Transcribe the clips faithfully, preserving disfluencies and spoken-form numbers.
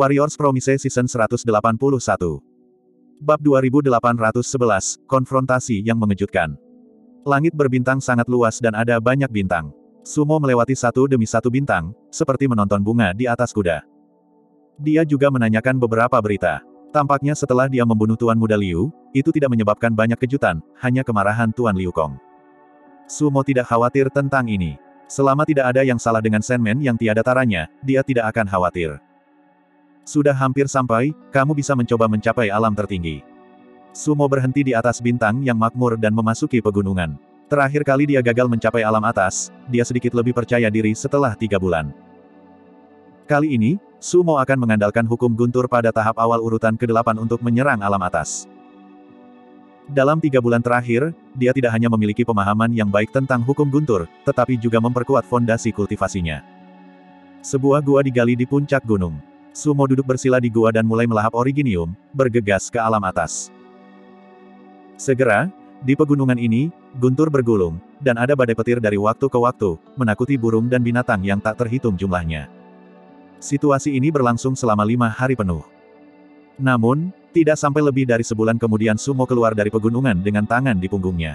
Warriors Promise Season seratus delapan puluh satu. Bab dua ribu delapan ratus sebelas, Konfrontasi yang Mengejutkan. Langit berbintang sangat luas dan ada banyak bintang. Sumo melewati satu demi satu bintang, seperti menonton bunga di atas kuda. Dia juga menanyakan beberapa berita. Tampaknya setelah dia membunuh Tuan Muda Liu, itu tidak menyebabkan banyak kejutan, hanya kemarahan Tuan Liu Kong. Sumo tidak khawatir tentang ini. Selama tidak ada yang salah dengan Sandman yang tiada taranya, dia tidak akan khawatir. Sudah hampir sampai, kamu bisa mencoba mencapai alam tertinggi. Sumo berhenti di atas bintang yang makmur dan memasuki pegunungan. Terakhir kali dia gagal mencapai alam atas, dia sedikit lebih percaya diri setelah tiga bulan. Kali ini, Sumo akan mengandalkan hukum guntur pada tahap awal urutan kedelapan untuk menyerang alam atas. Dalam tiga bulan terakhir, dia tidak hanya memiliki pemahaman yang baik tentang hukum guntur, tetapi juga memperkuat fondasi kultivasinya. Sebuah gua digali di puncak gunung. Sumo duduk bersila di gua dan mulai melahap originium, bergegas ke alam atas. Segera, di pegunungan ini, guntur bergulung, dan ada badai petir dari waktu ke waktu, menakuti burung dan binatang yang tak terhitung jumlahnya. Situasi ini berlangsung selama lima hari penuh. Namun, tidak sampai lebih dari sebulan kemudian Sumo keluar dari pegunungan dengan tangan di punggungnya.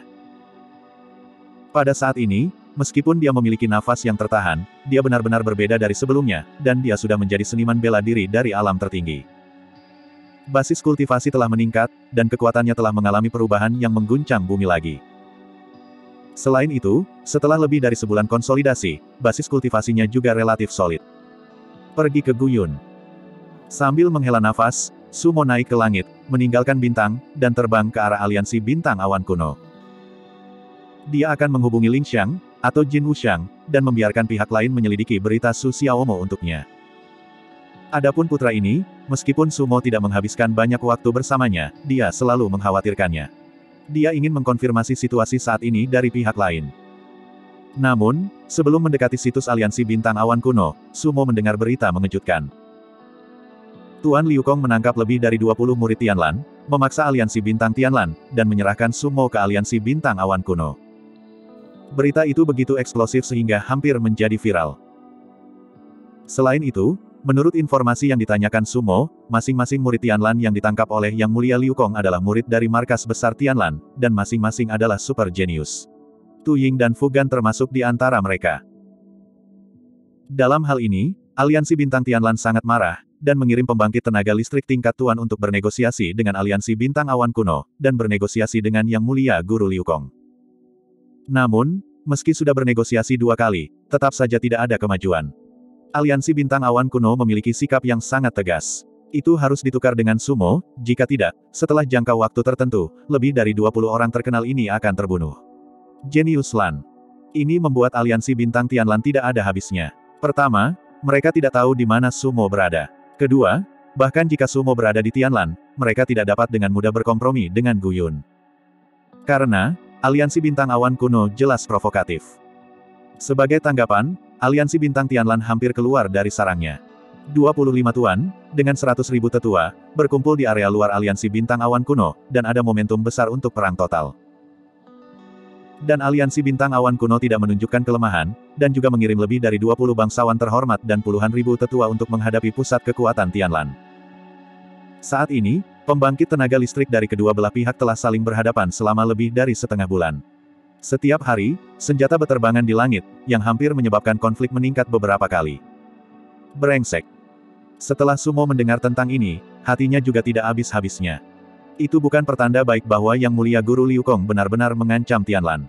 Pada saat ini, meskipun dia memiliki nafas yang tertahan, dia benar-benar berbeda dari sebelumnya, dan dia sudah menjadi seniman bela diri dari alam tertinggi. Basis kultivasi telah meningkat, dan kekuatannya telah mengalami perubahan yang mengguncang bumi lagi. Selain itu, setelah lebih dari sebulan konsolidasi, basis kultivasinya juga relatif solid. Pergi ke Guyun. Sambil menghela nafas, Sumo naik ke langit, meninggalkan bintang, dan terbang ke arah aliansi bintang awan kuno. Dia akan menghubungi Ling Xiang, atau Jin Wuxiang, dan membiarkan pihak lain menyelidiki berita Su Xiaomo untuknya. Adapun putra ini, meskipun Sumo tidak menghabiskan banyak waktu bersamanya, dia selalu mengkhawatirkannya. Dia ingin mengkonfirmasi situasi saat ini dari pihak lain. Namun, sebelum mendekati situs aliansi bintang awan kuno, Sumo mendengar berita mengejutkan. Tuan Liu Kong menangkap lebih dari dua puluh murid Tianlan, memaksa aliansi bintang Tianlan, dan menyerahkan Sumo ke aliansi bintang awan kuno. Berita itu begitu eksplosif sehingga hampir menjadi viral. Selain itu, menurut informasi yang ditanyakan Sumo, masing-masing murid Tianlan yang ditangkap oleh Yang Mulia Liu Kong adalah murid dari markas besar Tianlan, dan masing-masing adalah super jenius. Tu Ying dan Fu Gan termasuk di antara mereka. Dalam hal ini, aliansi bintang Tianlan sangat marah, dan mengirim pembangkit tenaga listrik tingkat tuan untuk bernegosiasi dengan aliansi bintang awan kuno, dan bernegosiasi dengan Yang Mulia Guru Liu Kong. Namun, meski sudah bernegosiasi dua kali, tetap saja tidak ada kemajuan. Aliansi bintang awan kuno memiliki sikap yang sangat tegas. Itu harus ditukar dengan Sumo, jika tidak, setelah jangka waktu tertentu, lebih dari dua puluh orang terkenal ini akan terbunuh. Jenius Lan. Ini membuat aliansi bintang Tianlan tidak ada habisnya. Pertama, mereka tidak tahu di mana Sumo berada. Kedua, bahkan jika Sumo berada di Tianlan, mereka tidak dapat dengan mudah berkompromi dengan Guyun. Karena, aliansi bintang awan kuno jelas provokatif. Sebagai tanggapan, aliansi bintang Tianlan hampir keluar dari sarangnya. dua puluh lima tuan, dengan seratus ribu tetua, berkumpul di area luar aliansi bintang awan kuno, dan ada momentum besar untuk perang total. Dan aliansi bintang awan kuno tidak menunjukkan kelemahan, dan juga mengirim lebih dari dua puluh bangsawan terhormat dan puluhan ribu tetua untuk menghadapi pusat kekuatan Tianlan. Saat ini, pembangkit tenaga listrik dari kedua belah pihak telah saling berhadapan selama lebih dari setengah bulan. Setiap hari, senjata beterbangan di langit, yang hampir menyebabkan konflik meningkat beberapa kali. Brengsek. Setelah Sumo mendengar tentang ini, hatinya juga tidak habis-habisnya. Itu bukan pertanda baik bahwa Yang Mulia Guru Liu Kong benar-benar mengancam Tianlan.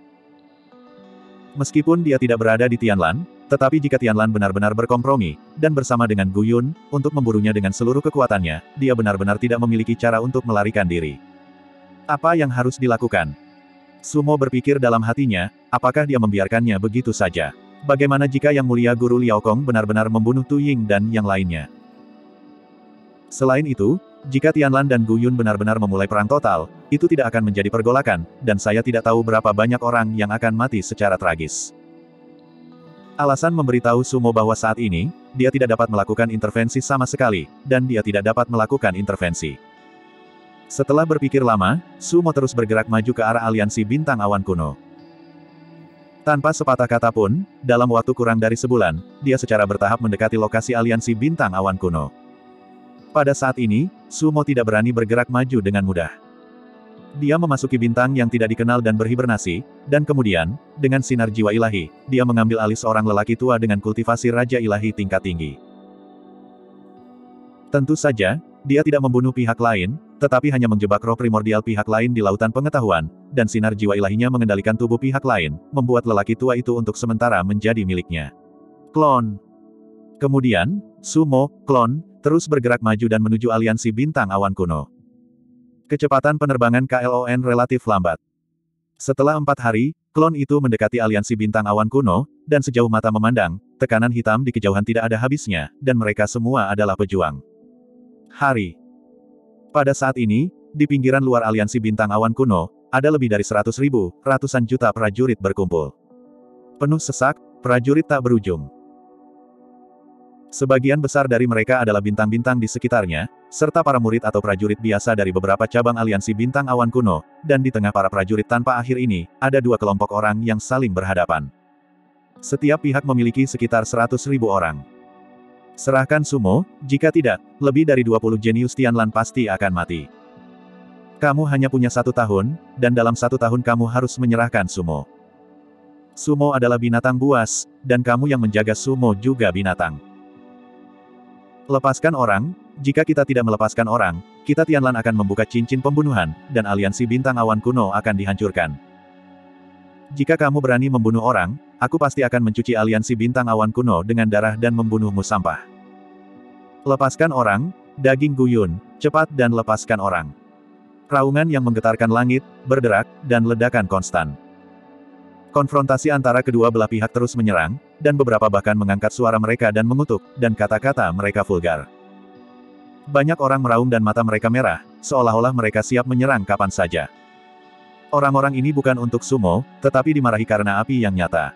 Meskipun dia tidak berada di Tianlan, tetapi jika Tianlan benar-benar berkompromi, dan bersama dengan Guyun, untuk memburunya dengan seluruh kekuatannya, dia benar-benar tidak memiliki cara untuk melarikan diri. Apa yang harus dilakukan? Sumo berpikir dalam hatinya, apakah dia membiarkannya begitu saja? Bagaimana jika Yang Mulia Guru Liu Kong benar-benar membunuh Tu Ying dan yang lainnya? Selain itu, jika Tianlan dan Guyun benar-benar memulai perang total, itu tidak akan menjadi pergolakan, dan saya tidak tahu berapa banyak orang yang akan mati secara tragis. Alasan memberitahu Sumo bahwa saat ini, dia tidak dapat melakukan intervensi sama sekali, dan dia tidak dapat melakukan intervensi. Setelah berpikir lama, Sumo terus bergerak maju ke arah aliansi bintang awan kuno. Tanpa sepatah kata pun, dalam waktu kurang dari sebulan, dia secara bertahap mendekati lokasi aliansi bintang awan kuno. Pada saat ini, Sumo tidak berani bergerak maju dengan mudah. Dia memasuki bintang yang tidak dikenal dan berhibernasi, dan kemudian, dengan sinar jiwa ilahi, dia mengambil alih seorang lelaki tua dengan kultivasi Raja Ilahi tingkat tinggi. Tentu saja, dia tidak membunuh pihak lain, tetapi hanya menjebak roh primordial pihak lain di lautan pengetahuan, dan sinar jiwa ilahinya mengendalikan tubuh pihak lain, membuat lelaki tua itu untuk sementara menjadi miliknya. Klon. Kemudian, Sumo, klon, terus bergerak maju dan menuju aliansi bintang awan kuno. Kecepatan penerbangan K L O N relatif lambat. Setelah empat hari, klon itu mendekati aliansi bintang awan kuno, dan sejauh mata memandang, tekanan hitam di kejauhan tidak ada habisnya, dan mereka semua adalah pejuang. Hari. Pada saat ini, di pinggiran luar aliansi bintang awan kuno, ada lebih dari seratus ribu, ratusan juta prajurit berkumpul. Penuh sesak, prajurit tak berujung. Sebagian besar dari mereka adalah bintang-bintang di sekitarnya, serta para murid atau prajurit biasa dari beberapa cabang aliansi bintang awan kuno, dan di tengah para prajurit tanpa akhir ini, ada dua kelompok orang yang saling berhadapan. Setiap pihak memiliki sekitar seratus ribu orang. Serahkan Sumo, jika tidak, lebih dari dua puluh jenius Tianlan pasti akan mati. Kamu hanya punya satu tahun, dan dalam satu tahun kamu harus menyerahkan Sumo. Sumo adalah binatang buas, dan kamu yang menjaga Sumo juga binatang. Lepaskan orang, jika kita tidak melepaskan orang, kita Tianlan akan membuka cincin pembunuhan, dan aliansi bintang awan kuno akan dihancurkan. Jika kamu berani membunuh orang, aku pasti akan mencuci aliansi bintang awan kuno dengan darah dan membunuhmu sampah. Lepaskan orang, daging Guyun, cepat dan lepaskan orang. Raungan yang menggetarkan langit, berderak, dan ledakan konstan. Konfrontasi antara kedua belah pihak terus menyerang, dan beberapa bahkan mengangkat suara mereka dan mengutuk, dan kata-kata mereka vulgar. Banyak orang meraung dan mata mereka merah, seolah-olah mereka siap menyerang kapan saja. Orang-orang ini bukan untuk Sumo, tetapi dimarahi karena api yang nyata.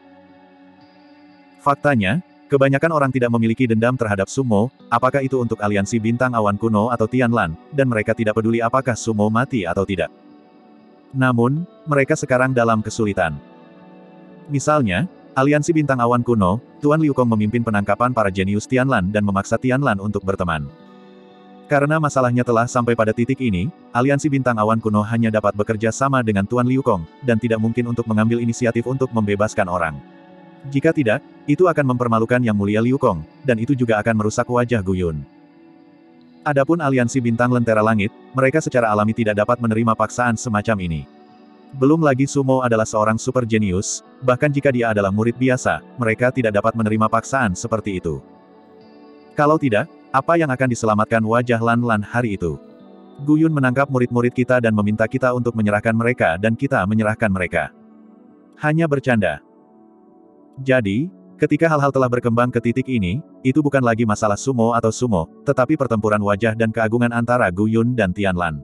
Faktanya, kebanyakan orang tidak memiliki dendam terhadap Sumo, apakah itu untuk aliansi bintang awan kuno atau Tianlan, dan mereka tidak peduli apakah Sumo mati atau tidak. Namun, mereka sekarang dalam kesulitan. Misalnya, aliansi bintang awan kuno, Tuan Liu Kong memimpin penangkapan para jenius Tianlan dan memaksa Tianlan untuk berteman. Karena masalahnya telah sampai pada titik ini, aliansi bintang awan kuno hanya dapat bekerja sama dengan Tuan Liu Kong, dan tidak mungkin untuk mengambil inisiatif untuk membebaskan orang. Jika tidak, itu akan mempermalukan Yang Mulia Liu Kong, dan itu juga akan merusak wajah Guyun. Adapun aliansi bintang Lentera Langit, mereka secara alami tidak dapat menerima paksaan semacam ini. Belum lagi Sumo adalah seorang super jenius, bahkan jika dia adalah murid biasa, mereka tidak dapat menerima paksaan seperti itu. Kalau tidak, apa yang akan diselamatkan wajah Lan Lan hari itu? Guyun menangkap murid-murid kita dan meminta kita untuk menyerahkan mereka dan kita menyerahkan mereka. Hanya bercanda. Jadi, ketika hal-hal telah berkembang ke titik ini, itu bukan lagi masalah Sumo atau Sumo, tetapi pertempuran wajah dan keagungan antara Guyun dan Tianlan.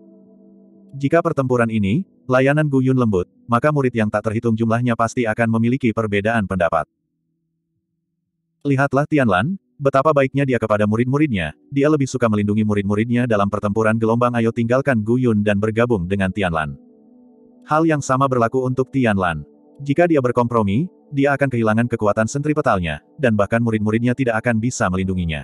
Jika pertempuran ini, layanan Guyun lembut, maka murid yang tak terhitung jumlahnya pasti akan memiliki perbedaan pendapat. Lihatlah Tianlan, betapa baiknya dia kepada murid-muridnya, dia lebih suka melindungi murid-muridnya dalam pertempuran gelombang. Ayo tinggalkan Guyun dan bergabung dengan Tianlan. Hal yang sama berlaku untuk Tianlan. Jika dia berkompromi, dia akan kehilangan kekuatan sentripetalnya, dan bahkan murid-muridnya tidak akan bisa melindunginya.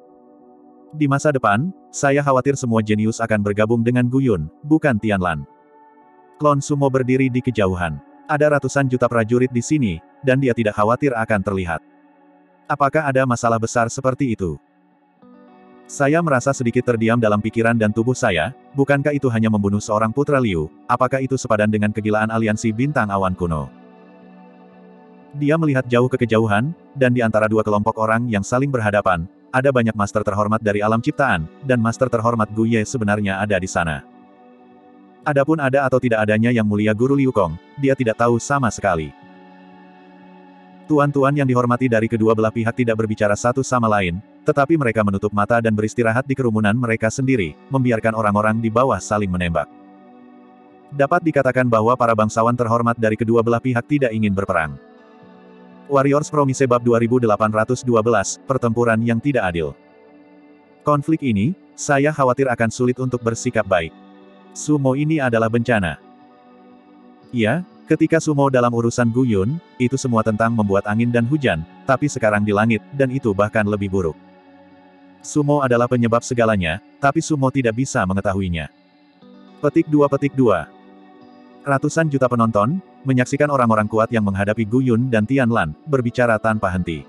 Di masa depan, saya khawatir semua jenius akan bergabung dengan Guyun, bukan Tianlan. Klon Sumo berdiri di kejauhan. Ada ratusan juta prajurit di sini, dan dia tidak khawatir akan terlihat. Apakah ada masalah besar seperti itu? Saya merasa sedikit terdiam dalam pikiran dan tubuh saya, bukankah itu hanya membunuh seorang putra Liu, apakah itu sepadan dengan kegilaan aliansi bintang awan kuno? Dia melihat jauh ke kejauhan, dan di antara dua kelompok orang yang saling berhadapan, ada banyak master terhormat dari alam ciptaan, dan master terhormat Gu Ye sebenarnya ada di sana. Adapun ada atau tidak adanya Yang Mulia Guru Liu Kong, dia tidak tahu sama sekali. Tuan-tuan yang dihormati dari kedua belah pihak tidak berbicara satu sama lain, tetapi mereka menutup mata dan beristirahat di kerumunan mereka sendiri, membiarkan orang-orang di bawah saling menembak. Dapat dikatakan bahwa para bangsawan terhormat dari kedua belah pihak tidak ingin berperang. Warriors Promise Bab dua ribu delapan ratus dua belas, Pertempuran yang tidak adil. Konflik ini, saya khawatir akan sulit untuk bersikap baik. Sumo ini adalah bencana. Ya, ketika Sumo dalam urusan Guyun, itu semua tentang membuat angin dan hujan, tapi sekarang di langit, dan itu bahkan lebih buruk. Sumo adalah penyebab segalanya, tapi Sumo tidak bisa mengetahuinya. Petik dua Petik dua. Ratusan juta penonton, menyaksikan orang-orang kuat yang menghadapi Gu Yun dan Tian Lan, berbicara tanpa henti.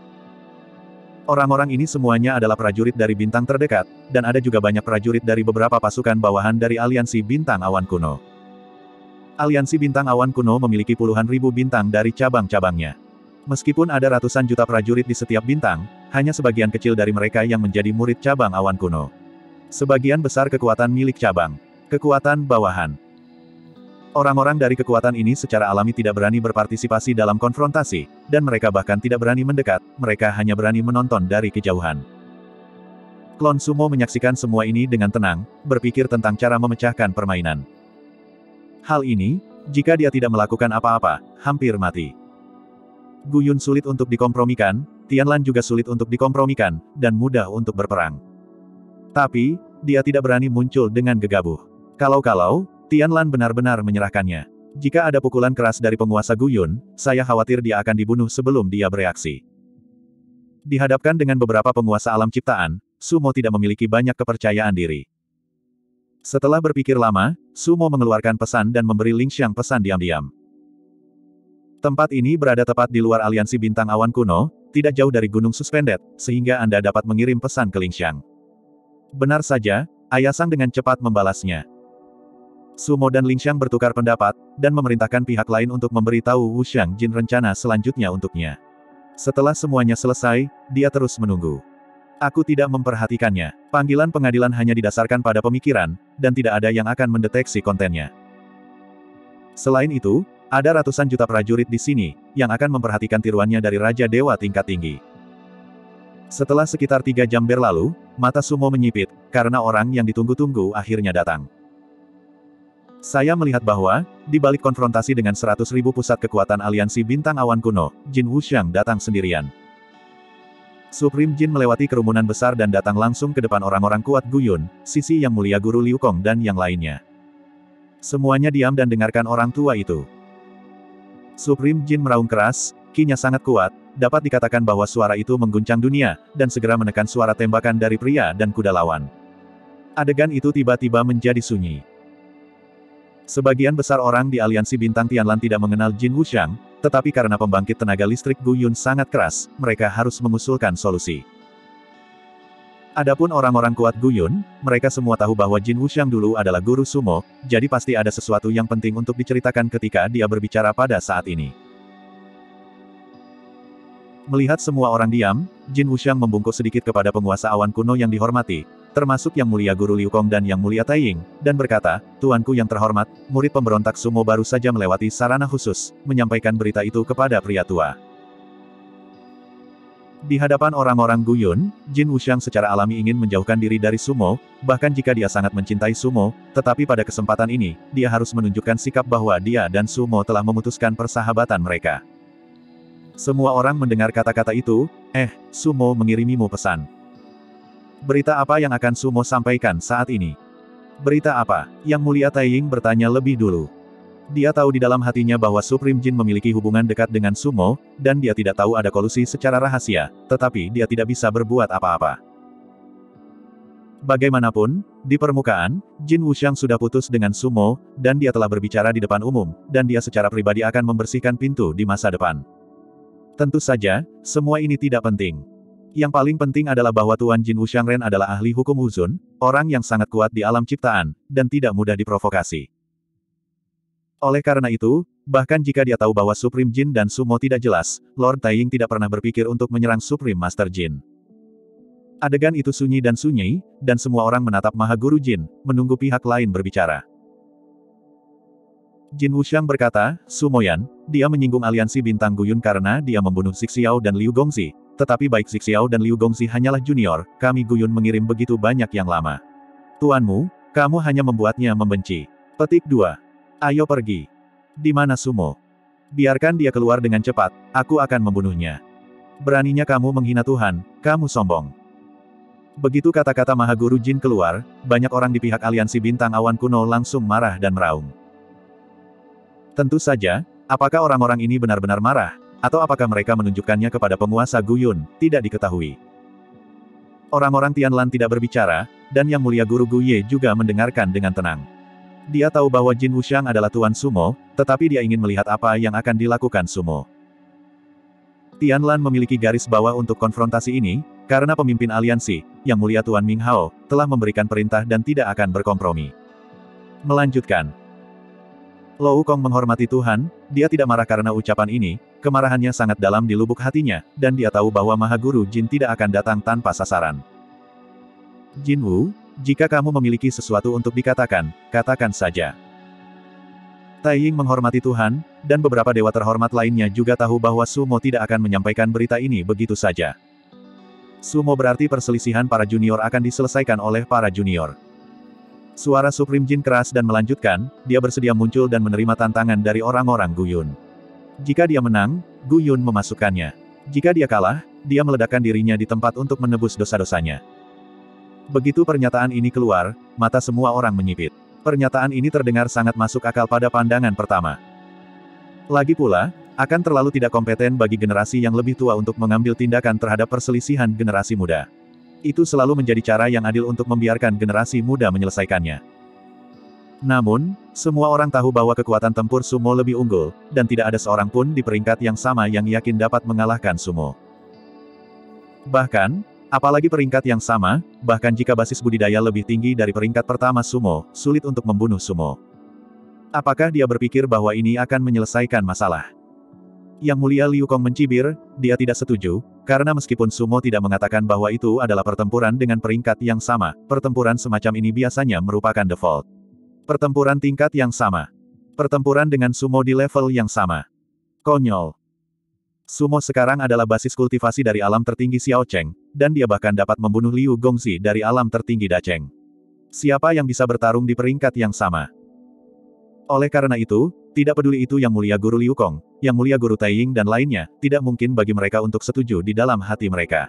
Orang-orang ini semuanya adalah prajurit dari bintang terdekat, dan ada juga banyak prajurit dari beberapa pasukan bawahan dari Aliansi Bintang Awan Kuno. Aliansi Bintang Awan Kuno memiliki puluhan ribu bintang dari cabang-cabangnya. Meskipun ada ratusan juta prajurit di setiap bintang, hanya sebagian kecil dari mereka yang menjadi murid cabang Awan Kuno. Sebagian besar kekuatan milik cabang. Kekuatan bawahan. Orang-orang dari kekuatan ini secara alami tidak berani berpartisipasi dalam konfrontasi, dan mereka bahkan tidak berani mendekat, mereka hanya berani menonton dari kejauhan. Klon Sumo menyaksikan semua ini dengan tenang, berpikir tentang cara memecahkan permainan. Hal ini, jika dia tidak melakukan apa-apa, hampir mati. Gu Yun sulit untuk dikompromikan, Tian Lan juga sulit untuk dikompromikan, dan mudah untuk berperang. Tapi, dia tidak berani muncul dengan gegabah. Kalau-kalau, Tian Lan benar-benar menyerahkannya. Jika ada pukulan keras dari penguasa Gu Yun, saya khawatir dia akan dibunuh sebelum dia bereaksi. Dihadapkan dengan beberapa penguasa alam ciptaan, Sumo tidak memiliki banyak kepercayaan diri. Setelah berpikir lama, Sumo mengeluarkan pesan dan memberi Ling Xiang pesan diam-diam. Tempat ini berada tepat di luar aliansi bintang awan kuno, tidak jauh dari gunung suspended, sehingga Anda dapat mengirim pesan ke Ling Xiang. Benar saja, Ayasang dengan cepat membalasnya. Sumo dan Ling Xiang bertukar pendapat, dan memerintahkan pihak lain untuk memberitahu Wu Xiangjin rencana selanjutnya untuknya. Setelah semuanya selesai, dia terus menunggu. Aku tidak memperhatikannya. Panggilan pengadilan hanya didasarkan pada pemikiran, dan tidak ada yang akan mendeteksi kontennya. Selain itu, ada ratusan juta prajurit di sini, yang akan memperhatikan tiruannya dari Raja Dewa tingkat tinggi. Setelah sekitar tiga jam berlalu, mata Sumo menyipit, karena orang yang ditunggu-tunggu akhirnya datang. Saya melihat bahwa, di balik konfrontasi dengan seratus ribu pusat kekuatan aliansi bintang awan kuno, Jin Wuxiang datang sendirian. Supreme Jin melewati kerumunan besar dan datang langsung ke depan orang-orang kuat Gu Yun, Sisi Yang Mulia Guru Liu Kong dan yang lainnya. Semuanya diam dan dengarkan orang tua itu. Supreme Jin meraung keras, ki-nya sangat kuat, dapat dikatakan bahwa suara itu mengguncang dunia, dan segera menekan suara tembakan dari pria dan kuda lawan. Adegan itu tiba-tiba menjadi sunyi. Sebagian besar orang di aliansi bintang Tianlan tidak mengenal Jin Wuxiang, tetapi karena pembangkit tenaga listrik Gu Yun sangat keras, mereka harus mengusulkan solusi. Adapun orang-orang kuat Gu Yun, mereka semua tahu bahwa Jin Wuxiang dulu adalah guru sumo, jadi pasti ada sesuatu yang penting untuk diceritakan ketika dia berbicara pada saat ini. Melihat semua orang diam, Jin Wuxiang membungkuk sedikit kepada penguasa awan kuno yang dihormati, termasuk Yang Mulia Guru Liu Kong dan Yang Mulia Taiying, dan berkata, "Tuanku yang terhormat, murid pemberontak sumo baru saja melewati sarana khusus, menyampaikan berita itu kepada pria tua." Di hadapan orang-orang Gu Yun, Jin Wuxiang secara alami ingin menjauhkan diri dari sumo, bahkan jika dia sangat mencintai sumo, tetapi pada kesempatan ini, dia harus menunjukkan sikap bahwa dia dan sumo telah memutuskan persahabatan mereka. Semua orang mendengar kata-kata itu, "Eh, sumo mengirimimu pesan." Berita apa yang akan Sumo sampaikan saat ini? Berita apa? Yang Mulia Taiying bertanya lebih dulu. Dia tahu di dalam hatinya bahwa Supreme Jin memiliki hubungan dekat dengan Sumo, dan dia tidak tahu ada kolusi secara rahasia, tetapi dia tidak bisa berbuat apa-apa. Bagaimanapun, di permukaan, Jin Wuxiang sudah putus dengan Sumo, dan dia telah berbicara di depan umum, dan dia secara pribadi akan membersihkan pintu di masa depan. Tentu saja, semua ini tidak penting. Yang paling penting adalah bahwa Tuan Jin Wuxiang Ren adalah ahli hukum Wuzun, orang yang sangat kuat di alam ciptaan, dan tidak mudah diprovokasi. Oleh karena itu, bahkan jika dia tahu bahwa Supreme Jin dan Sumo tidak jelas, Lord Taiying tidak pernah berpikir untuk menyerang Supreme Master Jin. Adegan itu sunyi dan sunyi, dan semua orang menatap Maha Guru Jin, menunggu pihak lain berbicara. Jin Wuxiang berkata, "Sumoyan, dia menyinggung aliansi bintang Gu Yun karena dia membunuh Xixiao dan Liu Gongzi. Tetapi baik Xixiao dan Liu Gongzi hanyalah junior, kami Gu Yun mengirim begitu banyak yang lama. Tuanmu, kamu hanya membuatnya membenci." Petik dua. Ayo pergi. Di mana Sumo? Biarkan dia keluar dengan cepat, aku akan membunuhnya. Beraninya kamu menghina Tuhan, kamu sombong. Begitu kata-kata Maha Guru Jin keluar, banyak orang di pihak aliansi bintang awan kuno langsung marah dan meraung. Tentu saja, apakah orang-orang ini benar-benar marah, atau apakah mereka menunjukkannya kepada penguasa Gu Yun, tidak diketahui. Orang-orang Tianlan tidak berbicara, dan Yang Mulia Guru Guye juga mendengarkan dengan tenang. Dia tahu bahwa Jin Wuxiang adalah Tuan Sumo, tetapi dia ingin melihat apa yang akan dilakukan Sumo. Tianlan memiliki garis bawah untuk konfrontasi ini, karena pemimpin aliansi, Yang Mulia Tuan Ming Hao, telah memberikan perintah dan tidak akan berkompromi. Melanjutkan. Lo Wukong menghormati Tuhan, dia tidak marah karena ucapan ini, kemarahannya sangat dalam di lubuk hatinya, dan dia tahu bahwa Maha Guru Jin tidak akan datang tanpa sasaran. Jin Wu, jika kamu memiliki sesuatu untuk dikatakan, katakan saja. Tai Ying menghormati Tuhan, dan beberapa dewa terhormat lainnya juga tahu bahwa Sumo tidak akan menyampaikan berita ini begitu saja. Sumo berarti perselisihan para junior akan diselesaikan oleh para junior. Suara Supreme Jin keras dan melanjutkan, dia bersedia muncul dan menerima tantangan dari orang-orang Guyun. Jika dia menang, Guyun memasukkannya. Jika dia kalah, dia meledakkan dirinya di tempat untuk menebus dosa-dosanya. Begitu pernyataan ini keluar, mata semua orang menyipit. Pernyataan ini terdengar sangat masuk akal pada pandangan pertama. Lagi pula, akan terlalu tidak kompeten bagi generasi yang lebih tua untuk mengambil tindakan terhadap perselisihan generasi muda. Itu selalu menjadi cara yang adil untuk membiarkan generasi muda menyelesaikannya. Namun, semua orang tahu bahwa kekuatan tempur Sumo lebih unggul, dan tidak ada seorang pun di peringkat yang sama yang yakin dapat mengalahkan Sumo. Bahkan, apalagi peringkat yang sama, bahkan jika basis budidaya lebih tinggi dari peringkat pertama Sumo, sulit untuk membunuh Sumo. Apakah dia berpikir bahwa ini akan menyelesaikan masalah? Yang Mulia Liu Kong mencibir, dia tidak setuju, karena meskipun Sumo tidak mengatakan bahwa itu adalah pertempuran dengan peringkat yang sama, pertempuran semacam ini biasanya merupakan default. Pertempuran tingkat yang sama. Pertempuran dengan Sumo di level yang sama. Konyol. Sumo sekarang adalah basis kultivasi dari alam tertinggi Xiao Cheng, dan dia bahkan dapat membunuh Liu Gongzi dari alam tertinggi Dacheng. Siapa yang bisa bertarung di peringkat yang sama? Oleh karena itu, tidak peduli itu Yang Mulia Guru Liu Kong, Yang Mulia Guru Tai Ying dan lainnya, tidak mungkin bagi mereka untuk setuju di dalam hati mereka.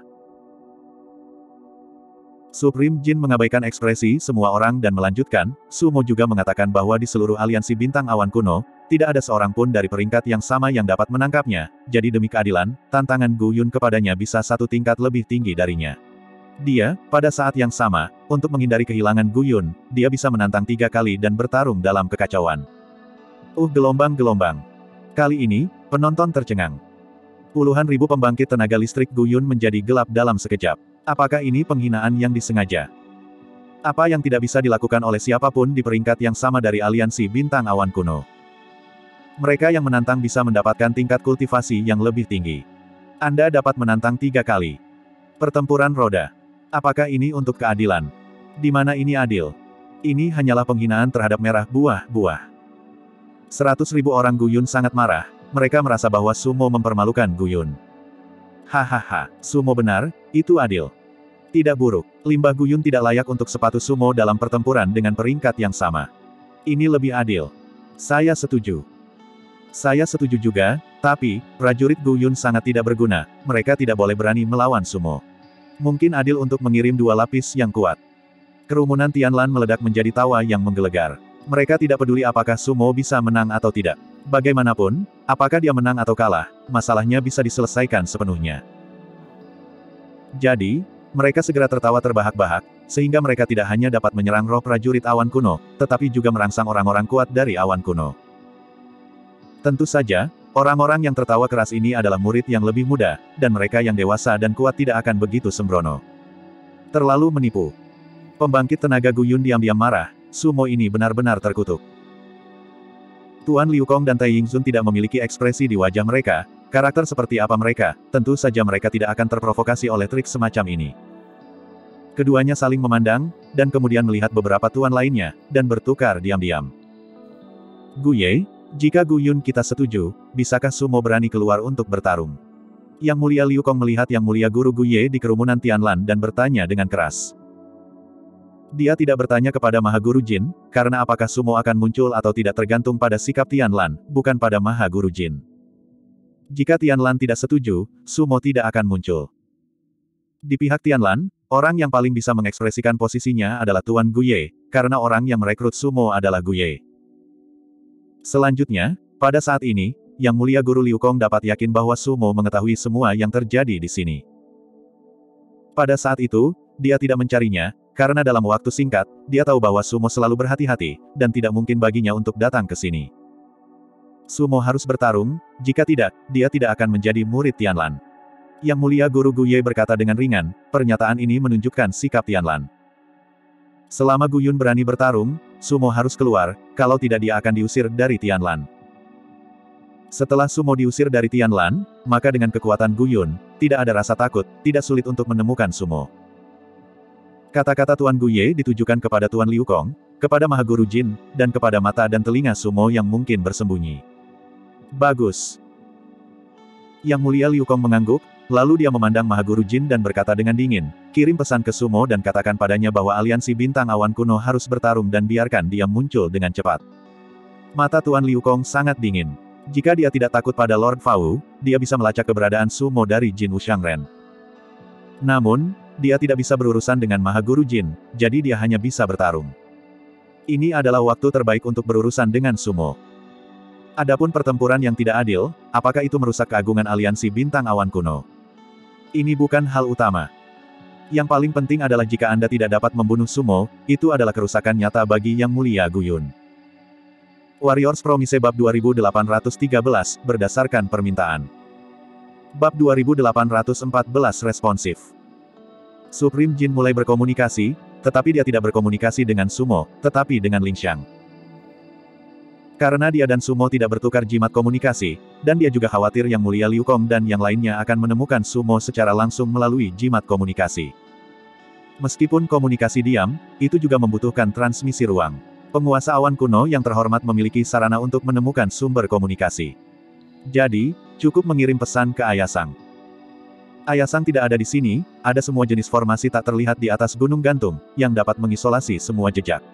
Supreme Jin mengabaikan ekspresi semua orang dan melanjutkan, Sumo juga mengatakan bahwa di seluruh aliansi bintang awan kuno, tidak ada seorang pun dari peringkat yang sama yang dapat menangkapnya, jadi demi keadilan, tantangan Gu Yun kepadanya bisa satu tingkat lebih tinggi darinya. Dia, pada saat yang sama, untuk menghindari kehilangan Gu Yun, dia bisa menantang tiga kali dan bertarung dalam kekacauan. Uh gelombang-gelombang. Kali ini, penonton tercengang. Puluhan ribu pembangkit tenaga listrik Gu Yun menjadi gelap dalam sekejap. Apakah ini penghinaan yang disengaja? Apa yang tidak bisa dilakukan oleh siapapun di peringkat yang sama dari aliansi bintang awan kuno? Mereka yang menantang bisa mendapatkan tingkat kultivasi yang lebih tinggi. Anda dapat menantang tiga kali. Pertempuran roda. Apakah ini untuk keadilan? Di mana ini adil? Ini hanyalah penghinaan terhadap merah buah-buah. Seratus ribu orang Gu Yun sangat marah, mereka merasa bahwa Sumo mempermalukan Gu Yun. Hahaha, Sumo benar, itu adil. Tidak buruk, limbah Gu Yun tidak layak untuk sepatu Sumo dalam pertempuran dengan peringkat yang sama. Ini lebih adil. Saya setuju. Saya setuju juga, tapi, prajurit Gu Yun sangat tidak berguna, mereka tidak boleh berani melawan Sumo. Mungkin adil untuk mengirim dua lapis yang kuat. Kerumunan Tianlan meledak menjadi tawa yang menggelegar. Mereka tidak peduli apakah Sumo bisa menang atau tidak. Bagaimanapun, apakah dia menang atau kalah, masalahnya bisa diselesaikan sepenuhnya. Jadi, mereka segera tertawa terbahak-bahak, sehingga mereka tidak hanya dapat menyerang roh prajurit awan kuno, tetapi juga merangsang orang-orang kuat dari awan kuno. Tentu saja, orang-orang yang tertawa keras ini adalah murid yang lebih muda, dan mereka yang dewasa dan kuat tidak akan begitu sembrono. Terlalu menipu. Pembangkit tenaga Gu Yun diam-diam marah, Sumo ini benar-benar terkutuk. Tuan Liu Kong dan Tai Yingzun tidak memiliki ekspresi di wajah mereka, karakter seperti apa mereka, tentu saja mereka tidak akan terprovokasi oleh trik semacam ini. Keduanya saling memandang, dan kemudian melihat beberapa tuan lainnya, dan bertukar diam-diam. Gu Ye, jika Gu Yun kita setuju, bisakah Sumo berani keluar untuk bertarung? Yang Mulia Liu Kong melihat Yang Mulia Guru Gu Ye di kerumunan Tianlan dan bertanya dengan keras. Dia tidak bertanya kepada Maha Guru Jin, karena apakah Sumo akan muncul atau tidak tergantung pada sikap Tianlan, bukan pada Maha Guru Jin. Jika Tianlan tidak setuju, Sumo tidak akan muncul. Di pihak Tianlan, orang yang paling bisa mengekspresikan posisinya adalah Tuan Gu Ye, karena orang yang merekrut Sumo adalah Gu Ye. Selanjutnya, pada saat ini, Yang Mulia Guru Liu Kong dapat yakin bahwa Sumo mengetahui semua yang terjadi di sini. Pada saat itu, dia tidak mencarinya, karena dalam waktu singkat, dia tahu bahwa Sumo selalu berhati-hati, dan tidak mungkin baginya untuk datang ke sini. Sumo harus bertarung, jika tidak, dia tidak akan menjadi murid Tianlan. Yang Mulia Guru Gu Ye berkata dengan ringan, pernyataan ini menunjukkan sikap Tianlan. Selama Gu Yun berani bertarung, Sumo harus keluar, kalau tidak dia akan diusir dari Tianlan. Setelah Sumo diusir dari Tianlan, maka dengan kekuatan Gu Yun, tidak ada rasa takut, tidak sulit untuk menemukan Sumo. Kata-kata Tuan Gu Ye ditujukan kepada Tuan Liu Kong, kepada Mahaguru Jin, dan kepada mata dan telinga Sumo yang mungkin bersembunyi. Bagus. Yang Mulia Liu Kong mengangguk, lalu dia memandang Mahaguru Jin dan berkata dengan dingin, kirim pesan ke Sumo dan katakan padanya bahwa aliansi bintang awan kuno harus bertarung dan biarkan dia muncul dengan cepat. Mata Tuan Liu Kong sangat dingin. Jika dia tidak takut pada Lord Fau, dia bisa melacak keberadaan Sumo dari Jin Wuxiangren. Namun, dia tidak bisa berurusan dengan Mahaguru Jin, jadi dia hanya bisa bertarung. Ini adalah waktu terbaik untuk berurusan dengan Sumo. Adapun pertempuran yang tidak adil, apakah itu merusak keagungan aliansi bintang awan kuno? Ini bukan hal utama. Yang paling penting adalah jika Anda tidak dapat membunuh Sumo, itu adalah kerusakan nyata bagi Yang Mulia Gu Yun. Warriors Promise Bab dua ribu delapan ratus tiga belas, berdasarkan permintaan. Bab dua ribu delapan ratus empat belas responsif. Supreme Jin mulai berkomunikasi, tetapi dia tidak berkomunikasi dengan Sumo, tetapi dengan Ling Xiang. Karena dia dan Sumo tidak bertukar jimat komunikasi, dan dia juga khawatir Yang Mulia Liu Kong dan yang lainnya akan menemukan Sumo secara langsung melalui jimat komunikasi. Meskipun komunikasi diam, itu juga membutuhkan transmisi ruang. Penguasa awan kuno yang terhormat memiliki sarana untuk menemukan sumber komunikasi. Jadi, cukup mengirim pesan ke Ayasang. Ayasang tidak ada di sini, ada semua jenis formasi tak terlihat di atas gunung gantung, yang dapat mengisolasi semua jejak.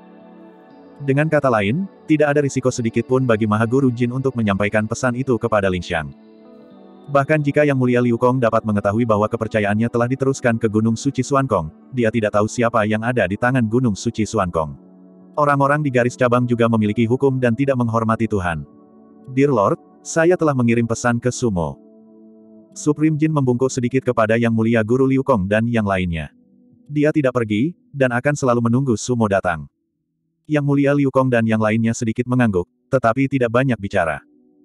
Dengan kata lain, tidak ada risiko sedikit pun bagi Mahaguru Jin untuk menyampaikan pesan itu kepada Ling Xiang. Bahkan jika Yang Mulia Liu Kong dapat mengetahui bahwa kepercayaannya telah diteruskan ke Gunung Suci Xuankong, dia tidak tahu siapa yang ada di tangan Gunung Suci Xuankong. Orang-orang di garis cabang juga memiliki hukum dan tidak menghormati Tuhan. Dear Lord, saya telah mengirim pesan ke Sumo. Supreme Jin membungkuk sedikit kepada Yang Mulia Guru Liu Kong dan yang lainnya. Dia tidak pergi, dan akan selalu menunggu Sumo datang. Yang Mulia Liu Kong dan yang lainnya sedikit mengangguk, tetapi tidak banyak bicara.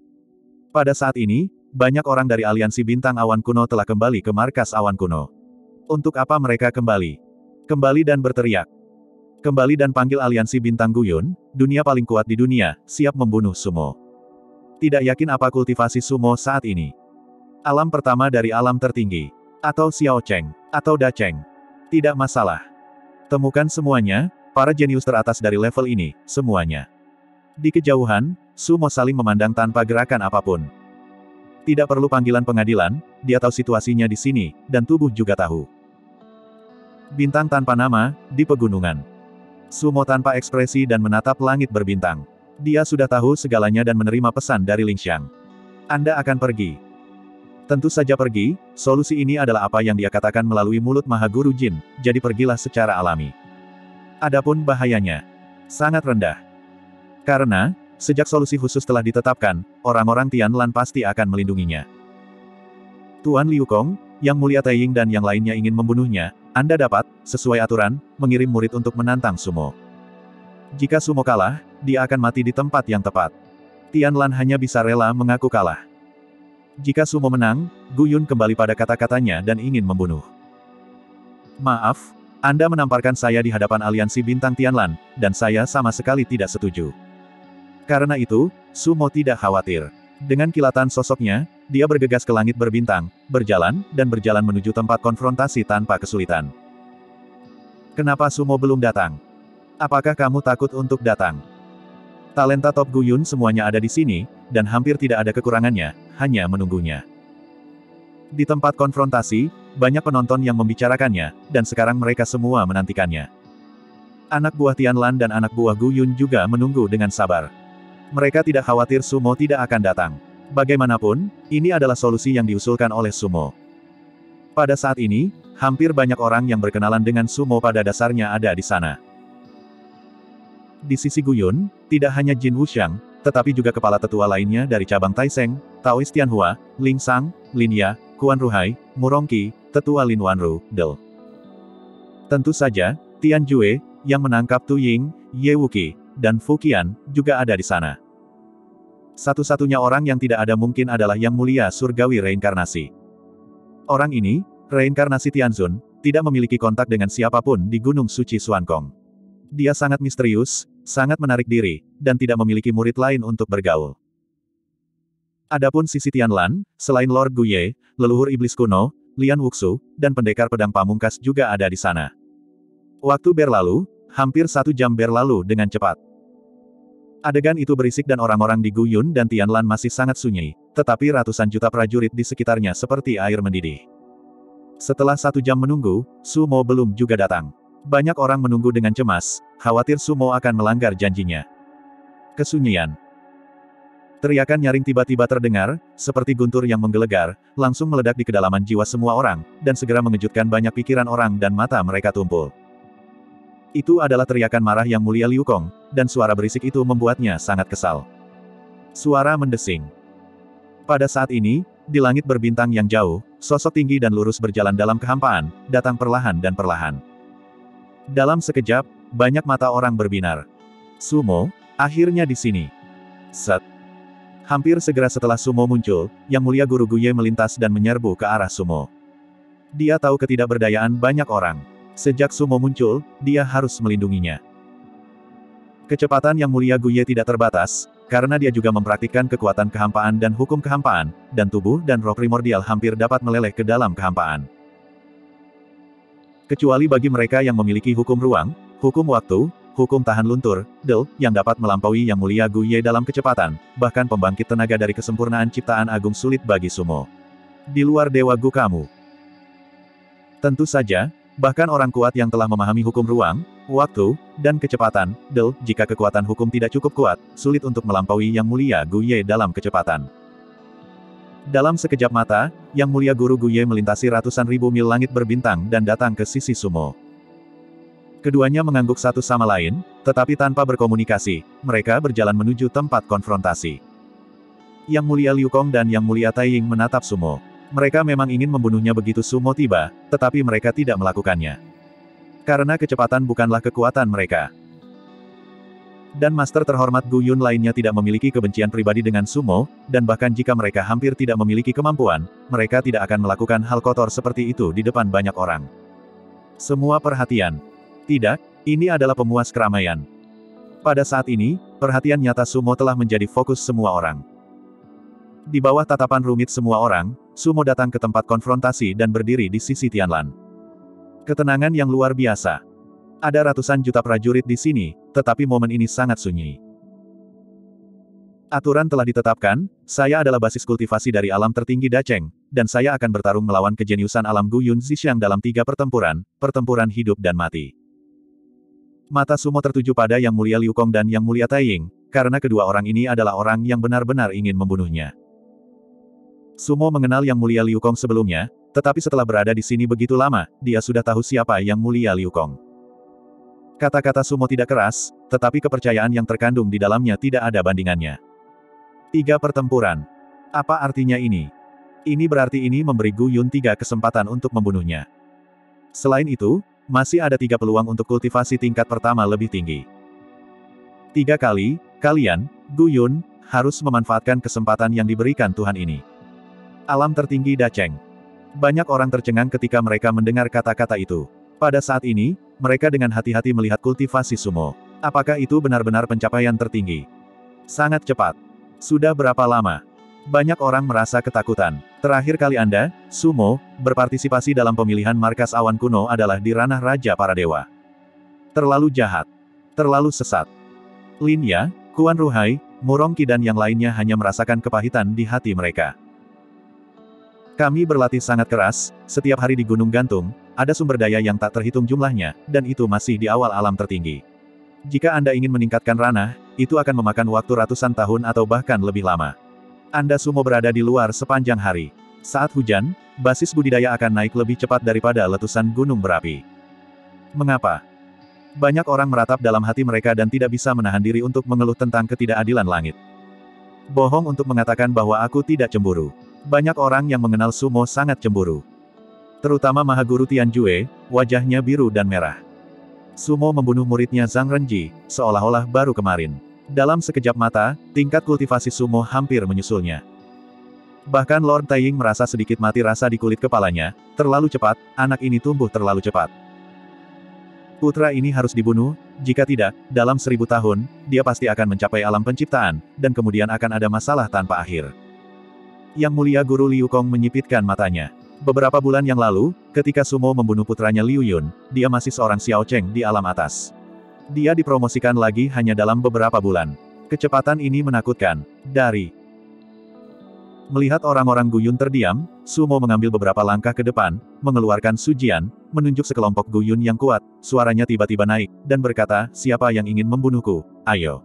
Pada saat ini, banyak orang dari aliansi bintang awan kuno telah kembali ke markas awan kuno. Untuk apa mereka kembali? Kembali dan berteriak. Kembali dan panggil aliansi bintang Gu Yun, dunia paling kuat di dunia, siap membunuh Sumo. Tidak yakin apa kultivasi Sumo saat ini. Alam pertama dari alam tertinggi. Atau Xiao Cheng. Atau Da Cheng. Tidak masalah. Temukan semuanya, para jenius teratas dari level ini, semuanya. Di kejauhan, Sumo saling memandang tanpa gerakan apapun. Tidak perlu panggilan pengadilan, dia tahu situasinya di sini, dan tubuh juga tahu. Bintang tanpa nama, di pegunungan. Sumo tanpa ekspresi dan menatap langit berbintang. Dia sudah tahu segalanya dan menerima pesan dari Ling Xiang. Anda akan pergi. Tentu saja pergi, solusi ini adalah apa yang dia katakan melalui mulut Mahaguru Jin, jadi pergilah secara alami. Adapun bahayanya, sangat rendah. Karena, sejak solusi khusus telah ditetapkan, orang-orang Tianlan pasti akan melindunginya. Tuan Liu Kong, Yang Mulia Taiying dan yang lainnya ingin membunuhnya, Anda dapat, sesuai aturan, mengirim murid untuk menantang Sumo. Jika Sumo kalah, dia akan mati di tempat yang tepat. Tianlan hanya bisa rela mengaku kalah. Jika Sumo menang, Gu Yun kembali pada kata-katanya dan ingin membunuh. Maaf, Anda menamparkan saya di hadapan aliansi bintang Tianlan, dan saya sama sekali tidak setuju. Karena itu, Sumo tidak khawatir. Dengan kilatan sosoknya, dia bergegas ke langit berbintang, berjalan, dan berjalan menuju tempat konfrontasi tanpa kesulitan. Kenapa Sumo belum datang? Apakah kamu takut untuk datang? Talenta top Gu Yun semuanya ada di sini, dan hampir tidak ada kekurangannya, hanya menunggunya. Di tempat konfrontasi, banyak penonton yang membicarakannya, dan sekarang mereka semua menantikannya. Anak buah Tianlan dan anak buah Gu Yun juga menunggu dengan sabar. Mereka tidak khawatir Sumo tidak akan datang. Bagaimanapun, ini adalah solusi yang diusulkan oleh Sumo. Pada saat ini, hampir banyak orang yang berkenalan dengan Sumo pada dasarnya ada di sana. Di sisi Gu Yun, tidak hanya Jin Wuxiang, tetapi juga kepala tetua lainnya dari cabang Taiseng, Taoist Tianhua, Ling Sang, Lin Ya, Kuan Ruhai, Murongqi, Tetua Lin Wanru, Del. Tentu saja, Tian Jue, yang menangkap Tu Ying, Ye Wuqi, dan Fu Qian, juga ada di sana. Satu-satunya orang yang tidak ada mungkin adalah Yang Mulia Surgawi Reinkarnasi. Orang ini, reinkarnasi Tianzun, tidak memiliki kontak dengan siapapun di Gunung Suci Xuankong. Dia sangat misterius, sangat menarik diri, dan tidak memiliki murid lain untuk bergaul. Adapun sisi Tianlan, selain Lord Guye, leluhur iblis kuno, Lian Wuxu, dan pendekar pedang pamungkas juga ada di sana. Waktu berlalu, hampir satu jam berlalu dengan cepat. Adegan itu berisik dan orang-orang di Guyun dan Tianlan masih sangat sunyi, tetapi ratusan juta prajurit di sekitarnya seperti air mendidih. Setelah satu jam menunggu, Sumo belum juga datang. Banyak orang menunggu dengan cemas, khawatir Sumo akan melanggar janjinya. Kesunyian. Teriakan nyaring tiba-tiba terdengar, seperti guntur yang menggelegar, langsung meledak di kedalaman jiwa semua orang, dan segera mengejutkan banyak pikiran orang dan mata mereka tumpul. Itu adalah teriakan marah Yang Mulia Liu Kong, dan suara berisik itu membuatnya sangat kesal. Suara mendesing. Pada saat ini, di langit berbintang yang jauh, sosok tinggi dan lurus berjalan dalam kehampaan, datang perlahan dan perlahan. Dalam sekejap, banyak mata orang berbinar. Sumo, akhirnya di sini. Set. Hampir segera setelah Sumo muncul, Yang Mulia Guru Guye melintas dan menyerbu ke arah Sumo. Dia tahu ketidakberdayaan banyak orang. Sejak Sumo muncul, dia harus melindunginya. Kecepatan Yang Mulia Guye tidak terbatas, karena dia juga mempraktikkan kekuatan kehampaan dan hukum kehampaan, dan tubuh dan roh primordial hampir dapat meleleh ke dalam kehampaan. Kecuali bagi mereka yang memiliki hukum ruang, hukum waktu, hukum tahan luntur, Del, yang dapat melampaui Yang Mulia Guye dalam kecepatan, bahkan pembangkit tenaga dari kesempurnaan ciptaan agung sulit bagi Sumo. Di luar Dewa Gu kamu. Tentu saja, bahkan orang kuat yang telah memahami hukum ruang, waktu, dan kecepatan, Del, jika kekuatan hukum tidak cukup kuat, sulit untuk melampaui Yang Mulia Guye dalam kecepatan. Dalam sekejap mata, Yang Mulia Guru Guye melintasi ratusan ribu mil langit berbintang dan datang ke sisi Sumo. Keduanya mengangguk satu sama lain, tetapi tanpa berkomunikasi, mereka berjalan menuju tempat konfrontasi. Yang Mulia Liu Kong dan Yang Mulia Taiying menatap Sumo. Mereka memang ingin membunuhnya begitu Sumo tiba, tetapi mereka tidak melakukannya. Karena kecepatan bukanlah kekuatan mereka. Dan master terhormat Guyun lainnya tidak memiliki kebencian pribadi dengan Sumo, dan bahkan jika mereka hampir tidak memiliki kemampuan, mereka tidak akan melakukan hal kotor seperti itu di depan banyak orang. Semua perhatian. Tidak, ini adalah pemuas keramaian. Pada saat ini, perhatian nyata Sumo telah menjadi fokus semua orang. Di bawah tatapan rumit semua orang, Sumo datang ke tempat konfrontasi dan berdiri di sisi Tianlan. Ketenangan yang luar biasa. Ada ratusan juta prajurit di sini, tetapi momen ini sangat sunyi. Aturan telah ditetapkan, saya adalah basis kultivasi dari alam tertinggi Dacheng, dan saya akan bertarung melawan kejeniusan alam Guyun Zhixiang dalam tiga pertempuran, pertempuran hidup dan mati. Mata Sumo tertuju pada Yang Mulia Liu Kong dan Yang Mulia Taiying, karena kedua orang ini adalah orang yang benar-benar ingin membunuhnya. Sumo mengenal Yang Mulia Liu Kong sebelumnya, tetapi setelah berada di sini begitu lama, dia sudah tahu siapa Yang Mulia Liu Kong. Kata-kata Sumo tidak keras, tetapi kepercayaan yang terkandung di dalamnya tidak ada bandingannya. Tiga pertempuran. Apa artinya ini? Ini berarti ini memberi Guyun tiga kesempatan untuk membunuhnya. Selain itu, masih ada tiga peluang untuk kultivasi tingkat pertama lebih tinggi. Tiga kali, kalian, Guyun, harus memanfaatkan kesempatan yang diberikan Tuhan ini. Alam tertinggi Dacheng. Banyak orang tercengang ketika mereka mendengar kata-kata itu. Pada saat ini, mereka dengan hati-hati melihat kultivasi Sumo. Apakah itu benar-benar pencapaian tertinggi? Sangat cepat. Sudah berapa lama? Banyak orang merasa ketakutan. Terakhir kali Anda, Sumo, berpartisipasi dalam pemilihan markas awan kuno adalah di ranah Raja para Dewa. Terlalu jahat. Terlalu sesat. Lin Ya, Kuan Ruhai, Murongqi dan yang lainnya hanya merasakan kepahitan di hati mereka. Kami berlatih sangat keras, setiap hari di Gunung Gantung, ada sumber daya yang tak terhitung jumlahnya, dan itu masih di awal alam tertinggi. Jika Anda ingin meningkatkan ranah, itu akan memakan waktu ratusan tahun atau bahkan lebih lama. Anda Sumo berada di luar sepanjang hari. Saat hujan, basis budidaya akan naik lebih cepat daripada letusan gunung berapi. Mengapa? Banyak orang meratap dalam hati mereka dan tidak bisa menahan diri untuk mengeluh tentang ketidakadilan langit. Bohong untuk mengatakan bahwa aku tidak cemburu. Banyak orang yang mengenal Sumo sangat cemburu. Terutama Mahaguru Tianjue, wajahnya biru dan merah. Sumo membunuh muridnya Zhang Renji, seolah-olah baru kemarin. Dalam sekejap mata, tingkat kultivasi Sumo hampir menyusulnya. Bahkan Lord Taiying merasa sedikit mati rasa di kulit kepalanya, terlalu cepat, anak ini tumbuh terlalu cepat. Putra ini harus dibunuh, jika tidak, dalam seribu tahun, dia pasti akan mencapai alam penciptaan, dan kemudian akan ada masalah tanpa akhir. Yang Mulia Guru Liu Kong menyipitkan matanya. Beberapa bulan yang lalu, ketika Sumo membunuh putranya Liu Yun, dia masih seorang Xiao Cheng di alam atas. Dia dipromosikan lagi hanya dalam beberapa bulan. Kecepatan ini menakutkan. Dari melihat orang-orang Guyun terdiam, Sumo mengambil beberapa langkah ke depan, mengeluarkan sujian, menunjuk sekelompok Guyun yang kuat, suaranya tiba-tiba naik, dan berkata, siapa yang ingin membunuhku, ayo.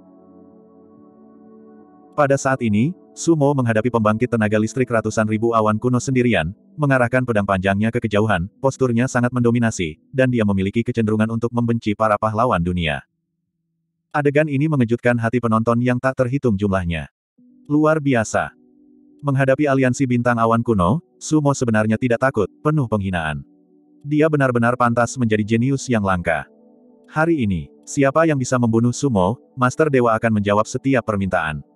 Pada saat ini, Sumo menghadapi pembangkit tenaga listrik ratusan ribu awan kuno sendirian, mengarahkan pedang panjangnya ke kejauhan, posturnya sangat mendominasi, dan dia memiliki kecenderungan untuk membenci para pahlawan dunia. Adegan ini mengejutkan hati penonton yang tak terhitung jumlahnya. Luar biasa. Menghadapi aliansi bintang awan kuno, Sumo sebenarnya tidak takut, penuh penghinaan. Dia benar-benar pantas menjadi jenius yang langka. Hari ini, siapa yang bisa membunuh Sumo, Master Dewa akan menjawab setiap permintaan.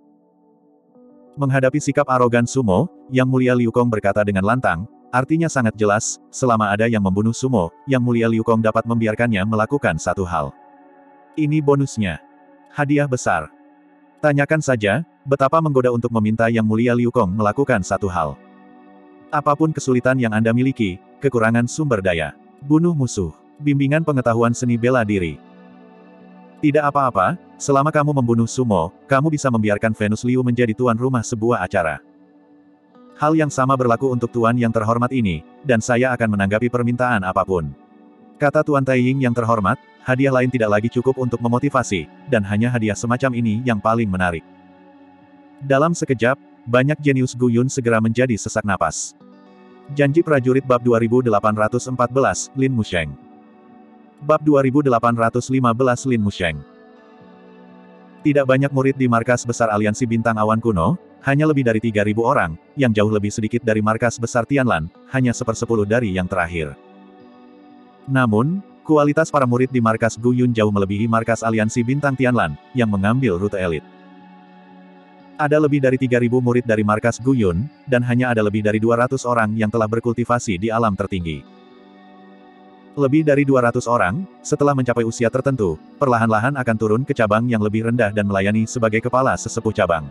Menghadapi sikap arogan Sumo, Yang Mulia Liu Kong berkata dengan lantang, artinya sangat jelas, selama ada yang membunuh Sumo, Yang Mulia Liu Kong dapat membiarkannya melakukan satu hal. Ini bonusnya. Hadiah besar. Tanyakan saja, betapa menggoda untuk meminta Yang Mulia Liu Kong melakukan satu hal. Apapun kesulitan yang Anda miliki, kekurangan sumber daya, bunuh musuh, bimbingan pengetahuan seni bela diri. Tidak apa-apa, selama kamu membunuh Sumo, kamu bisa membiarkan Venus Liu menjadi tuan rumah sebuah acara. Hal yang sama berlaku untuk tuan yang terhormat ini, dan saya akan menanggapi permintaan apapun. Kata Tuan Taiying yang terhormat, hadiah lain tidak lagi cukup untuk memotivasi, dan hanya hadiah semacam ini yang paling menarik. Dalam sekejap, banyak jenius Guyun segera menjadi sesak napas. Janji Prajurit Bab dua ribu delapan ratus empat belas, Lin Musheng. Bab dua ribu delapan ratus lima belas Lin Musheng. Tidak banyak murid di markas besar Aliansi Bintang Awan Kuno, hanya lebih dari tiga ribu orang, yang jauh lebih sedikit dari markas besar Tianlan, hanya sepersepuluh dari yang terakhir. Namun, kualitas para murid di markas Guyun jauh melebihi markas Aliansi Bintang Tianlan, yang mengambil rute elit. Ada lebih dari tiga ribu murid dari markas Guyun, dan hanya ada lebih dari dua ratus orang yang telah berkultivasi di alam tertinggi. Lebih dari dua ratus orang, setelah mencapai usia tertentu, perlahan-lahan akan turun ke cabang yang lebih rendah dan melayani sebagai kepala sesepuh cabang.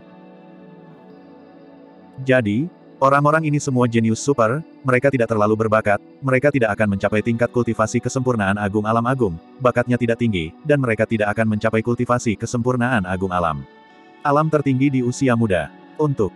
Jadi, orang-orang ini semua jenius super, mereka tidak terlalu berbakat, mereka tidak akan mencapai tingkat kultivasi kesempurnaan agung alam agung, bakatnya tidak tinggi, dan mereka tidak akan mencapai kultivasi kesempurnaan agung alam. Alam tertinggi di usia muda. Untuk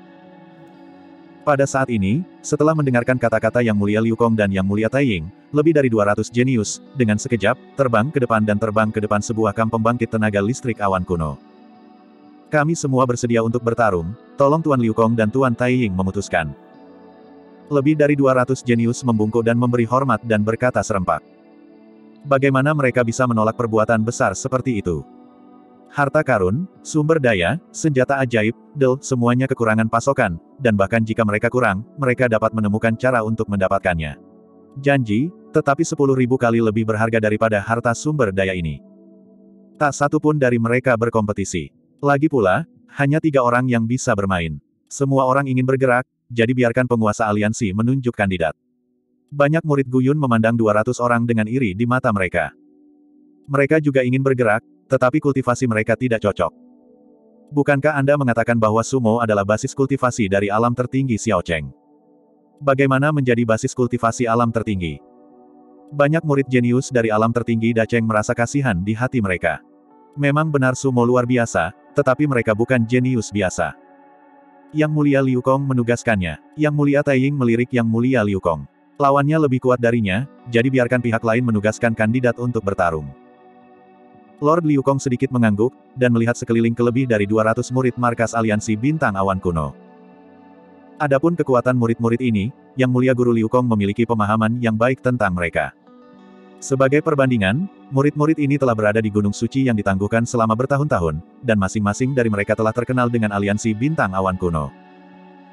pada saat ini, setelah mendengarkan kata-kata Yang Mulia Liu Kong dan Yang Mulia Taiying, lebih dari dua ratus jenius, dengan sekejap, terbang ke depan dan terbang ke depan sebuah kamp pembangkit tenaga listrik awan kuno. Kami semua bersedia untuk bertarung, tolong Tuan Liu Kong dan Tuan Taiying memutuskan. Lebih dari dua ratus jenius membungkuk dan memberi hormat dan berkata serempak. Bagaimana mereka bisa menolak perbuatan besar seperti itu? Harta karun, sumber daya, senjata ajaib, del, semuanya kekurangan pasokan, dan bahkan jika mereka kurang, mereka dapat menemukan cara untuk mendapatkannya. Janji, tetapi sepuluh ribu kali lebih berharga daripada harta sumber daya ini. Tak satu pun dari mereka berkompetisi. Lagi pula, hanya tiga orang yang bisa bermain. Semua orang ingin bergerak, jadi biarkan penguasa aliansi menunjuk kandidat. Banyak murid Guyun memandang dua ratus orang dengan iri di mata mereka. Mereka juga ingin bergerak, tetapi kultivasi mereka tidak cocok. Bukankah Anda mengatakan bahwa Sumo adalah basis kultivasi dari alam tertinggi Xiao Cheng? Bagaimana menjadi basis kultivasi alam tertinggi? Banyak murid jenius dari alam tertinggi Dacheng merasa kasihan di hati mereka. Memang benar Sumo luar biasa, tetapi mereka bukan jenius biasa. Yang Mulia Liu Kong menugaskannya. Yang Mulia Taiying melirik Yang Mulia Liu Kong. Lawannya lebih kuat darinya, jadi biarkan pihak lain menugaskan kandidat untuk bertarung. Lord Liu Kong sedikit mengangguk, dan melihat sekeliling ke lebih dari dua ratus murid markas aliansi Bintang Awan Kuno. Adapun kekuatan murid-murid ini, Yang Mulia Guru Liu Kong memiliki pemahaman yang baik tentang mereka. Sebagai perbandingan, murid-murid ini telah berada di Gunung Suci yang ditangguhkan selama bertahun-tahun, dan masing-masing dari mereka telah terkenal dengan aliansi Bintang Awan Kuno.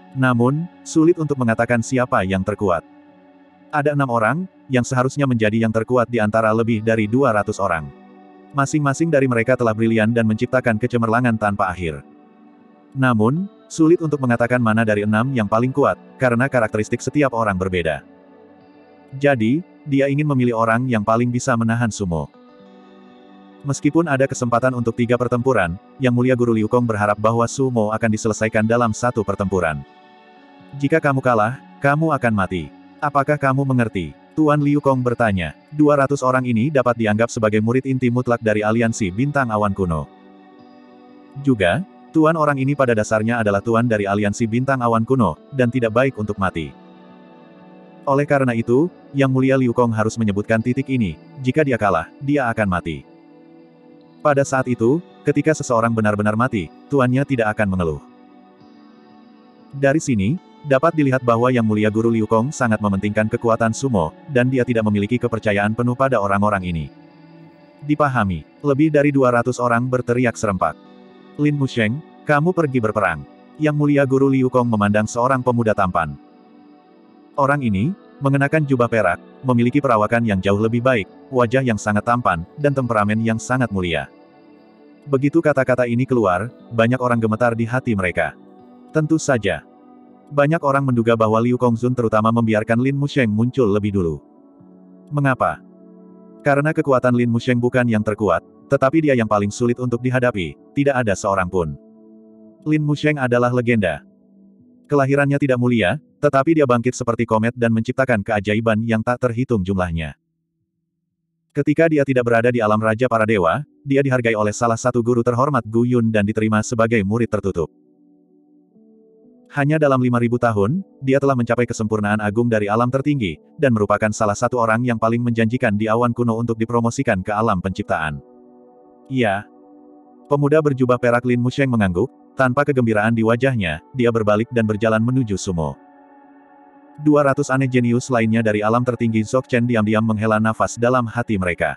Namun, sulit untuk mengatakan siapa yang terkuat. Ada enam orang, yang seharusnya menjadi yang terkuat di antara lebih dari dua ratus orang. Masing-masing dari mereka telah brilian dan menciptakan kecemerlangan tanpa akhir. Namun, sulit untuk mengatakan mana dari enam yang paling kuat, karena karakteristik setiap orang berbeda. Jadi, dia ingin memilih orang yang paling bisa menahan sumo. Meskipun ada kesempatan untuk tiga pertempuran, Yang Mulia Guru Liu Kong berharap bahwa sumo akan diselesaikan dalam satu pertempuran. Jika kamu kalah, kamu akan mati. Apakah kamu mengerti? Tuan Liu Kong bertanya. dua ratus orang ini dapat dianggap sebagai murid inti mutlak dari aliansi Bintang Awan Kuno. Juga, Tuan orang ini pada dasarnya adalah Tuan dari aliansi Bintang Awan Kuno, dan tidak baik untuk mati. Oleh karena itu, Yang Mulia Liu Kong harus menyebutkan titik ini, jika dia kalah, dia akan mati. Pada saat itu, ketika seseorang benar-benar mati, tuannya tidak akan mengeluh. Dari sini, dapat dilihat bahwa Yang Mulia Guru Liu Kong sangat mementingkan kekuatan sumo, dan dia tidak memiliki kepercayaan penuh pada orang-orang ini. Dipahami, lebih dari dua ratus orang berteriak serempak. Lin Musheng, kamu pergi berperang. Yang Mulia Guru Liu Kong memandang seorang pemuda tampan. Orang ini, mengenakan jubah perak, memiliki perawakan yang jauh lebih baik, wajah yang sangat tampan, dan temperamen yang sangat mulia. Begitu kata-kata ini keluar, banyak orang gemetar di hati mereka. Tentu saja. Banyak orang menduga bahwa Liu Kongzun terutama membiarkan Lin Musheng muncul lebih dulu. Mengapa? Karena kekuatan Lin Musheng bukan yang terkuat, tetapi dia yang paling sulit untuk dihadapi, tidak ada seorang pun. Lin Musheng adalah legenda. Kelahirannya tidak mulia, tetapi dia bangkit seperti komet dan menciptakan keajaiban yang tak terhitung jumlahnya. Ketika dia tidak berada di alam raja para dewa, dia dihargai oleh salah satu guru terhormat Gu Yun dan diterima sebagai murid tertutup. Hanya dalam lima ribu tahun, dia telah mencapai kesempurnaan agung dari alam tertinggi, dan merupakan salah satu orang yang paling menjanjikan di awan kuno untuk dipromosikan ke alam penciptaan. Iya. Pemuda berjubah perak Lin Musheng mengangguk, tanpa kegembiraan di wajahnya, dia berbalik dan berjalan menuju sumo. dua ratus aneh jenius lainnya dari alam tertinggi Dzogchen diam-diam menghela nafas dalam hati mereka.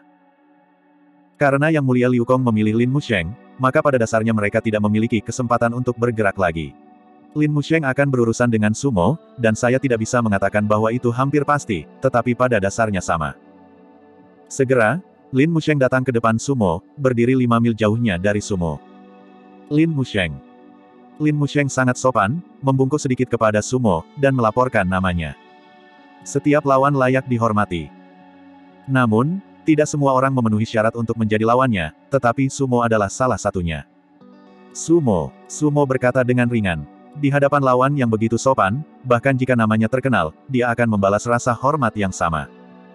Karena Yang Mulia Liu Kong memilih Lin Musheng, maka pada dasarnya mereka tidak memiliki kesempatan untuk bergerak lagi. Lin Musheng akan berurusan dengan sumo, dan saya tidak bisa mengatakan bahwa itu hampir pasti, tetapi pada dasarnya sama. Segera, Lin Musheng datang ke depan sumo, berdiri lima mil jauhnya dari sumo. Lin Musheng. Lin Musheng sangat sopan, membungkuk sedikit kepada sumo, dan melaporkan namanya. Setiap lawan layak dihormati. Namun, tidak semua orang memenuhi syarat untuk menjadi lawannya, tetapi sumo adalah salah satunya. Sumo, sumo berkata dengan ringan. Di hadapan lawan yang begitu sopan, bahkan jika namanya terkenal, dia akan membalas rasa hormat yang sama.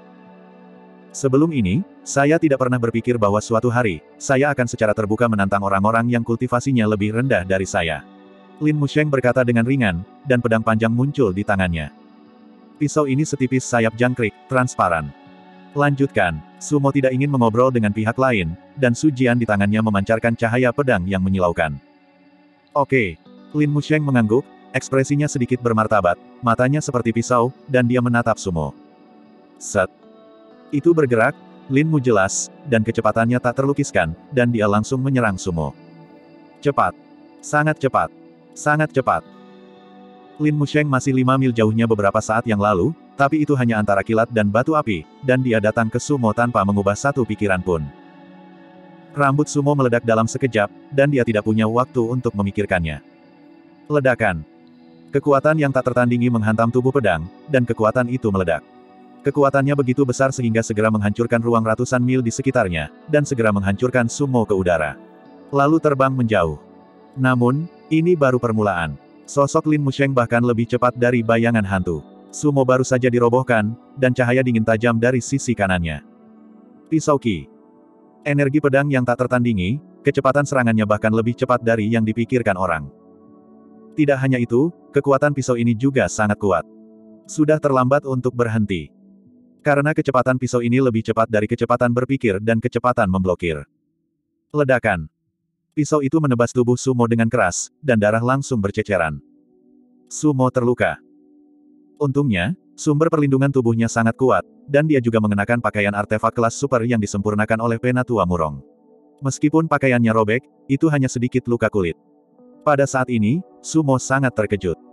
Sebelum ini, saya tidak pernah berpikir bahwa suatu hari, saya akan secara terbuka menantang orang-orang yang kultivasinya lebih rendah dari saya. Lin Musheng berkata dengan ringan, dan pedang panjang muncul di tangannya. Pisau ini setipis sayap jangkrik, transparan. Lanjutkan, sumo tidak ingin mengobrol dengan pihak lain, dan sujian di tangannya memancarkan cahaya pedang yang menyilaukan. Oke. Lin Musheng mengangguk, ekspresinya sedikit bermartabat, matanya seperti pisau, dan dia menatap sumo. Set. Itu bergerak, Lin Mu jelas, dan kecepatannya tak terlukiskan, dan dia langsung menyerang sumo. Cepat. Sangat cepat. Sangat cepat. Lin Musheng masih lima mil jauhnya beberapa saat yang lalu, tapi itu hanya antara kilat dan batu api, dan dia datang ke sumo tanpa mengubah satu pikiran pun. Rambut sumo meledak dalam sekejap, dan dia tidak punya waktu untuk memikirkannya. Ledakan. Kekuatan yang tak tertandingi menghantam tubuh pedang, dan kekuatan itu meledak. Kekuatannya begitu besar sehingga segera menghancurkan ruang ratusan mil di sekitarnya, dan segera menghancurkan sumo ke udara. Lalu terbang menjauh. Namun, ini baru permulaan. Sosok Lin Musheng bahkan lebih cepat dari bayangan hantu. Sumo baru saja dirobohkan, dan cahaya dingin tajam dari sisi kanannya. Pisau Qi. Energi pedang yang tak tertandingi, kecepatan serangannya bahkan lebih cepat dari yang dipikirkan orang. Tidak hanya itu, kekuatan pisau ini juga sangat kuat. Sudah terlambat untuk berhenti. Karena kecepatan pisau ini lebih cepat dari kecepatan berpikir dan kecepatan memblokir. Ledakan. Pisau itu menebas tubuh sumo dengan keras, dan darah langsung berceceran. Sumo terluka. Untungnya, sumber perlindungan tubuhnya sangat kuat, dan dia juga mengenakan pakaian artefak kelas super yang disempurnakan oleh Penatua Murong. Meskipun pakaiannya robek, itu hanya sedikit luka kulit. Pada saat ini, sumo sangat terkejut.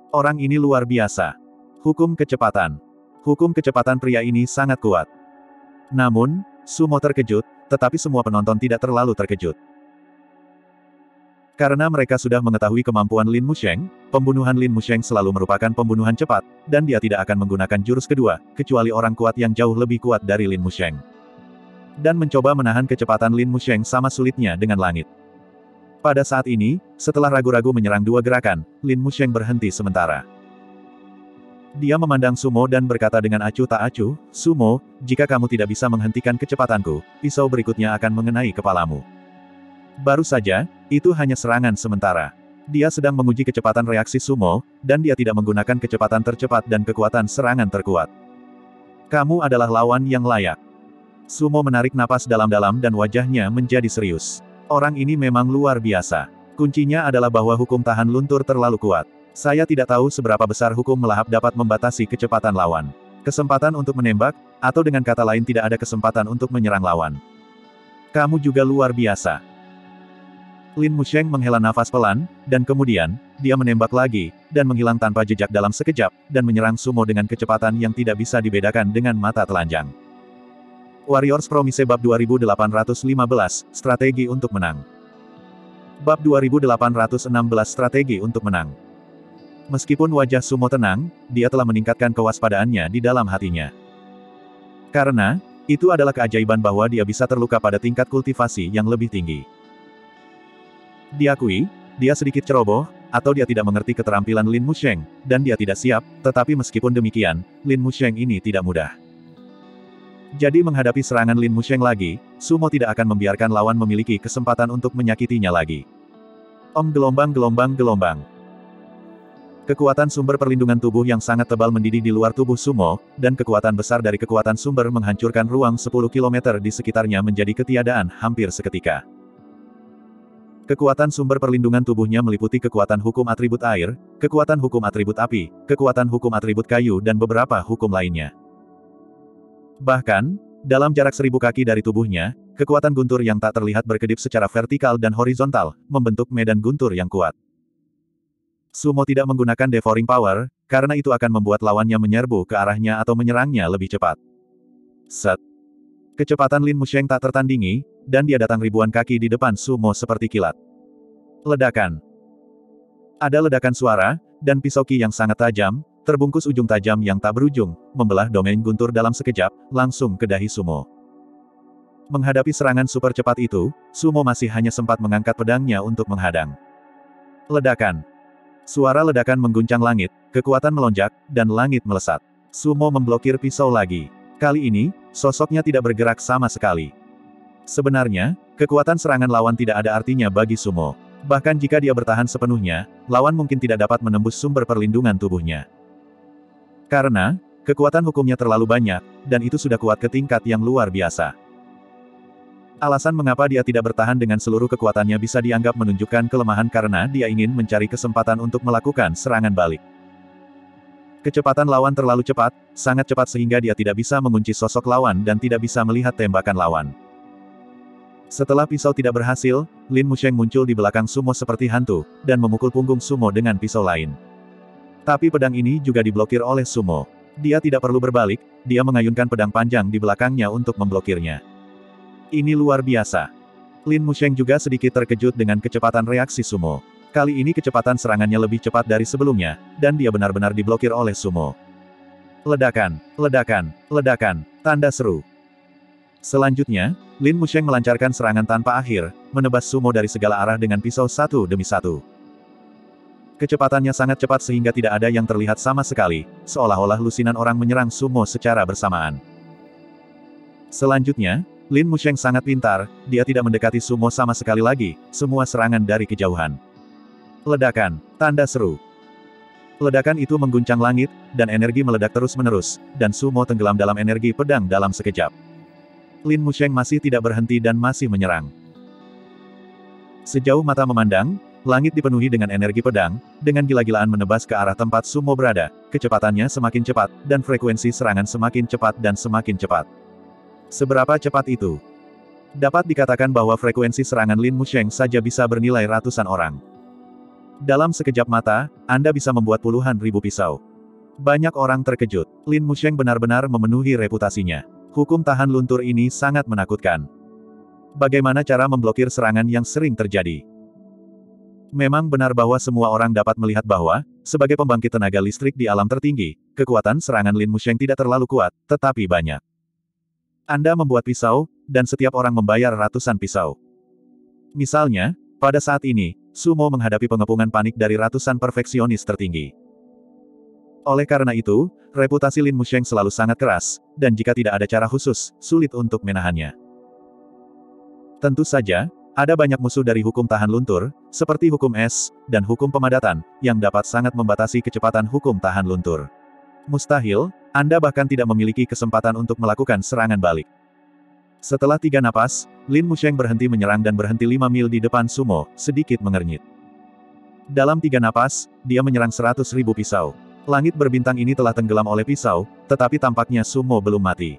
Orang ini luar biasa. Hukum kecepatan. Hukum kecepatan pria ini sangat kuat. Namun, Sumo terkejut, tetapi semua penonton tidak terlalu terkejut. Karena mereka sudah mengetahui kemampuan Lin Musheng, pembunuhan Lin Musheng selalu merupakan pembunuhan cepat, dan dia tidak akan menggunakan jurus kedua, kecuali orang kuat yang jauh lebih kuat dari Lin Musheng. Dan mencoba menahan kecepatan Lin Musheng sama sulitnya dengan langit. Pada saat ini, setelah ragu-ragu menyerang dua gerakan, Lin Musheng berhenti sementara. Dia memandang Sumo dan berkata dengan acuh tak acuh, "Sumo, jika kamu tidak bisa menghentikan kecepatanku, pisau berikutnya akan mengenai kepalamu." Baru saja, itu hanya serangan sementara. Dia sedang menguji kecepatan reaksi Sumo, dan dia tidak menggunakan kecepatan tercepat dan kekuatan serangan terkuat. Kamu adalah lawan yang layak. Sumo menarik napas dalam-dalam dan wajahnya menjadi serius. Orang ini memang luar biasa. Kuncinya adalah bahwa hukum tahan luntur terlalu kuat. Saya tidak tahu seberapa besar hukum melahap dapat membatasi kecepatan lawan. Kesempatan untuk menembak, atau dengan kata lain tidak ada kesempatan untuk menyerang lawan. Kamu juga luar biasa. Lin Musheng menghela nafas pelan, dan kemudian, dia menembak lagi, dan menghilang tanpa jejak dalam sekejap, dan menyerang Sumo dengan kecepatan yang tidak bisa dibedakan dengan mata telanjang. Warriors Promise Bab dua ribu delapan ratus lima belas, Strategi untuk Menang. Bab dua ribu delapan ratus enam belas Strategi untuk Menang. Meskipun wajah Sumo tenang, dia telah meningkatkan kewaspadaannya di dalam hatinya. Karena, itu adalah keajaiban bahwa dia bisa terluka pada tingkat kultivasi yang lebih tinggi. Diakui, dia sedikit ceroboh, atau dia tidak mengerti keterampilan Lin Musheng, dan dia tidak siap, tetapi meskipun demikian, Lin Musheng ini tidak mudah. Jadi menghadapi serangan Lin Musheng lagi, Sumo tidak akan membiarkan lawan memiliki kesempatan untuk menyakitinya lagi. Om gelombang-gelombang-gelombang. Kekuatan sumber perlindungan tubuh yang sangat tebal mendidih di luar tubuh Sumo, dan kekuatan besar dari kekuatan sumber menghancurkan ruang sepuluh kilometer di sekitarnya menjadi ketiadaan hampir seketika. Kekuatan sumber perlindungan tubuhnya meliputi kekuatan hukum atribut air, kekuatan hukum atribut api, kekuatan hukum atribut kayu dan beberapa hukum lainnya. Bahkan, dalam jarak seribu kaki dari tubuhnya, kekuatan guntur yang tak terlihat berkedip secara vertikal dan horizontal, membentuk medan guntur yang kuat. Sumo tidak menggunakan devouring power, karena itu akan membuat lawannya menyerbu ke arahnya atau menyerangnya lebih cepat. Set. Kecepatan Lin Musheng tak tertandingi, dan dia datang ribuan kaki di depan Sumo seperti kilat. Ledakan. Ada ledakan suara, dan pisau ki yang sangat tajam, terbungkus ujung tajam yang tak berujung, membelah domain guntur dalam sekejap, langsung ke dahi Sumo. Menghadapi serangan super cepat itu, Sumo masih hanya sempat mengangkat pedangnya untuk menghadang. Ledakan. Suara ledakan mengguncang langit, kekuatan melonjak, dan langit melesat. Sumo memblokir pisau lagi. Kali ini, sosoknya tidak bergerak sama sekali. Sebenarnya, kekuatan serangan lawan tidak ada artinya bagi Sumo. Bahkan jika dia bertahan sepenuhnya, lawan mungkin tidak dapat menembus sumber perlindungan tubuhnya. Karena, kekuatan hukumnya terlalu banyak, dan itu sudah kuat ke tingkat yang luar biasa. Alasan mengapa dia tidak bertahan dengan seluruh kekuatannya bisa dianggap menunjukkan kelemahan karena dia ingin mencari kesempatan untuk melakukan serangan balik. Kecepatan lawan terlalu cepat, sangat cepat sehingga dia tidak bisa mengunci sosok lawan dan tidak bisa melihat tembakan lawan. Setelah pisau tidak berhasil, Lin Musheng muncul di belakang Sumo seperti hantu, dan memukul punggung Sumo dengan pisau lain. Tapi pedang ini juga diblokir oleh Sumo. Dia tidak perlu berbalik, dia mengayunkan pedang panjang di belakangnya untuk memblokirnya. Ini luar biasa. Lin Musheng juga sedikit terkejut dengan kecepatan reaksi Sumo. Kali ini kecepatan serangannya lebih cepat dari sebelumnya, dan dia benar-benar diblokir oleh Sumo. Ledakan, ledakan, ledakan, tanda seru. Selanjutnya, Lin Musheng melancarkan serangan tanpa akhir, menebas Sumo dari segala arah dengan pisau satu demi satu. Kecepatannya sangat cepat sehingga tidak ada yang terlihat sama sekali, seolah-olah lusinan orang menyerang Sumo secara bersamaan. Selanjutnya, Lin Musheng sangat pintar, dia tidak mendekati Sumo sama sekali lagi, semua serangan dari kejauhan. Ledakan, tanda seru. Ledakan itu mengguncang langit, dan energi meledak terus-menerus, dan Sumo tenggelam dalam energi pedang dalam sekejap. Lin Musheng masih tidak berhenti dan masih menyerang. Sejauh mata memandang, langit dipenuhi dengan energi pedang, dengan gila-gilaan menebas ke arah tempat Sumo berada, kecepatannya semakin cepat, dan frekuensi serangan semakin cepat dan semakin cepat. Seberapa cepat itu? Dapat dikatakan bahwa frekuensi serangan Lin Musheng saja bisa bernilai ratusan orang. Dalam sekejap mata, Anda bisa membuat puluhan ribu pisau. Banyak orang terkejut. Lin Musheng benar-benar memenuhi reputasinya. Hukum tahan luntur ini sangat menakutkan. Bagaimana cara memblokir serangan yang sering terjadi? Memang benar bahwa semua orang dapat melihat bahwa, sebagai pembangkit tenaga listrik di alam tertinggi, kekuatan serangan Lin Musheng tidak terlalu kuat, tetapi banyak. Anda membuat pisau, dan setiap orang membayar ratusan pisau. Misalnya, pada saat ini, Sumo menghadapi pengepungan panik dari ratusan perfeksionis tertinggi. Oleh karena itu, reputasi Lin Musheng selalu sangat keras, dan jika tidak ada cara khusus, sulit untuk menahannya. Tentu saja, ada banyak musuh dari hukum tahan luntur, seperti hukum es, dan hukum pemadatan, yang dapat sangat membatasi kecepatan hukum tahan luntur. Mustahil, Anda bahkan tidak memiliki kesempatan untuk melakukan serangan balik. Setelah tiga napas, Lin Musheng berhenti menyerang dan berhenti lima mil di depan Sumo, sedikit mengernyit. Dalam tiga napas, dia menyerang seratus ribu pisau. Langit berbintang ini telah tenggelam oleh pisau, tetapi tampaknya Sumo belum mati.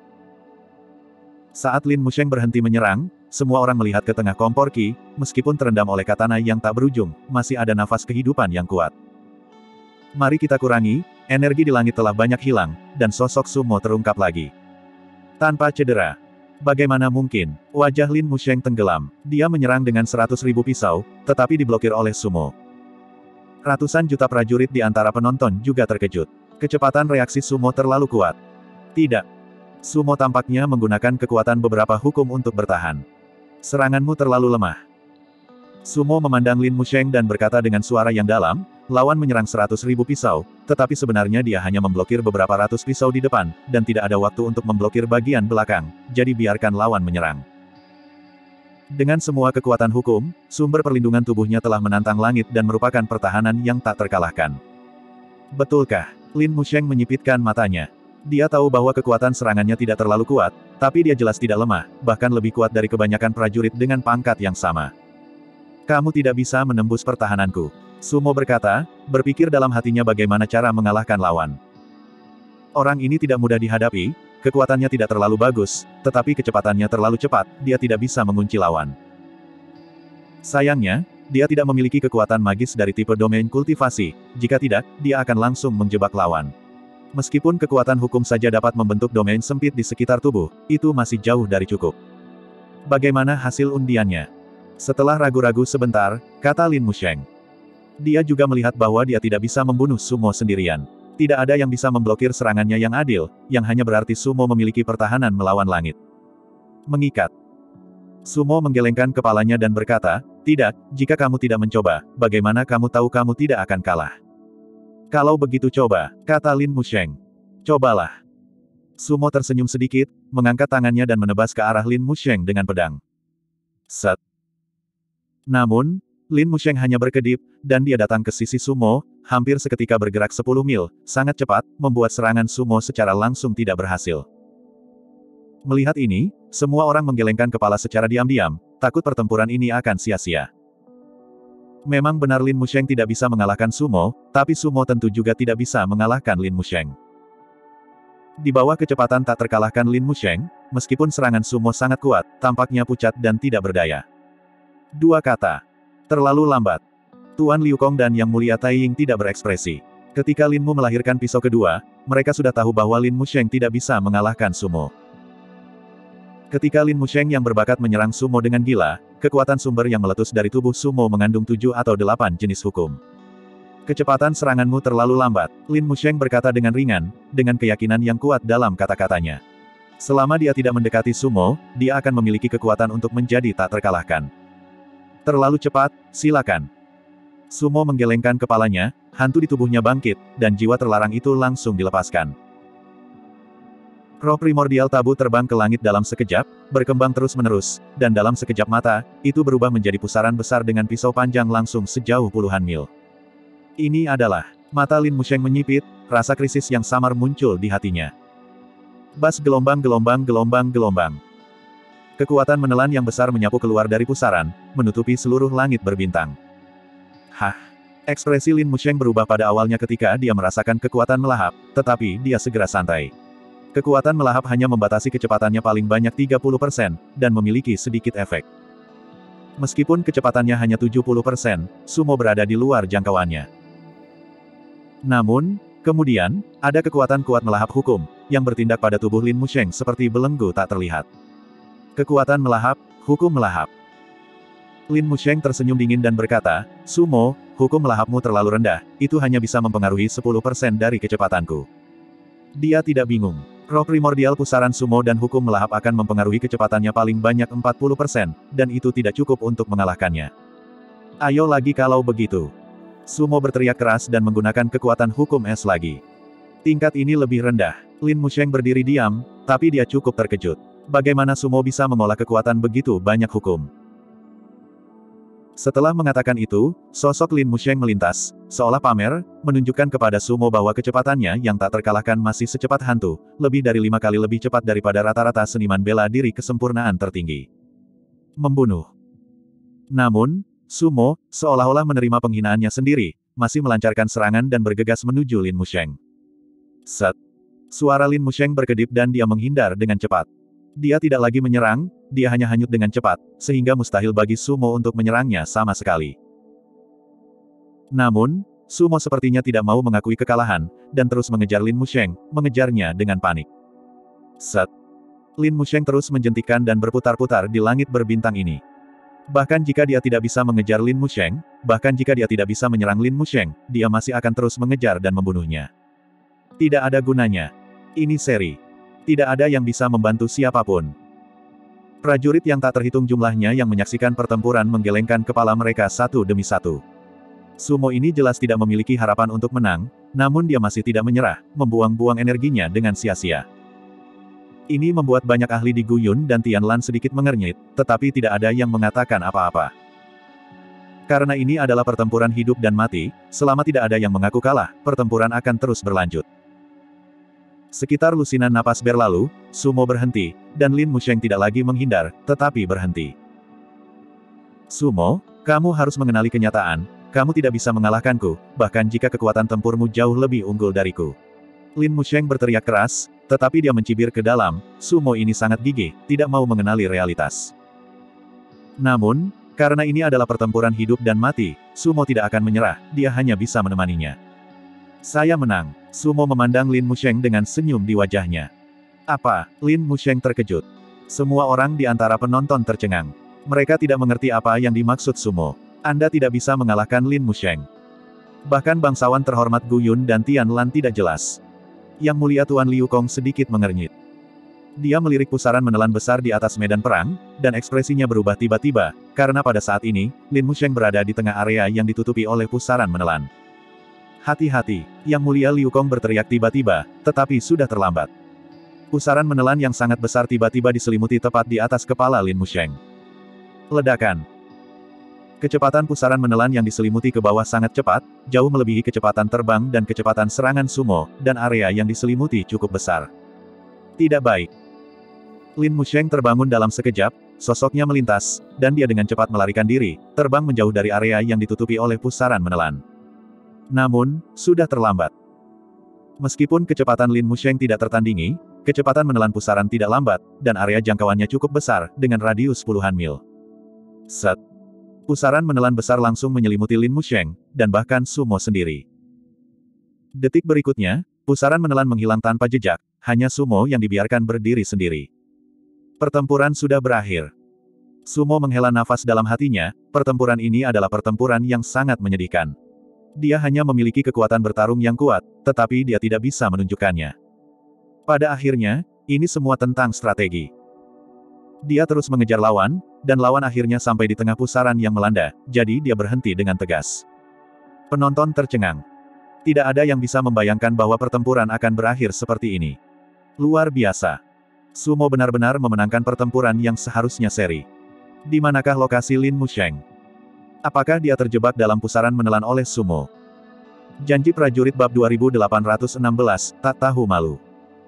Saat Lin Musheng berhenti menyerang, semua orang melihat ke tengah kompor Qi, meskipun terendam oleh katana yang tak berujung, masih ada nafas kehidupan yang kuat. Mari kita kurangi, energi di langit telah banyak hilang, dan sosok Sumo terungkap lagi. Tanpa cedera. Bagaimana mungkin? Wajah Lin Musheng tenggelam. Dia menyerang dengan seratus ribu pisau, tetapi diblokir oleh Sumo. Ratusan juta prajurit di antara penonton juga terkejut. Kecepatan reaksi Sumo terlalu kuat. Tidak. Sumo tampaknya menggunakan kekuatan beberapa hukum untuk bertahan. Seranganmu terlalu lemah. Sumo memandang Lin Musheng dan berkata dengan suara yang dalam, lawan menyerang seratus ribu pisau, tetapi sebenarnya dia hanya memblokir beberapa ratus pisau di depan, dan tidak ada waktu untuk memblokir bagian belakang, jadi biarkan lawan menyerang. Dengan semua kekuatan hukum, sumber perlindungan tubuhnya telah menantang langit dan merupakan pertahanan yang tak terkalahkan. Betulkah? Lin Musheng menyipitkan matanya. Dia tahu bahwa kekuatan serangannya tidak terlalu kuat, tapi dia jelas tidak lemah, bahkan lebih kuat dari kebanyakan prajurit dengan pangkat yang sama. Kamu tidak bisa menembus pertahananku. Sumo berkata, berpikir dalam hatinya bagaimana cara mengalahkan lawan. Orang ini tidak mudah dihadapi, kekuatannya tidak terlalu bagus, tetapi kecepatannya terlalu cepat, dia tidak bisa mengunci lawan. Sayangnya, dia tidak memiliki kekuatan magis dari tipe domain kultivasi, jika tidak, dia akan langsung menjebak lawan. Meskipun kekuatan hukum saja dapat membentuk domain sempit di sekitar tubuh, itu masih jauh dari cukup. Bagaimana hasil undiannya? Setelah ragu-ragu sebentar, kata Lin Musheng. Dia juga melihat bahwa dia tidak bisa membunuh Sumo sendirian. Tidak ada yang bisa memblokir serangannya yang adil, yang hanya berarti Sumo memiliki pertahanan melawan langit. Mengikat. Sumo menggelengkan kepalanya dan berkata, tidak, jika kamu tidak mencoba, bagaimana kamu tahu kamu tidak akan kalah? Kalau begitu coba, kata Lin Musheng. Cobalah. Sumo tersenyum sedikit, mengangkat tangannya dan menebas ke arah Lin Musheng dengan pedang. Set. Namun, Lin Musheng hanya berkedip, dan dia datang ke sisi Sumo, hampir seketika bergerak sepuluh mil, sangat cepat, membuat serangan Sumo secara langsung tidak berhasil. Melihat ini, semua orang menggelengkan kepala secara diam-diam, takut pertempuran ini akan sia-sia. Memang benar Lin Musheng tidak bisa mengalahkan Sumo, tapi Sumo tentu juga tidak bisa mengalahkan Lin Musheng. Di bawah kecepatan tak terkalahkan Lin Musheng, meskipun serangan Sumo sangat kuat, tampaknya pucat dan tidak berdaya. Dua kata. Terlalu lambat. Tuan Liu Kong dan Yang Mulia Taiying tidak berekspresi. Ketika Lin Mu melahirkan pisau kedua, mereka sudah tahu bahwa Lin Musheng tidak bisa mengalahkan Sumo. Ketika Lin Musheng yang berbakat menyerang Sumo dengan gila, kekuatan sumber yang meletus dari tubuh Sumo mengandung tujuh atau delapan jenis hukum. Kecepatan seranganmu terlalu lambat, Lin Musheng berkata dengan ringan, dengan keyakinan yang kuat dalam kata-katanya. Selama dia tidak mendekati Sumo, dia akan memiliki kekuatan untuk menjadi tak terkalahkan. Terlalu cepat, silakan. Sumo menggelengkan kepalanya, hantu di tubuhnya bangkit, dan jiwa terlarang itu langsung dilepaskan. Roh primordial tabu terbang ke langit dalam sekejap, berkembang terus-menerus, dan dalam sekejap mata, itu berubah menjadi pusaran besar dengan pisau panjang langsung sejauh puluhan mil. Ini adalah, mata Lin Musheng menyipit, rasa krisis yang samar muncul di hatinya. Bas gelombang-gelombang gelombang-gelombang. Kekuatan menelan yang besar menyapu keluar dari pusaran, menutupi seluruh langit berbintang. Hah! Ekspresi Lin Musheng berubah pada awalnya ketika dia merasakan kekuatan melahap, tetapi dia segera santai. Kekuatan melahap hanya membatasi kecepatannya paling banyak tiga puluh persen, dan memiliki sedikit efek. Meskipun kecepatannya hanya tujuh puluh persen, Sumo berada di luar jangkauannya. Namun, kemudian, ada kekuatan kuat melahap hukum, yang bertindak pada tubuh Lin Musheng seperti belenggu tak terlihat. Kekuatan melahap, hukum melahap. Lin Musheng tersenyum dingin dan berkata, Sumo, hukum melahapmu terlalu rendah, itu hanya bisa mempengaruhi sepuluh persen dari kecepatanku. Dia tidak bingung. Roh primordial pusaran Sumo dan hukum melahap akan mempengaruhi kecepatannya paling banyak empat puluh persen, dan itu tidak cukup untuk mengalahkannya. Ayo lagi kalau begitu. Sumo berteriak keras dan menggunakan kekuatan hukum es lagi. Tingkat ini lebih rendah. Lin Musheng berdiri diam, tapi dia cukup terkejut. Bagaimana Sumo bisa mengolah kekuatan begitu banyak hukum? Setelah mengatakan itu, sosok Lin Musheng melintas, seolah pamer, menunjukkan kepada Sumo bahwa kecepatannya yang tak terkalahkan masih secepat hantu, lebih dari lima kali lebih cepat daripada rata-rata seniman bela diri kesempurnaan tertinggi. Membunuh. Namun, Sumo, seolah-olah menerima penghinaannya sendiri, masih melancarkan serangan dan bergegas menuju Lin Musheng. Set. Suara Lin Musheng berkedip dan dia menghindar dengan cepat. Dia tidak lagi menyerang, dia hanya hanyut dengan cepat, sehingga mustahil bagi Sumo untuk menyerangnya sama sekali. Namun, Sumo sepertinya tidak mau mengakui kekalahan, dan terus mengejar Lin Musheng, mengejarnya dengan panik. Set. Lin Musheng terus menjentikkan dan berputar-putar di langit berbintang ini. Bahkan jika dia tidak bisa mengejar Lin Musheng, bahkan jika dia tidak bisa menyerang Lin Musheng, dia masih akan terus mengejar dan membunuhnya. Tidak ada gunanya. Ini seri. Tidak ada yang bisa membantu siapapun. Prajurit yang tak terhitung jumlahnya yang menyaksikan pertempuran menggelengkan kepala mereka satu demi satu. Sumo ini jelas tidak memiliki harapan untuk menang, namun dia masih tidak menyerah, membuang-buang energinya dengan sia-sia. Ini membuat banyak ahli di Guyun dan Tianlan sedikit mengernyit, tetapi tidak ada yang mengatakan apa-apa. Karena ini adalah pertempuran hidup dan mati, selama tidak ada yang mengaku kalah, pertempuran akan terus berlanjut. Sekitar lusinan napas berlalu, Sumo berhenti, dan Lin Musheng tidak lagi menghindar, tetapi berhenti. Sumo, kamu harus mengenali kenyataan, kamu tidak bisa mengalahkanku, bahkan jika kekuatan tempurmu jauh lebih unggul dariku. Lin Musheng berteriak keras, tetapi dia mencibir ke dalam, Sumo ini sangat gigih, tidak mau mengenali realitas. Namun, karena ini adalah pertempuran hidup dan mati, Sumo tidak akan menyerah, dia hanya bisa menemaninya. Saya menang. Sumo memandang Lin Musheng dengan senyum di wajahnya. Apa? Lin Musheng terkejut. Semua orang di antara penonton tercengang. Mereka tidak mengerti apa yang dimaksud Sumo. Anda tidak bisa mengalahkan Lin Musheng. Bahkan bangsawan terhormat Guyun dan Tianlan tidak jelas. Yang mulia Tuan Liu Kong sedikit mengernyit. Dia melirik pusaran menelan besar di atas medan perang, dan ekspresinya berubah tiba-tiba, karena pada saat ini, Lin Musheng berada di tengah area yang ditutupi oleh pusaran menelan. Hati-hati, Yang Mulia Liu Kong berteriak tiba-tiba, tetapi sudah terlambat. Pusaran menelan yang sangat besar tiba-tiba diselimuti tepat di atas kepala Lin Musheng. Ledakan. Kecepatan pusaran menelan yang diselimuti ke bawah sangat cepat, jauh melebihi kecepatan terbang dan kecepatan serangan Sumo, dan area yang diselimuti cukup besar. Tidak baik. Lin Musheng terbangun dalam sekejap, sosoknya melintas, dan dia dengan cepat melarikan diri, terbang menjauh dari area yang ditutupi oleh pusaran menelan. Namun, sudah terlambat. Meskipun kecepatan Lin Musheng tidak tertandingi, kecepatan menelan pusaran tidak lambat, dan area jangkauannya cukup besar, dengan radius puluhan mil. Set. Pusaran menelan besar langsung menyelimuti Lin Musheng, dan bahkan Sumo sendiri. Detik berikutnya, pusaran menelan menghilang tanpa jejak, hanya Sumo yang dibiarkan berdiri sendiri. Pertempuran sudah berakhir. Sumo menghela nafas dalam hatinya, pertempuran ini adalah pertempuran yang sangat menyedihkan. Dia hanya memiliki kekuatan bertarung yang kuat, tetapi dia tidak bisa menunjukkannya. Pada akhirnya, ini semua tentang strategi. Dia terus mengejar lawan, dan lawan akhirnya sampai di tengah pusaran yang melanda, jadi dia berhenti dengan tegas. Penonton tercengang. Tidak ada yang bisa membayangkan bahwa pertempuran akan berakhir seperti ini. Luar biasa. Sumo benar-benar memenangkan pertempuran yang seharusnya seri. Di manakah lokasi Lin Musheng? Apakah dia terjebak dalam pusaran menelan oleh Sumo? Janji prajurit bab dua ribu delapan ratus enam belas, tak tahu malu.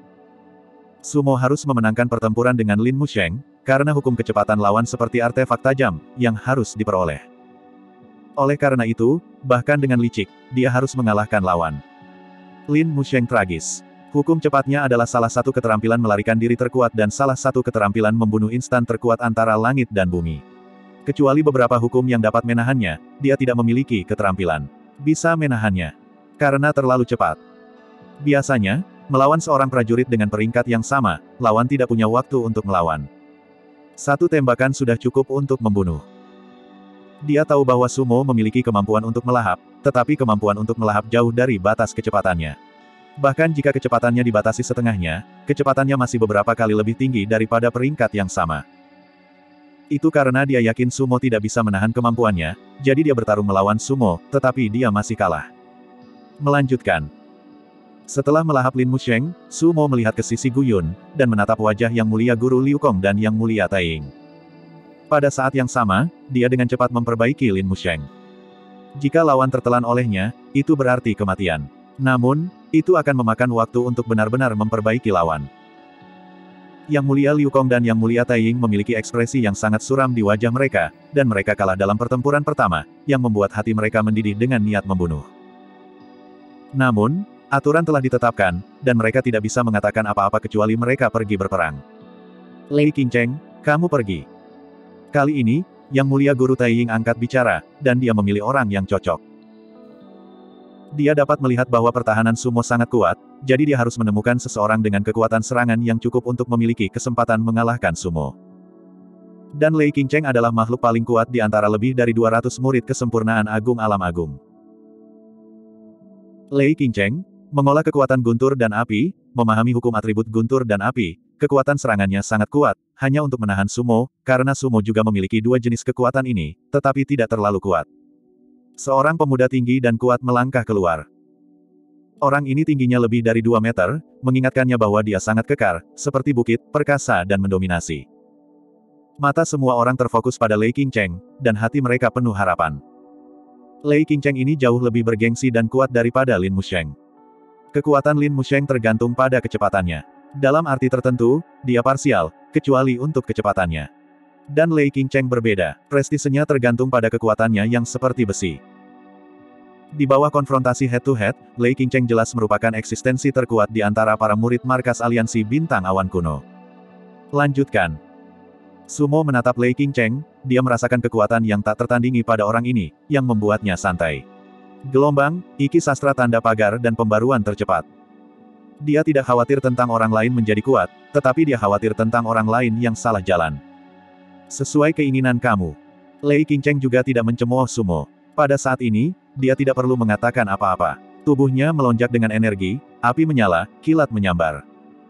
Sumo harus memenangkan pertempuran dengan Lin Musheng, karena hukum kecepatan lawan seperti artefak tajam, yang harus diperoleh. Oleh karena itu, bahkan dengan licik, dia harus mengalahkan lawan. Lin Musheng tragis. Hukum cepatnya adalah salah satu keterampilan melarikan diri terkuat dan salah satu keterampilan membunuh instan terkuat antara langit dan bumi. Kecuali beberapa hukum yang dapat menahannya, dia tidak memiliki keterampilan. Bisa menahannya. Karena terlalu cepat. Biasanya, melawan seorang prajurit dengan peringkat yang sama, lawan tidak punya waktu untuk melawan. Satu tembakan sudah cukup untuk membunuh. Dia tahu bahwa sumo memiliki kemampuan untuk melahap, tetapi kemampuan untuk melahap jauh dari batas kecepatannya. Bahkan jika kecepatannya dibatasi setengahnya, kecepatannya masih beberapa kali lebih tinggi daripada peringkat yang sama. Itu karena dia yakin sumo tidak bisa menahan kemampuannya, jadi dia bertarung melawan sumo, tetapi dia masih kalah. Melanjutkan. Setelah melahap Lin Musheng, sumo melihat ke sisi Guyun, dan menatap wajah yang mulia guru Liu Kong dan yang mulia Taiying. Pada saat yang sama, dia dengan cepat memperbaiki Lin Musheng. Jika lawan tertelan olehnya, itu berarti kematian. Namun, itu akan memakan waktu untuk benar-benar memperbaiki lawan. Yang mulia Liu Kong dan yang mulia Taiying memiliki ekspresi yang sangat suram di wajah mereka, dan mereka kalah dalam pertempuran pertama, yang membuat hati mereka mendidih dengan niat membunuh. Namun, aturan telah ditetapkan, dan mereka tidak bisa mengatakan apa-apa kecuali mereka pergi berperang. Lei Qingcheng, kamu pergi. Kali ini, yang mulia guru Taiying angkat bicara, dan dia memilih orang yang cocok. Dia dapat melihat bahwa pertahanan sumo sangat kuat, jadi dia harus menemukan seseorang dengan kekuatan serangan yang cukup untuk memiliki kesempatan mengalahkan sumo. Dan Lei Qingcheng adalah makhluk paling kuat di antara lebih dari dua ratus murid kesempurnaan agung alam agung. Lei Qingcheng mengolah kekuatan guntur dan api, memahami hukum atribut guntur dan api, kekuatan serangannya sangat kuat, hanya untuk menahan sumo, karena sumo juga memiliki dua jenis kekuatan ini, tetapi tidak terlalu kuat. Seorang pemuda tinggi dan kuat melangkah keluar. Orang ini tingginya lebih dari dua meter, mengingatkannya bahwa dia sangat kekar, seperti bukit, perkasa dan mendominasi. Mata semua orang terfokus pada Lei Qingcheng, dan hati mereka penuh harapan. Lei Qingcheng ini jauh lebih bergengsi dan kuat daripada Lin Musheng. Kekuatan Lin Musheng tergantung pada kecepatannya. Dalam arti tertentu, dia parsial, kecuali untuk kecepatannya. Dan Lei Qingcheng berbeda, prestisenya tergantung pada kekuatannya yang seperti besi. Di bawah konfrontasi head-to-head, Lei Qingcheng jelas merupakan eksistensi terkuat di antara para murid markas aliansi bintang awan kuno. Lanjutkan. Sumo menatap Lei Qingcheng, dia merasakan kekuatan yang tak tertandingi pada orang ini, yang membuatnya santai. Gelombang, iki sastra tanda pagar dan pembaruan tercepat. Dia tidak khawatir tentang orang lain menjadi kuat, tetapi dia khawatir tentang orang lain yang salah jalan. Sesuai keinginan kamu. Lei Qingcheng juga tidak mencemooh sumo. Pada saat ini, dia tidak perlu mengatakan apa-apa. Tubuhnya melonjak dengan energi, api menyala, kilat menyambar.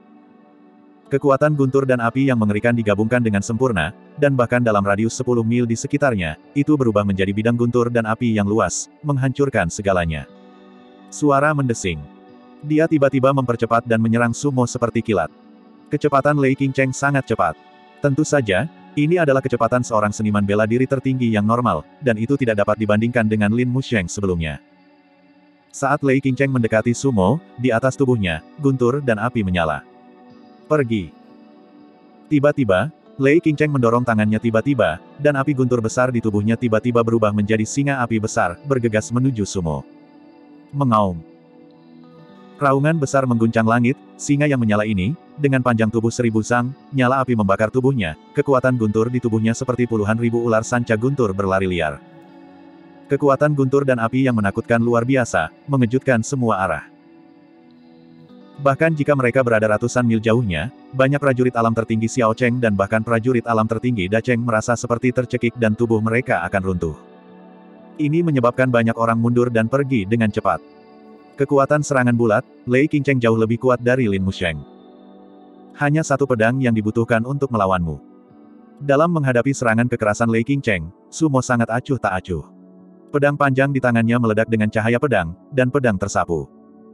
Kekuatan guntur dan api yang mengerikan digabungkan dengan sempurna, dan bahkan dalam radius sepuluh mil di sekitarnya, itu berubah menjadi bidang guntur dan api yang luas, menghancurkan segalanya. Suara mendesing. Dia tiba-tiba mempercepat dan menyerang sumo seperti kilat. Kecepatan Lei Qingcheng sangat cepat. Tentu saja, ini adalah kecepatan seorang seniman bela diri tertinggi yang normal, dan itu tidak dapat dibandingkan dengan Lin Musheng sebelumnya. Saat Lei Qingcheng mendekati sumo, di atas tubuhnya, guntur dan api menyala. Pergi. Tiba-tiba, Lei Qingcheng mendorong tangannya tiba-tiba, dan api guntur besar di tubuhnya tiba-tiba berubah menjadi singa api besar, bergegas menuju sumo. Mengaum. Raungan besar mengguncang langit, singa yang menyala ini, dengan panjang tubuh seribu sang, nyala api membakar tubuhnya, kekuatan guntur di tubuhnya seperti puluhan ribu ular sanca guntur berlari liar. Kekuatan guntur dan api yang menakutkan luar biasa, mengejutkan semua arah. Bahkan jika mereka berada ratusan mil jauhnya, banyak prajurit alam tertinggi Xiao Cheng dan bahkan prajurit alam tertinggi Da Cheng merasa seperti tercekik dan tubuh mereka akan runtuh. Ini menyebabkan banyak orang mundur dan pergi dengan cepat. Kekuatan serangan bulat, Lei Qingcheng jauh lebih kuat dari Lin Musheng. Hanya satu pedang yang dibutuhkan untuk melawanmu. Dalam menghadapi serangan kekerasan Lei Qingcheng, sumo sangat acuh tak acuh. Pedang panjang di tangannya meledak dengan cahaya pedang, dan pedang tersapu.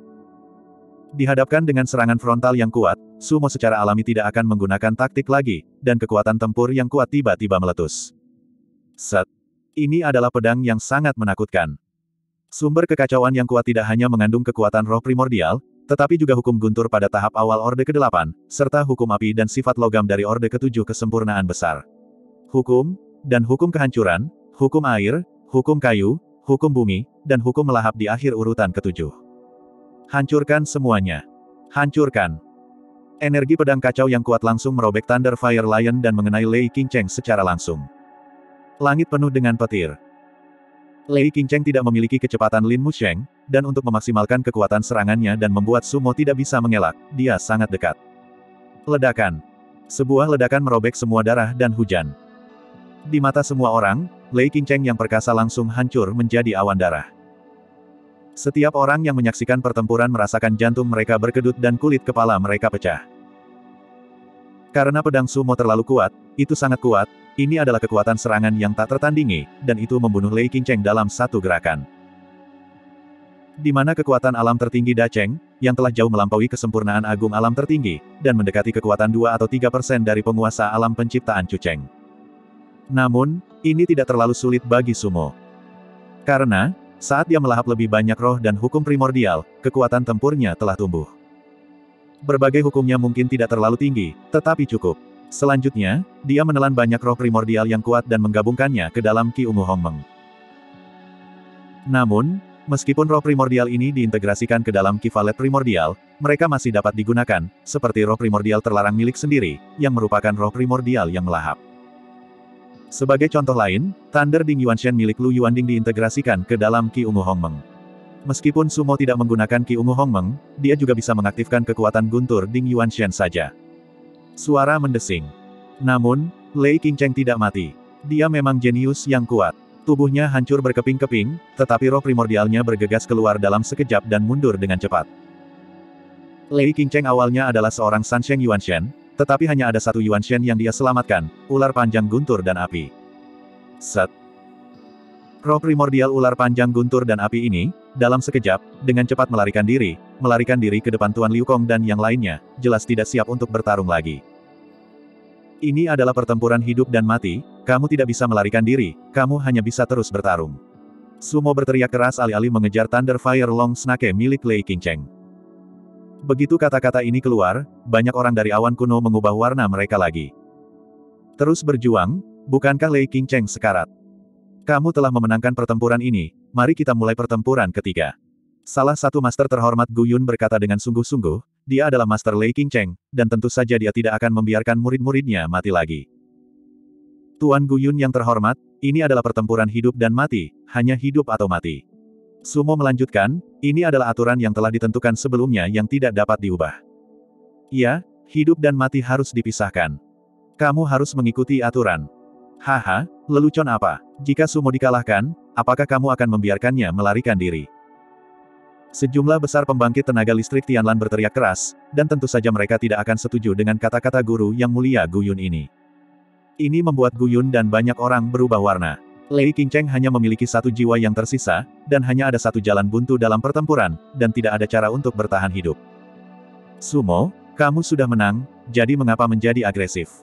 Dihadapkan dengan serangan frontal yang kuat, sumo secara alami tidak akan menggunakan taktik lagi, dan kekuatan tempur yang kuat tiba-tiba meletus. Set. Ini adalah pedang yang sangat menakutkan. Sumber kekacauan yang kuat tidak hanya mengandung kekuatan roh primordial, tetapi juga hukum guntur pada tahap awal Orde kedelapan, serta hukum api dan sifat logam dari Orde ketujuh kesempurnaan besar. Hukum, dan hukum kehancuran, hukum air, hukum kayu, hukum bumi, dan hukum melahap di akhir urutan ketujuh. Hancurkan semuanya. Hancurkan. Energi pedang kacau yang kuat langsung merobek Thunder Fire Lion dan mengenai Lei Qingcheng secara langsung. Langit penuh dengan petir. Lei Qingcheng tidak memiliki kecepatan Lin Musheng, dan untuk memaksimalkan kekuatan serangannya dan membuat Sumo tidak bisa mengelak, dia sangat dekat. Ledakan. Sebuah ledakan merobek semua darah dan hujan. Di mata semua orang, Lei Qingcheng yang perkasa langsung hancur menjadi awan darah. Setiap orang yang menyaksikan pertempuran merasakan jantung mereka berkedut dan kulit kepala mereka pecah. Karena pedang Sumo terlalu kuat, itu sangat kuat, ini adalah kekuatan serangan yang tak tertandingi, dan itu membunuh Lei Qingcheng dalam satu gerakan. Di mana kekuatan alam tertinggi Dacheng, yang telah jauh melampaui kesempurnaan agung alam tertinggi, dan mendekati kekuatan dua atau tiga persen dari penguasa alam penciptaan Chucheng. Namun, ini tidak terlalu sulit bagi Sumo. Karena, saat dia melahap lebih banyak roh dan hukum primordial, kekuatan tempurnya telah tumbuh. Berbagai hukumnya mungkin tidak terlalu tinggi, tetapi cukup. Selanjutnya, dia menelan banyak roh primordial yang kuat dan menggabungkannya ke dalam Qi Ungu Hongmeng. Namun, meskipun roh primordial ini diintegrasikan ke dalam Qi Valet primordial, mereka masih dapat digunakan, seperti roh primordial terlarang milik sendiri, yang merupakan roh primordial yang melahap. Sebagai contoh lain, Thunder Ding Yuanshen milik Lu Yuanding diintegrasikan ke dalam Qi Ungu Hongmeng. Meskipun Sumo tidak menggunakan Qi Ungu Hongmeng, dia juga bisa mengaktifkan kekuatan guntur Ding Yuanshen saja. Suara mendesing. Namun, Lei Qingcheng tidak mati. Dia memang jenius yang kuat. Tubuhnya hancur berkeping-keping, tetapi roh primordialnya bergegas keluar dalam sekejap dan mundur dengan cepat. Lei Qingcheng awalnya adalah seorang Sansheng Yuanshen, tetapi hanya ada satu Yuanshen yang dia selamatkan, ular panjang guntur dan api. Set. Roh primordial ular panjang guntur dan api ini, dalam sekejap, dengan cepat melarikan diri, melarikan diri ke depan Tuan Liu Kong dan yang lainnya, jelas tidak siap untuk bertarung lagi. Ini adalah pertempuran hidup dan mati, kamu tidak bisa melarikan diri, kamu hanya bisa terus bertarung. Sumo berteriak keras alih-alih mengejar Thunder Fire Long Snake milik Lei Qingcheng. Begitu kata-kata ini keluar, banyak orang dari awan kuno mengubah warna mereka lagi. Terus berjuang, bukankah Lei Qingcheng sekarat? Kamu telah memenangkan pertempuran ini, mari kita mulai pertempuran ketiga. Salah satu master terhormat Gu Yun berkata dengan sungguh-sungguh, dia adalah Master Lei Qingcheng, dan tentu saja dia tidak akan membiarkan murid-muridnya mati lagi. Tuan Gu Yun yang terhormat, ini adalah pertempuran hidup dan mati, hanya hidup atau mati. Sumo melanjutkan, ini adalah aturan yang telah ditentukan sebelumnya yang tidak dapat diubah. Ya, hidup dan mati harus dipisahkan. Kamu harus mengikuti aturan. Haha, lelucon apa? Jika Sumo dikalahkan, apakah kamu akan membiarkannya melarikan diri? Sejumlah besar pembangkit tenaga listrik Tianlan berteriak keras, dan tentu saja mereka tidak akan setuju dengan kata-kata guru yang mulia Gu Yun ini. Ini membuat Gu Yun dan banyak orang berubah warna. Lei Qingcheng hanya memiliki satu jiwa yang tersisa, dan hanya ada satu jalan buntu dalam pertempuran, dan tidak ada cara untuk bertahan hidup. Sumo, kamu sudah menang, jadi mengapa menjadi agresif?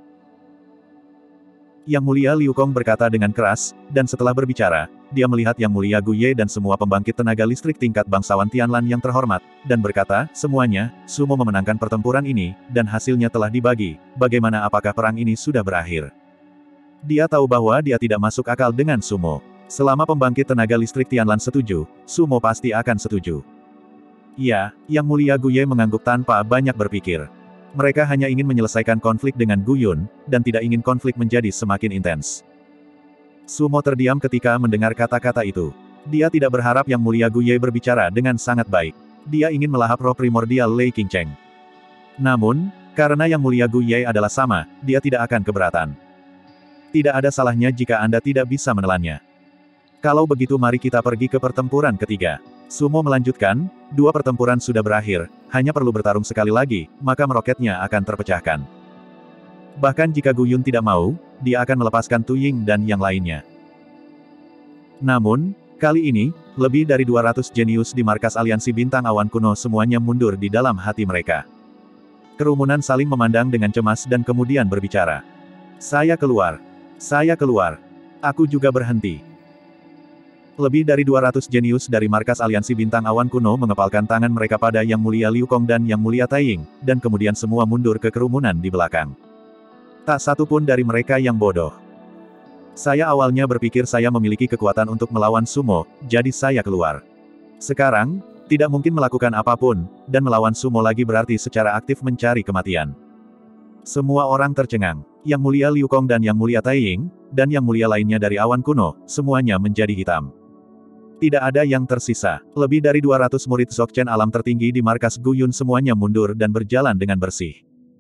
Yang Mulia Liu Kong berkata dengan keras, dan setelah berbicara, dia melihat Yang Mulia Gu Ye dan semua pembangkit tenaga listrik tingkat bangsawan Tianlan yang terhormat, dan berkata, semuanya, Sumo memenangkan pertempuran ini, dan hasilnya telah dibagi, bagaimana apakah perang ini sudah berakhir? Dia tahu bahwa dia tidak masuk akal dengan Sumo. Selama pembangkit tenaga listrik Tianlan setuju, Sumo pasti akan setuju. Ya, Yang Mulia Gu Ye mengangguk tanpa banyak berpikir. Mereka hanya ingin menyelesaikan konflik dengan Gu Yun, dan tidak ingin konflik menjadi semakin intens. Sumo terdiam ketika mendengar kata-kata itu. Dia tidak berharap Yang Mulia Gu Ye berbicara dengan sangat baik. Dia ingin melahap roh primordial Lei Qingcheng. Namun, karena Yang Mulia Gu Ye adalah sama, dia tidak akan keberatan. Tidak ada salahnya jika Anda tidak bisa menelannya. Kalau begitu mari kita pergi ke pertempuran ketiga. Sumo melanjutkan, dua pertempuran sudah berakhir, hanya perlu bertarung sekali lagi, maka meroketnya akan terpecahkan. Bahkan jika Gu Yun tidak mau, dia akan melepaskan Tu Ying dan yang lainnya. Namun, kali ini, lebih dari dua ratus jenius di markas aliansi bintang awan kuno semuanya mundur di dalam hati mereka. Kerumunan saling memandang dengan cemas dan kemudian berbicara. Saya keluar. Saya keluar. Aku juga berhenti. Lebih dari dua ratus jenius dari markas aliansi bintang awan kuno mengepalkan tangan mereka pada Yang Mulia Liu Kong dan Yang Mulia Taiying, dan kemudian semua mundur ke kerumunan di belakang. Tak satu pun dari mereka yang bodoh. Saya awalnya berpikir saya memiliki kekuatan untuk melawan Sumo, jadi saya keluar. Sekarang, tidak mungkin melakukan apapun, dan melawan Sumo lagi berarti secara aktif mencari kematian. Semua orang tercengang. Yang Mulia Liu Kong dan Yang Mulia Taiying, dan yang mulia lainnya dari awan kuno, semuanya menjadi hitam. Tidak ada yang tersisa. Lebih dari dua ratus murid Dzogchen alam tertinggi di markas Guyun semuanya mundur dan berjalan dengan bersih.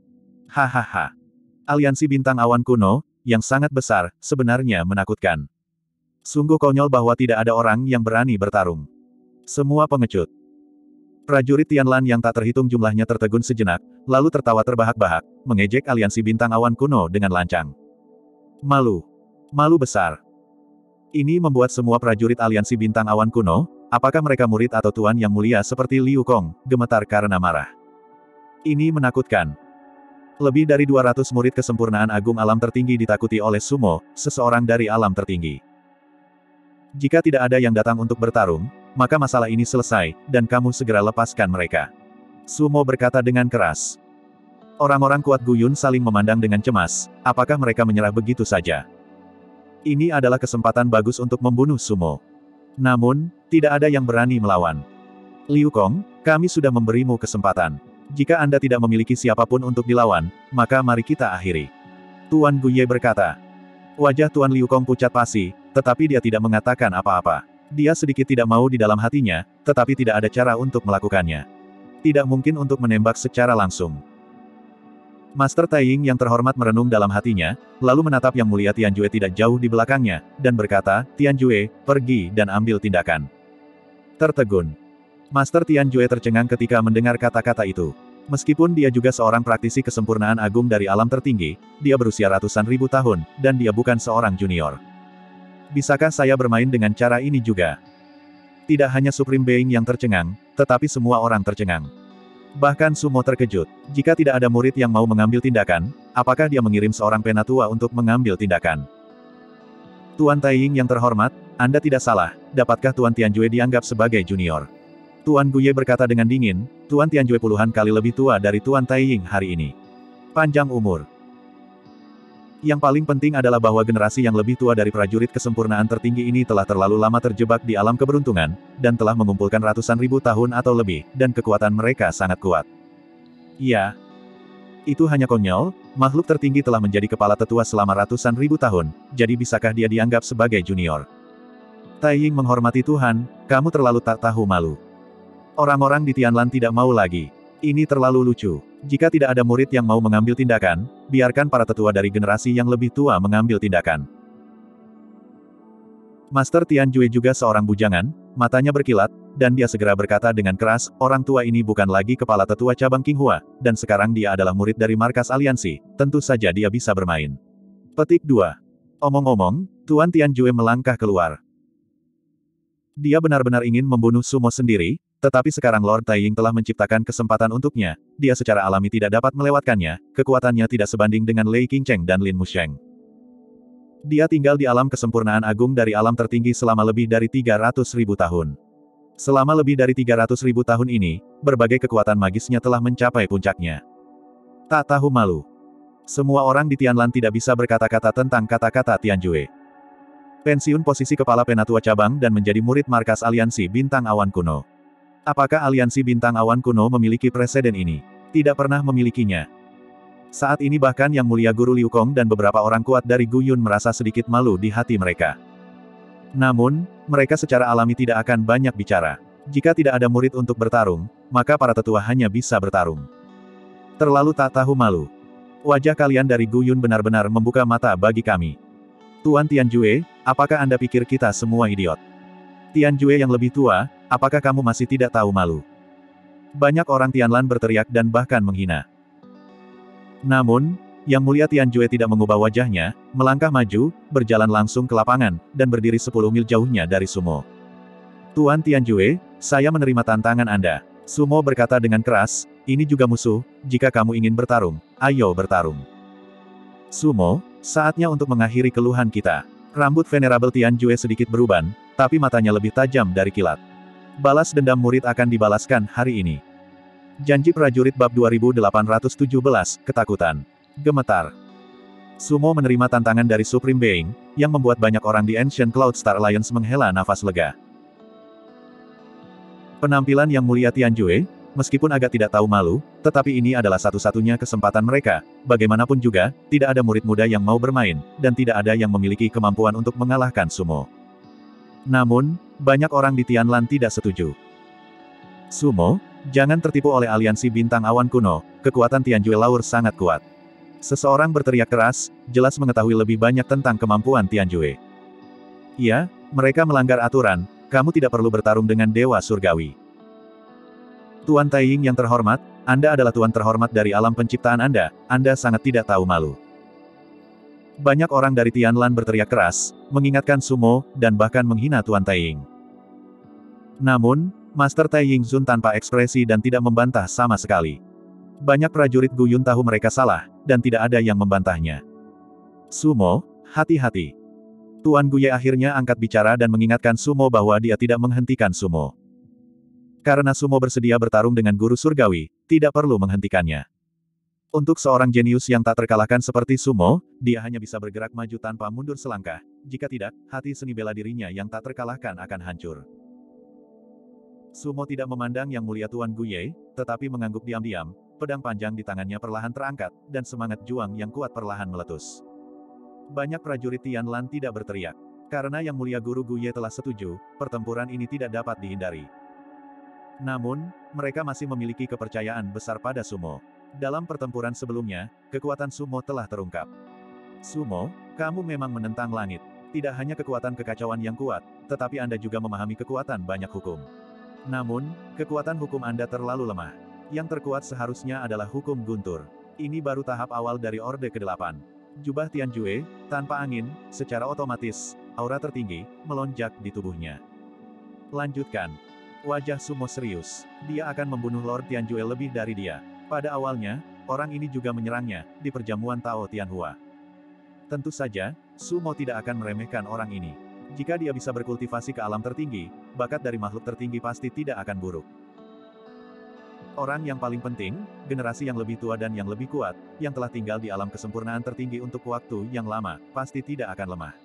Hahaha. Aliansi bintang awan kuno, yang sangat besar, sebenarnya menakutkan. Sungguh konyol bahwa tidak ada orang yang berani bertarung. Semua pengecut. Prajurit Tianlan yang tak terhitung jumlahnya tertegun sejenak, lalu tertawa terbahak-bahak, mengejek aliansi bintang awan kuno dengan lancang. Malu. Malu besar. Ini membuat semua prajurit aliansi bintang awan kuno, apakah mereka murid atau tuan yang mulia seperti Liu Kong, gemetar karena marah. Ini menakutkan. Lebih dari dua ratus murid kesempurnaan agung alam tertinggi ditakuti oleh Sumo, seseorang dari alam tertinggi. Jika tidak ada yang datang untuk bertarung, maka masalah ini selesai, dan kamu segera lepaskan mereka. Sumo berkata dengan keras. Orang-orang kuat Guyun saling memandang dengan cemas, apakah mereka menyerah begitu saja? Ini adalah kesempatan bagus untuk membunuh Sumo. Namun, tidak ada yang berani melawan. Liu Kong, kami sudah memberimu kesempatan. Jika Anda tidak memiliki siapapun untuk dilawan, maka mari kita akhiri. Tuan Guye berkata. Wajah Tuan Liu Kong pucat pasi, tetapi dia tidak mengatakan apa-apa. Dia sedikit tidak mau di dalam hatinya, tetapi tidak ada cara untuk melakukannya. Tidak mungkin untuk menembak secara langsung. Master Taiying yang terhormat merenung dalam hatinya, lalu menatap Yang Mulia Tianjue tidak jauh di belakangnya, dan berkata, Tianjue, pergi dan ambil tindakan. Tertegun. Master Tianjue tercengang ketika mendengar kata-kata itu. Meskipun dia juga seorang praktisi kesempurnaan agung dari alam tertinggi, dia berusia ratusan ribu tahun, dan dia bukan seorang junior. Bisakah saya bermain dengan cara ini juga? Tidak hanya Supreme Being yang tercengang, tetapi semua orang tercengang. Bahkan Sumo terkejut. Jika tidak ada murid yang mau mengambil tindakan, apakah dia mengirim seorang penatua untuk mengambil tindakan? Tuan Taiying yang terhormat, Anda tidak salah, dapatkah Tuan Tianjue dianggap sebagai junior? Tuan Guye berkata dengan dingin, Tuan Tianjue puluhan kali lebih tua dari Tuan Taiying hari ini. Panjang umur. Yang paling penting adalah bahwa generasi yang lebih tua dari prajurit kesempurnaan tertinggi ini telah terlalu lama terjebak di alam keberuntungan, dan telah mengumpulkan ratusan ribu tahun atau lebih, dan kekuatan mereka sangat kuat. Ya. Itu hanya konyol, makhluk tertinggi telah menjadi kepala tetua selama ratusan ribu tahun, jadi bisakah dia dianggap sebagai junior? Taiying menghormati Tuhan, kamu terlalu tak tahu malu. Orang-orang di Tianlan tidak mau lagi. Ini terlalu lucu. Jika tidak ada murid yang mau mengambil tindakan, biarkan para tetua dari generasi yang lebih tua mengambil tindakan. Master Tianjue juga seorang bujangan, matanya berkilat, dan dia segera berkata dengan keras, orang tua ini bukan lagi kepala tetua cabang Qinghua, dan sekarang dia adalah murid dari markas aliansi, tentu saja dia bisa bermain. Petik dua. Omong-omong, Tuan Tianjue melangkah keluar. Dia benar-benar ingin membunuh Sumo sendiri, tetapi sekarang Lord Taiying telah menciptakan kesempatan untuknya, dia secara alami tidak dapat melewatkannya, kekuatannya tidak sebanding dengan Lei Qingcheng dan Lin Musheng. Dia tinggal di alam kesempurnaan agung dari alam tertinggi selama lebih dari tiga ratus ribu tahun. Selama lebih dari tiga ratus ribu tahun ini, berbagai kekuatan magisnya telah mencapai puncaknya. Tak tahu malu. Semua orang di Tianlan tidak bisa berkata-kata tentang kata-kata Tianjue. Pensiun posisi kepala penatua cabang dan menjadi murid markas aliansi bintang awan kuno. Apakah aliansi bintang awan kuno memiliki preseden ini? Tidak pernah memilikinya. Saat ini bahkan Yang Mulia Guru Liu Kong dan beberapa orang kuat dari Guyun merasa sedikit malu di hati mereka. Namun, mereka secara alami tidak akan banyak bicara. Jika tidak ada murid untuk bertarung, maka para tetua hanya bisa bertarung. Terlalu tak tahu malu. Wajah kalian dari Guyun benar-benar membuka mata bagi kami. Tuan Tianjue, apakah Anda pikir kita semua idiot? Tianjue yang lebih tua, apakah kamu masih tidak tahu malu? Banyak orang Tianlan berteriak dan bahkan menghina. Namun, Yang Mulia Tianjue tidak mengubah wajahnya, melangkah maju, berjalan langsung ke lapangan, dan berdiri sepuluh mil jauhnya dari Sumo. Tuan Tianjue, saya menerima tantangan Anda. Sumo berkata dengan keras, ini juga musuh, jika kamu ingin bertarung, ayo bertarung. Sumo, saatnya untuk mengakhiri keluhan kita. Rambut Venerable Tianjue sedikit beruban, tapi matanya lebih tajam dari kilat. Balas dendam murid akan dibalaskan hari ini. Janji prajurit bab dua ribu delapan ratus tujuh belas, ketakutan. Gemetar. Sumo menerima tantangan dari Supreme Being, yang membuat banyak orang di Ancient Cloud Star Alliance menghela nafas lega. Penampilan Yang Mulia Tianjue, Meskipun agak tidak tahu malu, tetapi ini adalah satu-satunya kesempatan mereka. Bagaimanapun juga, tidak ada murid muda yang mau bermain, dan tidak ada yang memiliki kemampuan untuk mengalahkan Sumo. Namun, banyak orang di Tianlan tidak setuju. Sumo, jangan tertipu oleh aliansi bintang awan kuno, kekuatan Tianjue Laur sangat kuat. Seseorang berteriak keras, jelas mengetahui lebih banyak tentang kemampuan Tianjue. Iya, mereka melanggar aturan, kamu tidak perlu bertarung dengan Dewa Surgawi. Tuan Taiying yang terhormat, Anda adalah Tuan terhormat dari alam penciptaan Anda, Anda sangat tidak tahu malu. Banyak orang dari Tianlan berteriak keras, mengingatkan Sumo, dan bahkan menghina Tuan Taiying. Namun, Master Taiying Zun tanpa ekspresi dan tidak membantah sama sekali. Banyak prajurit Gu Yun tahu mereka salah, dan tidak ada yang membantahnya. Sumo, hati-hati. Tuan Guye akhirnya angkat bicara dan mengingatkan Sumo bahwa dia tidak menghentikan Sumo. Karena Sumo bersedia bertarung dengan guru surgawi, tidak perlu menghentikannya. Untuk seorang jenius yang tak terkalahkan seperti Sumo, dia hanya bisa bergerak maju tanpa mundur selangkah. Jika tidak, hati seni bela dirinya yang tak terkalahkan akan hancur. Sumo tidak memandang yang mulia Tuan Guye, tetapi mengangguk diam-diam, pedang panjang di tangannya perlahan terangkat, dan semangat juang yang kuat perlahan meletus. Banyak prajurit Tianlan tidak berteriak. Karena yang mulia guru Guye telah setuju, pertempuran ini tidak dapat dihindari. Namun, mereka masih memiliki kepercayaan besar pada Sumo. Dalam pertempuran sebelumnya, kekuatan Sumo telah terungkap. Sumo, kamu memang menentang langit. Tidak hanya kekuatan kekacauan yang kuat, tetapi Anda juga memahami kekuatan banyak hukum. Namun, kekuatan hukum Anda terlalu lemah. Yang terkuat seharusnya adalah hukum guntur. Ini baru tahap awal dari Orde kedelapan. Jubah Tianjue, tanpa angin, secara otomatis, aura tertinggi, melonjak di tubuhnya. Lanjutkan. Wajah Sumo serius. Dia akan membunuh Lord Tianjue lebih dari dia. Pada awalnya, orang ini juga menyerangnya, di perjamuan Tao Tianhua. Tentu saja, Sumo tidak akan meremehkan orang ini. Jika dia bisa berkultivasi ke alam tertinggi, bakat dari makhluk tertinggi pasti tidak akan buruk. Orang yang paling penting, generasi yang lebih tua dan yang lebih kuat, yang telah tinggal di alam kesempurnaan tertinggi untuk waktu yang lama, pasti tidak akan lemah.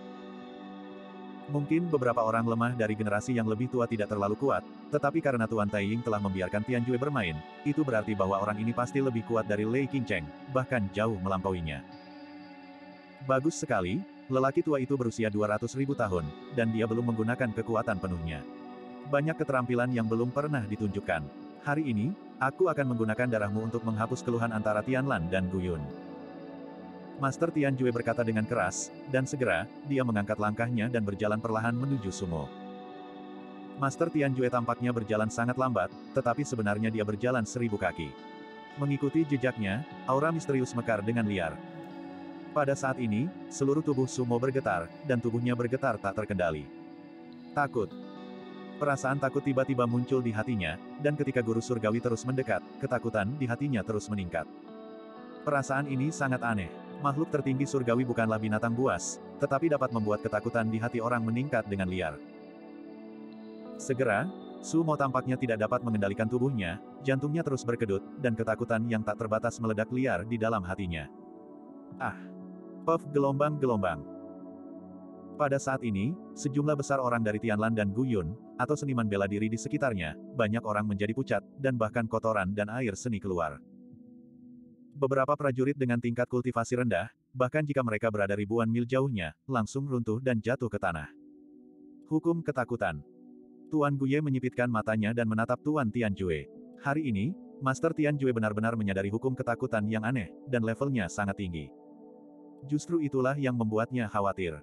Mungkin beberapa orang lemah dari generasi yang lebih tua tidak terlalu kuat, tetapi karena Tuan Taiying telah membiarkan Tianjue bermain, itu berarti bahwa orang ini pasti lebih kuat dari Lei Qingcheng, bahkan jauh melampauinya. Bagus sekali, lelaki tua itu berusia dua ratus ribu tahun, dan dia belum menggunakan kekuatan penuhnya. Banyak keterampilan yang belum pernah ditunjukkan. Hari ini, aku akan menggunakan darahmu untuk menghapus keluhan antara Tianlan dan Gu Yun. Master Tianjue berkata dengan keras, dan segera, dia mengangkat langkahnya dan berjalan perlahan menuju Sumo. Master Tianjue tampaknya berjalan sangat lambat, tetapi sebenarnya dia berjalan seribu kaki. Mengikuti jejaknya, aura misterius mekar dengan liar. Pada saat ini, seluruh tubuh Sumo bergetar, dan tubuhnya bergetar tak terkendali. Takut. Perasaan takut tiba-tiba muncul di hatinya, dan ketika guru surgawi terus mendekat, ketakutan di hatinya terus meningkat. Perasaan ini sangat aneh. Makhluk tertinggi surgawi bukanlah binatang buas, tetapi dapat membuat ketakutan di hati orang meningkat dengan liar. Segera, Sumo tampaknya tidak dapat mengendalikan tubuhnya, jantungnya terus berkedut, dan ketakutan yang tak terbatas meledak liar di dalam hatinya. Ah! Puff gelombang-gelombang. Pada saat ini, sejumlah besar orang dari Tianlan dan Gu Yun, atau seniman bela diri di sekitarnya, banyak orang menjadi pucat, dan bahkan kotoran dan air seni keluar. Beberapa prajurit dengan tingkat kultivasi rendah, bahkan jika mereka berada ribuan mil jauhnya, langsung runtuh dan jatuh ke tanah. Hukum ketakutan. Tuan Guye menyipitkan matanya dan menatap Tuan Tianjue. Hari ini, Master Tianjue benar-benar menyadari hukum ketakutan yang aneh, dan levelnya sangat tinggi. Justru itulah yang membuatnya khawatir.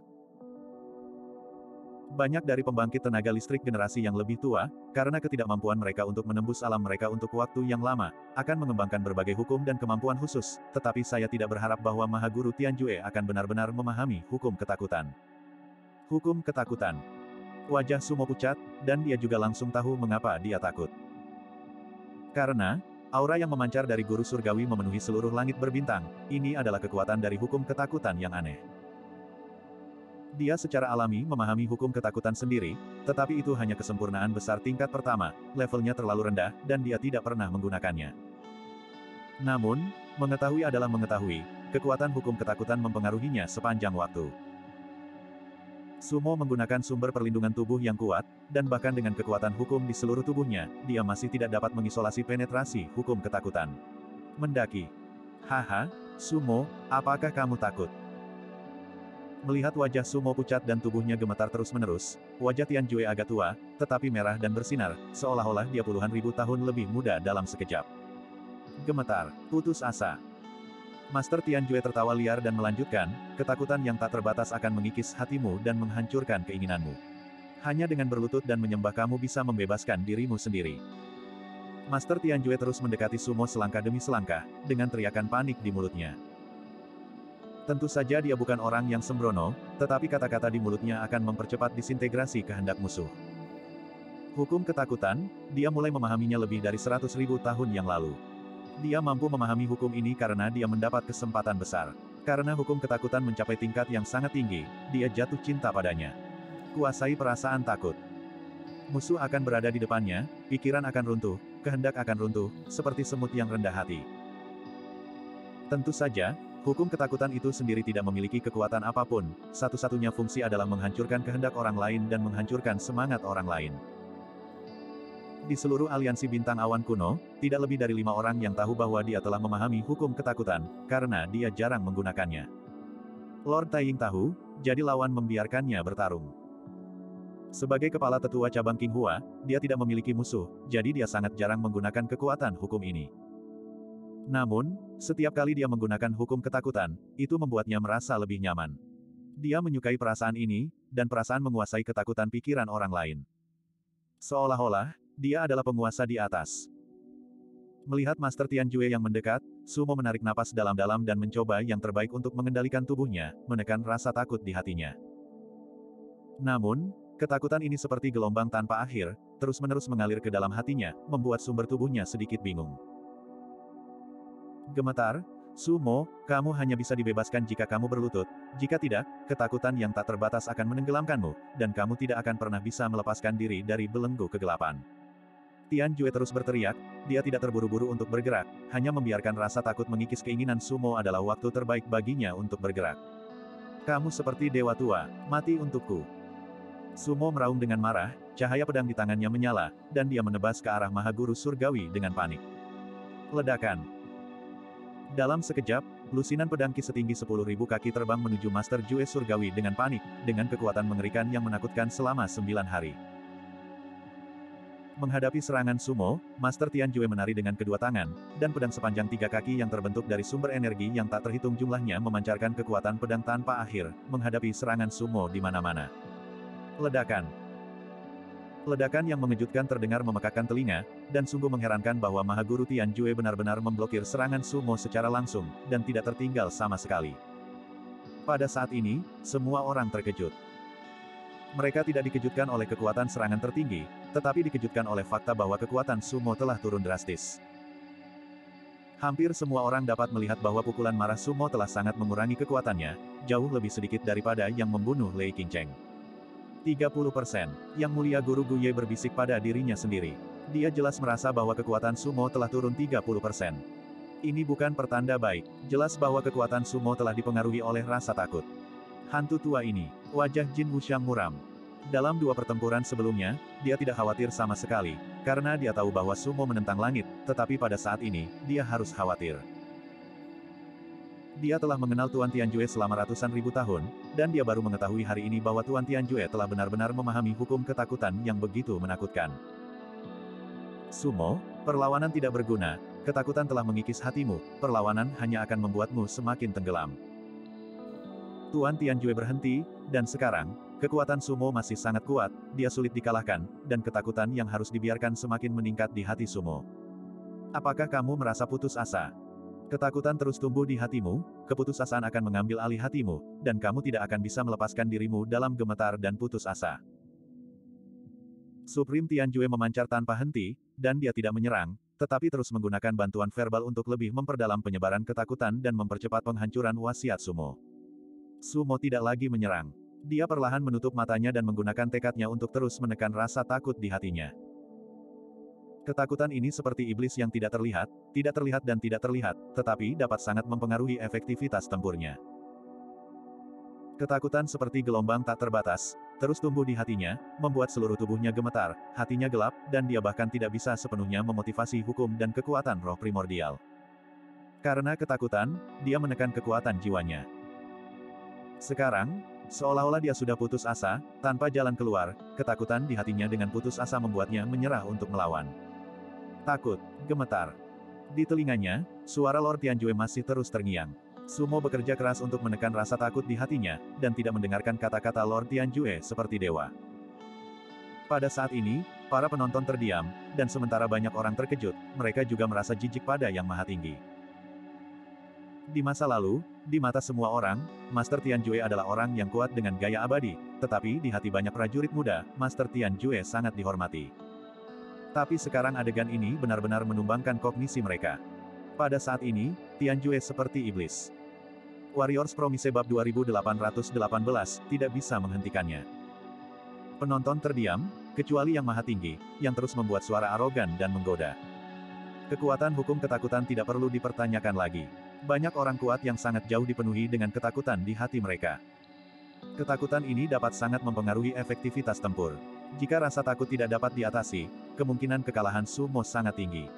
Banyak dari pembangkit tenaga listrik generasi yang lebih tua, karena ketidakmampuan mereka untuk menembus alam mereka untuk waktu yang lama, akan mengembangkan berbagai hukum dan kemampuan khusus, tetapi saya tidak berharap bahwa Maha Guru Tianjue akan benar-benar memahami hukum ketakutan. Hukum ketakutan. Wajah Sumo pucat, dan dia juga langsung tahu mengapa dia takut. Karena, aura yang memancar dari guru surgawi memenuhi seluruh langit berbintang, ini adalah kekuatan dari hukum ketakutan yang aneh. Dia secara alami memahami hukum ketakutan sendiri, tetapi itu hanya kesempurnaan besar tingkat pertama, levelnya terlalu rendah, dan dia tidak pernah menggunakannya. Namun, mengetahui adalah mengetahui, kekuatan hukum ketakutan mempengaruhinya sepanjang waktu. Sumo menggunakan sumber perlindungan tubuh yang kuat, dan bahkan dengan kekuatan hukum di seluruh tubuhnya, dia masih tidak dapat mengisolasi penetrasi hukum ketakutan. Mendaki. Haha, Sumo, apakah kamu takut? Melihat wajah Sumo pucat dan tubuhnya gemetar terus-menerus, wajah Tianjue agak tua, tetapi merah dan bersinar, seolah-olah dia puluhan ribu tahun lebih muda dalam sekejap. Gemetar, putus asa. Master Tianjue tertawa liar dan melanjutkan, ketakutan yang tak terbatas akan mengikis hatimu dan menghancurkan keinginanmu. Hanya dengan berlutut dan menyembah kamu bisa membebaskan dirimu sendiri. Master Tianjue terus mendekati Sumo selangkah demi selangkah, dengan teriakan panik di mulutnya. Tentu saja dia bukan orang yang sembrono, tetapi kata-kata di mulutnya akan mempercepat disintegrasi kehendak musuh. Hukum ketakutan, dia mulai memahaminya lebih dari seratus ribu tahun yang lalu. Dia mampu memahami hukum ini karena dia mendapat kesempatan besar. Karena hukum ketakutan mencapai tingkat yang sangat tinggi, dia jatuh cinta padanya. Kuasai perasaan takut. Musuh akan berada di depannya, pikiran akan runtuh, kehendak akan runtuh, seperti semut yang rendah hati. Tentu saja, hukum ketakutan itu sendiri tidak memiliki kekuatan apapun, satu-satunya fungsi adalah menghancurkan kehendak orang lain dan menghancurkan semangat orang lain. Di seluruh aliansi bintang awan kuno, tidak lebih dari lima orang yang tahu bahwa dia telah memahami hukum ketakutan, karena dia jarang menggunakannya. Lord Taiying tahu, jadi lawan membiarkannya bertarung. Sebagai kepala tetua cabang Qinghua, dia tidak memiliki musuh, jadi dia sangat jarang menggunakan kekuatan hukum ini. Namun, setiap kali dia menggunakan hukum ketakutan, itu membuatnya merasa lebih nyaman. Dia menyukai perasaan ini, dan perasaan menguasai ketakutan pikiran orang lain. Seolah-olah, dia adalah penguasa di atas. Melihat Master Tianjue yang mendekat, Sumo menarik napas dalam-dalam dan mencoba yang terbaik untuk mengendalikan tubuhnya, menekan rasa takut di hatinya. Namun, ketakutan ini seperti gelombang tanpa akhir, terus-menerus mengalir ke dalam hatinya, membuat sumber tubuhnya sedikit bingung. Gemetar, Sumo, kamu hanya bisa dibebaskan jika kamu berlutut, jika tidak, ketakutan yang tak terbatas akan menenggelamkanmu, dan kamu tidak akan pernah bisa melepaskan diri dari belenggu kegelapan. Tianjue terus berteriak, dia tidak terburu-buru untuk bergerak, hanya membiarkan rasa takut mengikis keinginan Sumo adalah waktu terbaik baginya untuk bergerak. Kamu seperti dewa tua, mati untukku. Sumo meraung dengan marah, cahaya pedang di tangannya menyala, dan dia menebas ke arah Mahaguru Surgawi dengan panik. Ledakan. Dalam sekejap, lusinan pedang Qi setinggi sepuluh ribu kaki terbang menuju Master Jue Surgawi dengan panik, dengan kekuatan mengerikan yang menakutkan selama sembilan hari. Menghadapi serangan Sumo, Master Tianjue menari dengan kedua tangan, dan pedang sepanjang tiga kaki yang terbentuk dari sumber energi yang tak terhitung jumlahnya memancarkan kekuatan pedang tanpa akhir, menghadapi serangan Sumo di mana-mana. Ledakan. Ledakan yang mengejutkan terdengar memekakkan telinga, dan sungguh mengherankan bahwa Mahaguru Tianjue benar-benar memblokir serangan Sumo secara langsung, dan tidak tertinggal sama sekali. Pada saat ini, semua orang terkejut. Mereka tidak dikejutkan oleh kekuatan serangan tertinggi, tetapi dikejutkan oleh fakta bahwa kekuatan Sumo telah turun drastis. Hampir semua orang dapat melihat bahwa pukulan marah Sumo telah sangat mengurangi kekuatannya, jauh lebih sedikit daripada yang membunuh Lei Qingcheng. tiga puluh persen, Yang Mulia Guru Guye berbisik pada dirinya sendiri. Dia jelas merasa bahwa kekuatan Sumo telah turun tiga puluh persen. Ini bukan pertanda baik, jelas bahwa kekuatan Sumo telah dipengaruhi oleh rasa takut. Hantu tua ini, wajah Jin Wuxiang muram. Dalam dua pertempuran sebelumnya, dia tidak khawatir sama sekali, karena dia tahu bahwa Sumo menentang langit, tetapi pada saat ini, dia harus khawatir. Dia telah mengenal Tuan Tianjue selama ratusan ribu tahun, dan dia baru mengetahui hari ini bahwa Tuan Tianjue telah benar-benar memahami hukum ketakutan yang begitu menakutkan. Sumo, perlawanan tidak berguna, ketakutan telah mengikis hatimu, perlawanan hanya akan membuatmu semakin tenggelam. Tuan Tianjue berhenti, dan sekarang, kekuatan Sumo masih sangat kuat, dia sulit dikalahkan, dan ketakutan yang harus dibiarkan semakin meningkat di hati Sumo. Apakah kamu merasa putus asa? Ketakutan terus tumbuh di hatimu, keputusasaan akan mengambil alih hatimu, dan kamu tidak akan bisa melepaskan dirimu dalam gemetar dan putus asa. Supreme Tianjue memancar tanpa henti, dan dia tidak menyerang, tetapi terus menggunakan bantuan verbal untuk lebih memperdalam penyebaran ketakutan dan mempercepat penghancuran wasiat Sumo. Sumo tidak lagi menyerang. Dia perlahan menutup matanya dan menggunakan tekadnya untuk terus menekan rasa takut di hatinya. Ketakutan ini seperti iblis yang tidak terlihat, tidak terlihat dan tidak terlihat, tetapi dapat sangat mempengaruhi efektivitas tempurnya. Ketakutan seperti gelombang tak terbatas, terus tumbuh di hatinya, membuat seluruh tubuhnya gemetar, hatinya gelap, dan dia bahkan tidak bisa sepenuhnya memotivasi hukum dan kekuatan roh primordial. Karena ketakutan, dia menekan kekuatan jiwanya. Sekarang, seolah-olah dia sudah putus asa, tanpa jalan keluar, ketakutan di hatinya dengan putus asa membuatnya menyerah untuk melawan. Takut, gemetar. Di telinganya, suara Lord Tianjue masih terus terngiang. Sumo bekerja keras untuk menekan rasa takut di hatinya, dan tidak mendengarkan kata-kata Lord Tianjue seperti dewa. Pada saat ini, para penonton terdiam, dan sementara banyak orang terkejut, mereka juga merasa jijik pada Yang Maha Tinggi. Di masa lalu, di mata semua orang, Master Tianjue adalah orang yang kuat dengan gaya abadi, tetapi di hati banyak prajurit muda, Master Tianjue sangat dihormati. Tapi sekarang adegan ini benar-benar menumbangkan kognisi mereka. Pada saat ini, Tianjue seperti iblis. Warriors Promise bab dua ribu delapan ratus delapan belas, tidak bisa menghentikannya. Penonton terdiam, kecuali Yang Maha Tinggi, yang terus membuat suara arogan dan menggoda. Kekuatan hukum ketakutan tidak perlu dipertanyakan lagi. Banyak orang kuat yang sangat jauh dipenuhi dengan ketakutan di hati mereka. Ketakutan ini dapat sangat mempengaruhi efektivitas tempur. Jika rasa takut tidak dapat diatasi, kemungkinan kekalahan sumo sangat tinggi.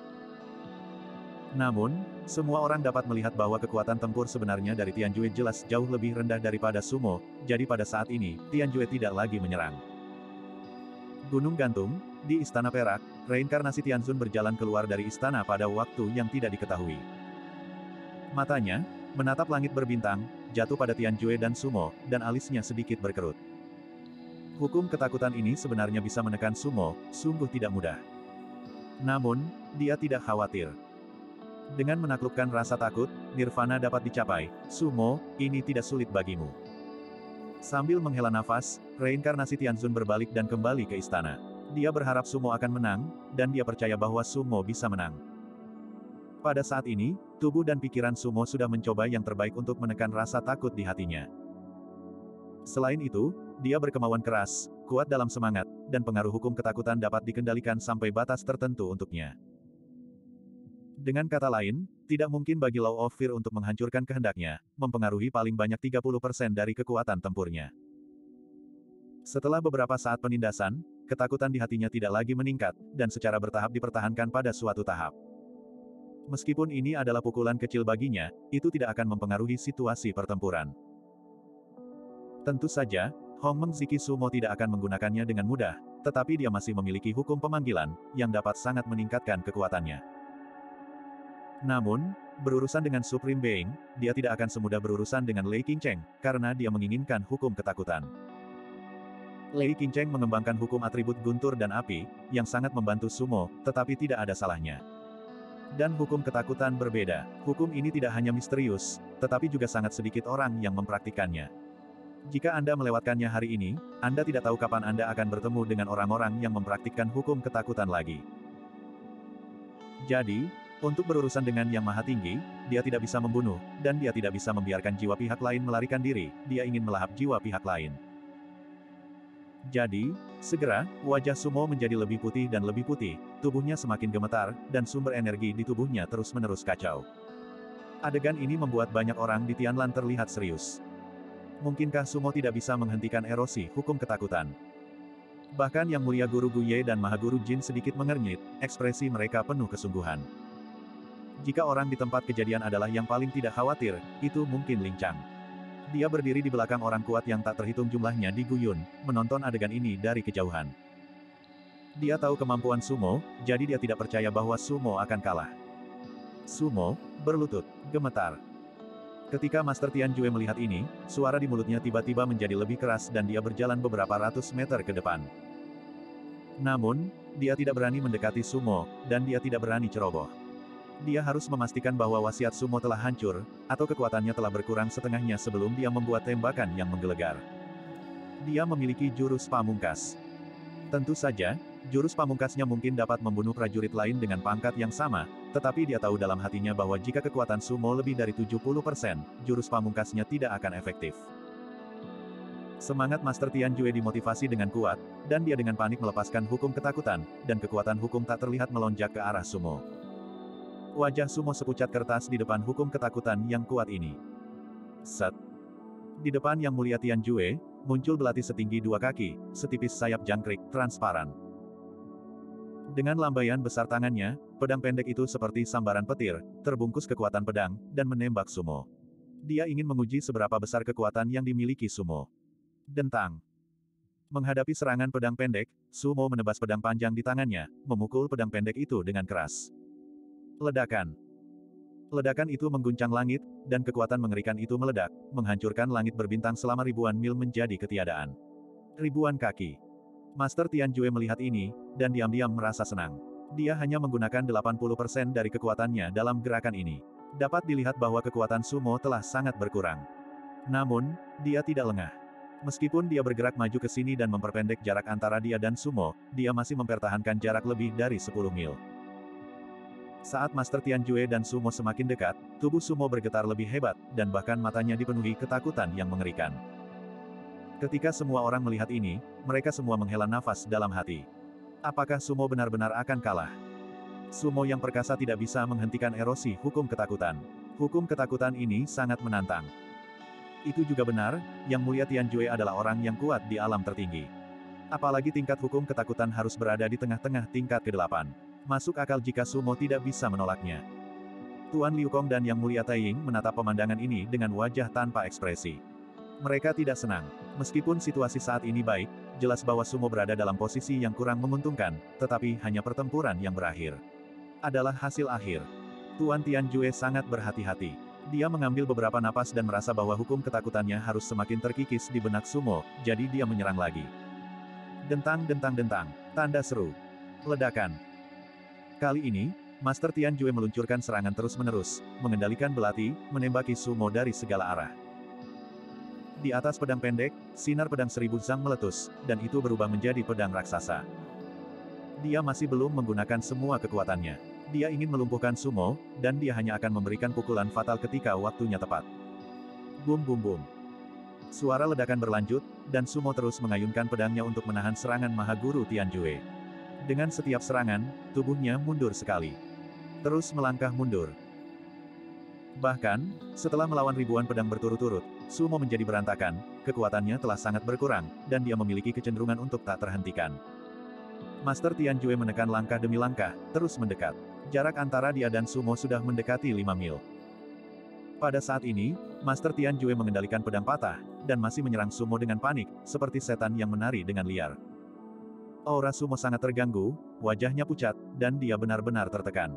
Namun, semua orang dapat melihat bahwa kekuatan tempur sebenarnya dari Tianjue jelas jauh lebih rendah daripada sumo, jadi pada saat ini, Tianjue tidak lagi menyerang. Gunung Gantung, di Istana Perak, reinkarnasi Tianzun berjalan keluar dari istana pada waktu yang tidak diketahui. Matanya, menatap langit berbintang, jatuh pada Tianjue dan sumo, dan alisnya sedikit berkerut. Hukum ketakutan ini sebenarnya bisa menekan sumo, sungguh tidak mudah. Namun, dia tidak khawatir. Dengan menaklukkan rasa takut, nirvana dapat dicapai. Sumo, ini tidak sulit bagimu. Sambil menghela nafas, reinkarnasi Tianzun berbalik dan kembali ke istana. Dia berharap sumo akan menang, dan dia percaya bahwa sumo bisa menang. Pada saat ini, tubuh dan pikiran sumo sudah mencoba yang terbaik untuk menekan rasa takut di hatinya. Selain itu, dia berkemauan keras, kuat dalam semangat, dan pengaruh hukum ketakutan dapat dikendalikan sampai batas tertentu untuknya. Dengan kata lain, tidak mungkin bagi Law of Fear untuk menghancurkan kehendaknya, mempengaruhi paling banyak tiga puluh persen dari kekuatan tempurnya. Setelah beberapa saat penindasan, ketakutan di hatinya tidak lagi meningkat, dan secara bertahap dipertahankan pada suatu tahap. Meskipun ini adalah pukulan kecil baginya, itu tidak akan mempengaruhi situasi pertempuran. Tentu saja, Hong Meng Ziki Sumo tidak akan menggunakannya dengan mudah, tetapi dia masih memiliki hukum pemanggilan, yang dapat sangat meningkatkan kekuatannya. Namun, berurusan dengan Supreme Being, dia tidak akan semudah berurusan dengan Lei Qingcheng, karena dia menginginkan hukum ketakutan. Lei Qingcheng mengembangkan hukum atribut guntur dan api, yang sangat membantu sumo, tetapi tidak ada salahnya. Dan hukum ketakutan berbeda. Hukum ini tidak hanya misterius, tetapi juga sangat sedikit orang yang mempraktikkannya. Jika Anda melewatkannya hari ini, Anda tidak tahu kapan Anda akan bertemu dengan orang-orang yang mempraktikkan hukum ketakutan lagi. Jadi, untuk berurusan dengan Yang Maha Tinggi, dia tidak bisa membunuh, dan dia tidak bisa membiarkan jiwa pihak lain melarikan diri, dia ingin melahap jiwa pihak lain. Jadi, segera, wajah sumo menjadi lebih putih dan lebih putih, tubuhnya semakin gemetar, dan sumber energi di tubuhnya terus-menerus kacau. Adegan ini membuat banyak orang di Tianlan terlihat serius. Mungkinkah sumo tidak bisa menghentikan erosi hukum ketakutan? Bahkan Yang Mulia Guru Guye dan Mahaguru Jin sedikit mengernyit, ekspresi mereka penuh kesungguhan. Jika orang di tempat kejadian adalah yang paling tidak khawatir, itu mungkin Ling Chang. Dia berdiri di belakang orang kuat yang tak terhitung jumlahnya di Guyun, menonton adegan ini dari kejauhan. Dia tahu kemampuan sumo, jadi dia tidak percaya bahwa sumo akan kalah. Sumo, berlutut, gemetar. Ketika Master Tianjue melihat ini, suara di mulutnya tiba-tiba menjadi lebih keras dan dia berjalan beberapa ratus meter ke depan. Namun, dia tidak berani mendekati sumo, dan dia tidak berani ceroboh. Dia harus memastikan bahwa wasiat sumo telah hancur, atau kekuatannya telah berkurang setengahnya sebelum dia membuat tembakan yang menggelegar. Dia memiliki jurus pamungkas. Tentu saja, jurus pamungkasnya mungkin dapat membunuh prajurit lain dengan pangkat yang sama, tetapi dia tahu dalam hatinya bahwa jika kekuatan sumo lebih dari tujuh puluh persen, jurus pamungkasnya tidak akan efektif. Semangat Master Tianjue dimotivasi dengan kuat, dan dia dengan panik melepaskan hukum ketakutan, dan kekuatan hukum tak terlihat melonjak ke arah sumo. Wajah sumo sepucat kertas di depan hukum ketakutan yang kuat ini. Set. Di depan Yang Mulia Tianjue, muncul belati setinggi dua kaki, setipis sayap jangkrik, transparan. Dengan lambaian besar tangannya, pedang pendek itu seperti sambaran petir, terbungkus kekuatan pedang, dan menembak Sumo. Dia ingin menguji seberapa besar kekuatan yang dimiliki Sumo. Dentang. Menghadapi serangan pedang pendek, Sumo menebas pedang panjang di tangannya, memukul pedang pendek itu dengan keras. Ledakan. Ledakan itu mengguncang langit, dan kekuatan mengerikan itu meledak, menghancurkan langit berbintang selama ribuan mil menjadi ketiadaan. Ribuan kaki. Master Tianjue melihat ini, dan diam-diam merasa senang. Dia hanya menggunakan delapan puluh persen dari kekuatannya dalam gerakan ini. Dapat dilihat bahwa kekuatan Sumo telah sangat berkurang. Namun, dia tidak lengah. Meskipun dia bergerak maju ke sini dan memperpendek jarak antara dia dan Sumo, dia masih mempertahankan jarak lebih dari sepuluh mil. Saat Master Tianjue dan Sumo semakin dekat, tubuh Sumo bergetar lebih hebat, dan bahkan matanya dipenuhi ketakutan yang mengerikan. Ketika semua orang melihat ini, mereka semua menghela nafas dalam hati. Apakah Sumo benar-benar akan kalah? Sumo yang perkasa tidak bisa menghentikan erosi hukum ketakutan. Hukum ketakutan ini sangat menantang. Itu juga benar, Yang Mulia Tianjue adalah orang yang kuat di alam tertinggi. Apalagi tingkat hukum ketakutan harus berada di tengah-tengah tingkat kedelapan. Masuk akal jika Sumo tidak bisa menolaknya. Tuan Liu Kong dan Yang Mulia Taiying menatap pemandangan ini dengan wajah tanpa ekspresi. Mereka tidak senang. Meskipun situasi saat ini baik, jelas bahwa Sumo berada dalam posisi yang kurang menguntungkan, tetapi hanya pertempuran yang berakhir adalah hasil akhir. Tuan Tianjue sangat berhati-hati. Dia mengambil beberapa napas dan merasa bahwa hukum ketakutannya harus semakin terkikis di benak Sumo, jadi dia menyerang lagi. Dentang dentang dentang. Tanda seru. Ledakan. Kali ini, Master Tianjue meluncurkan serangan terus-menerus, mengendalikan belati, menembaki Sumo dari segala arah. Di atas pedang pendek, sinar pedang seribu zang meletus, dan itu berubah menjadi pedang raksasa. Dia masih belum menggunakan semua kekuatannya. Dia ingin melumpuhkan Sumo, dan dia hanya akan memberikan pukulan fatal ketika waktunya tepat. Bum bum bum. Suara ledakan berlanjut, dan Sumo terus mengayunkan pedangnya untuk menahan serangan Mahaguru Tianjue. Dengan setiap serangan, tubuhnya mundur sekali. Terus melangkah mundur. Bahkan, setelah melawan ribuan pedang berturut-turut, Sumo menjadi berantakan, kekuatannya telah sangat berkurang, dan dia memiliki kecenderungan untuk tak terhentikan. Master Tianjue menekan langkah demi langkah, terus mendekat. Jarak antara dia dan Sumo sudah mendekati lima mil. Pada saat ini, Master Tianjue mengendalikan pedang patah, dan masih menyerang Sumo dengan panik, seperti setan yang menari dengan liar. Aura Sumo sangat terganggu, wajahnya pucat, dan dia benar-benar tertekan.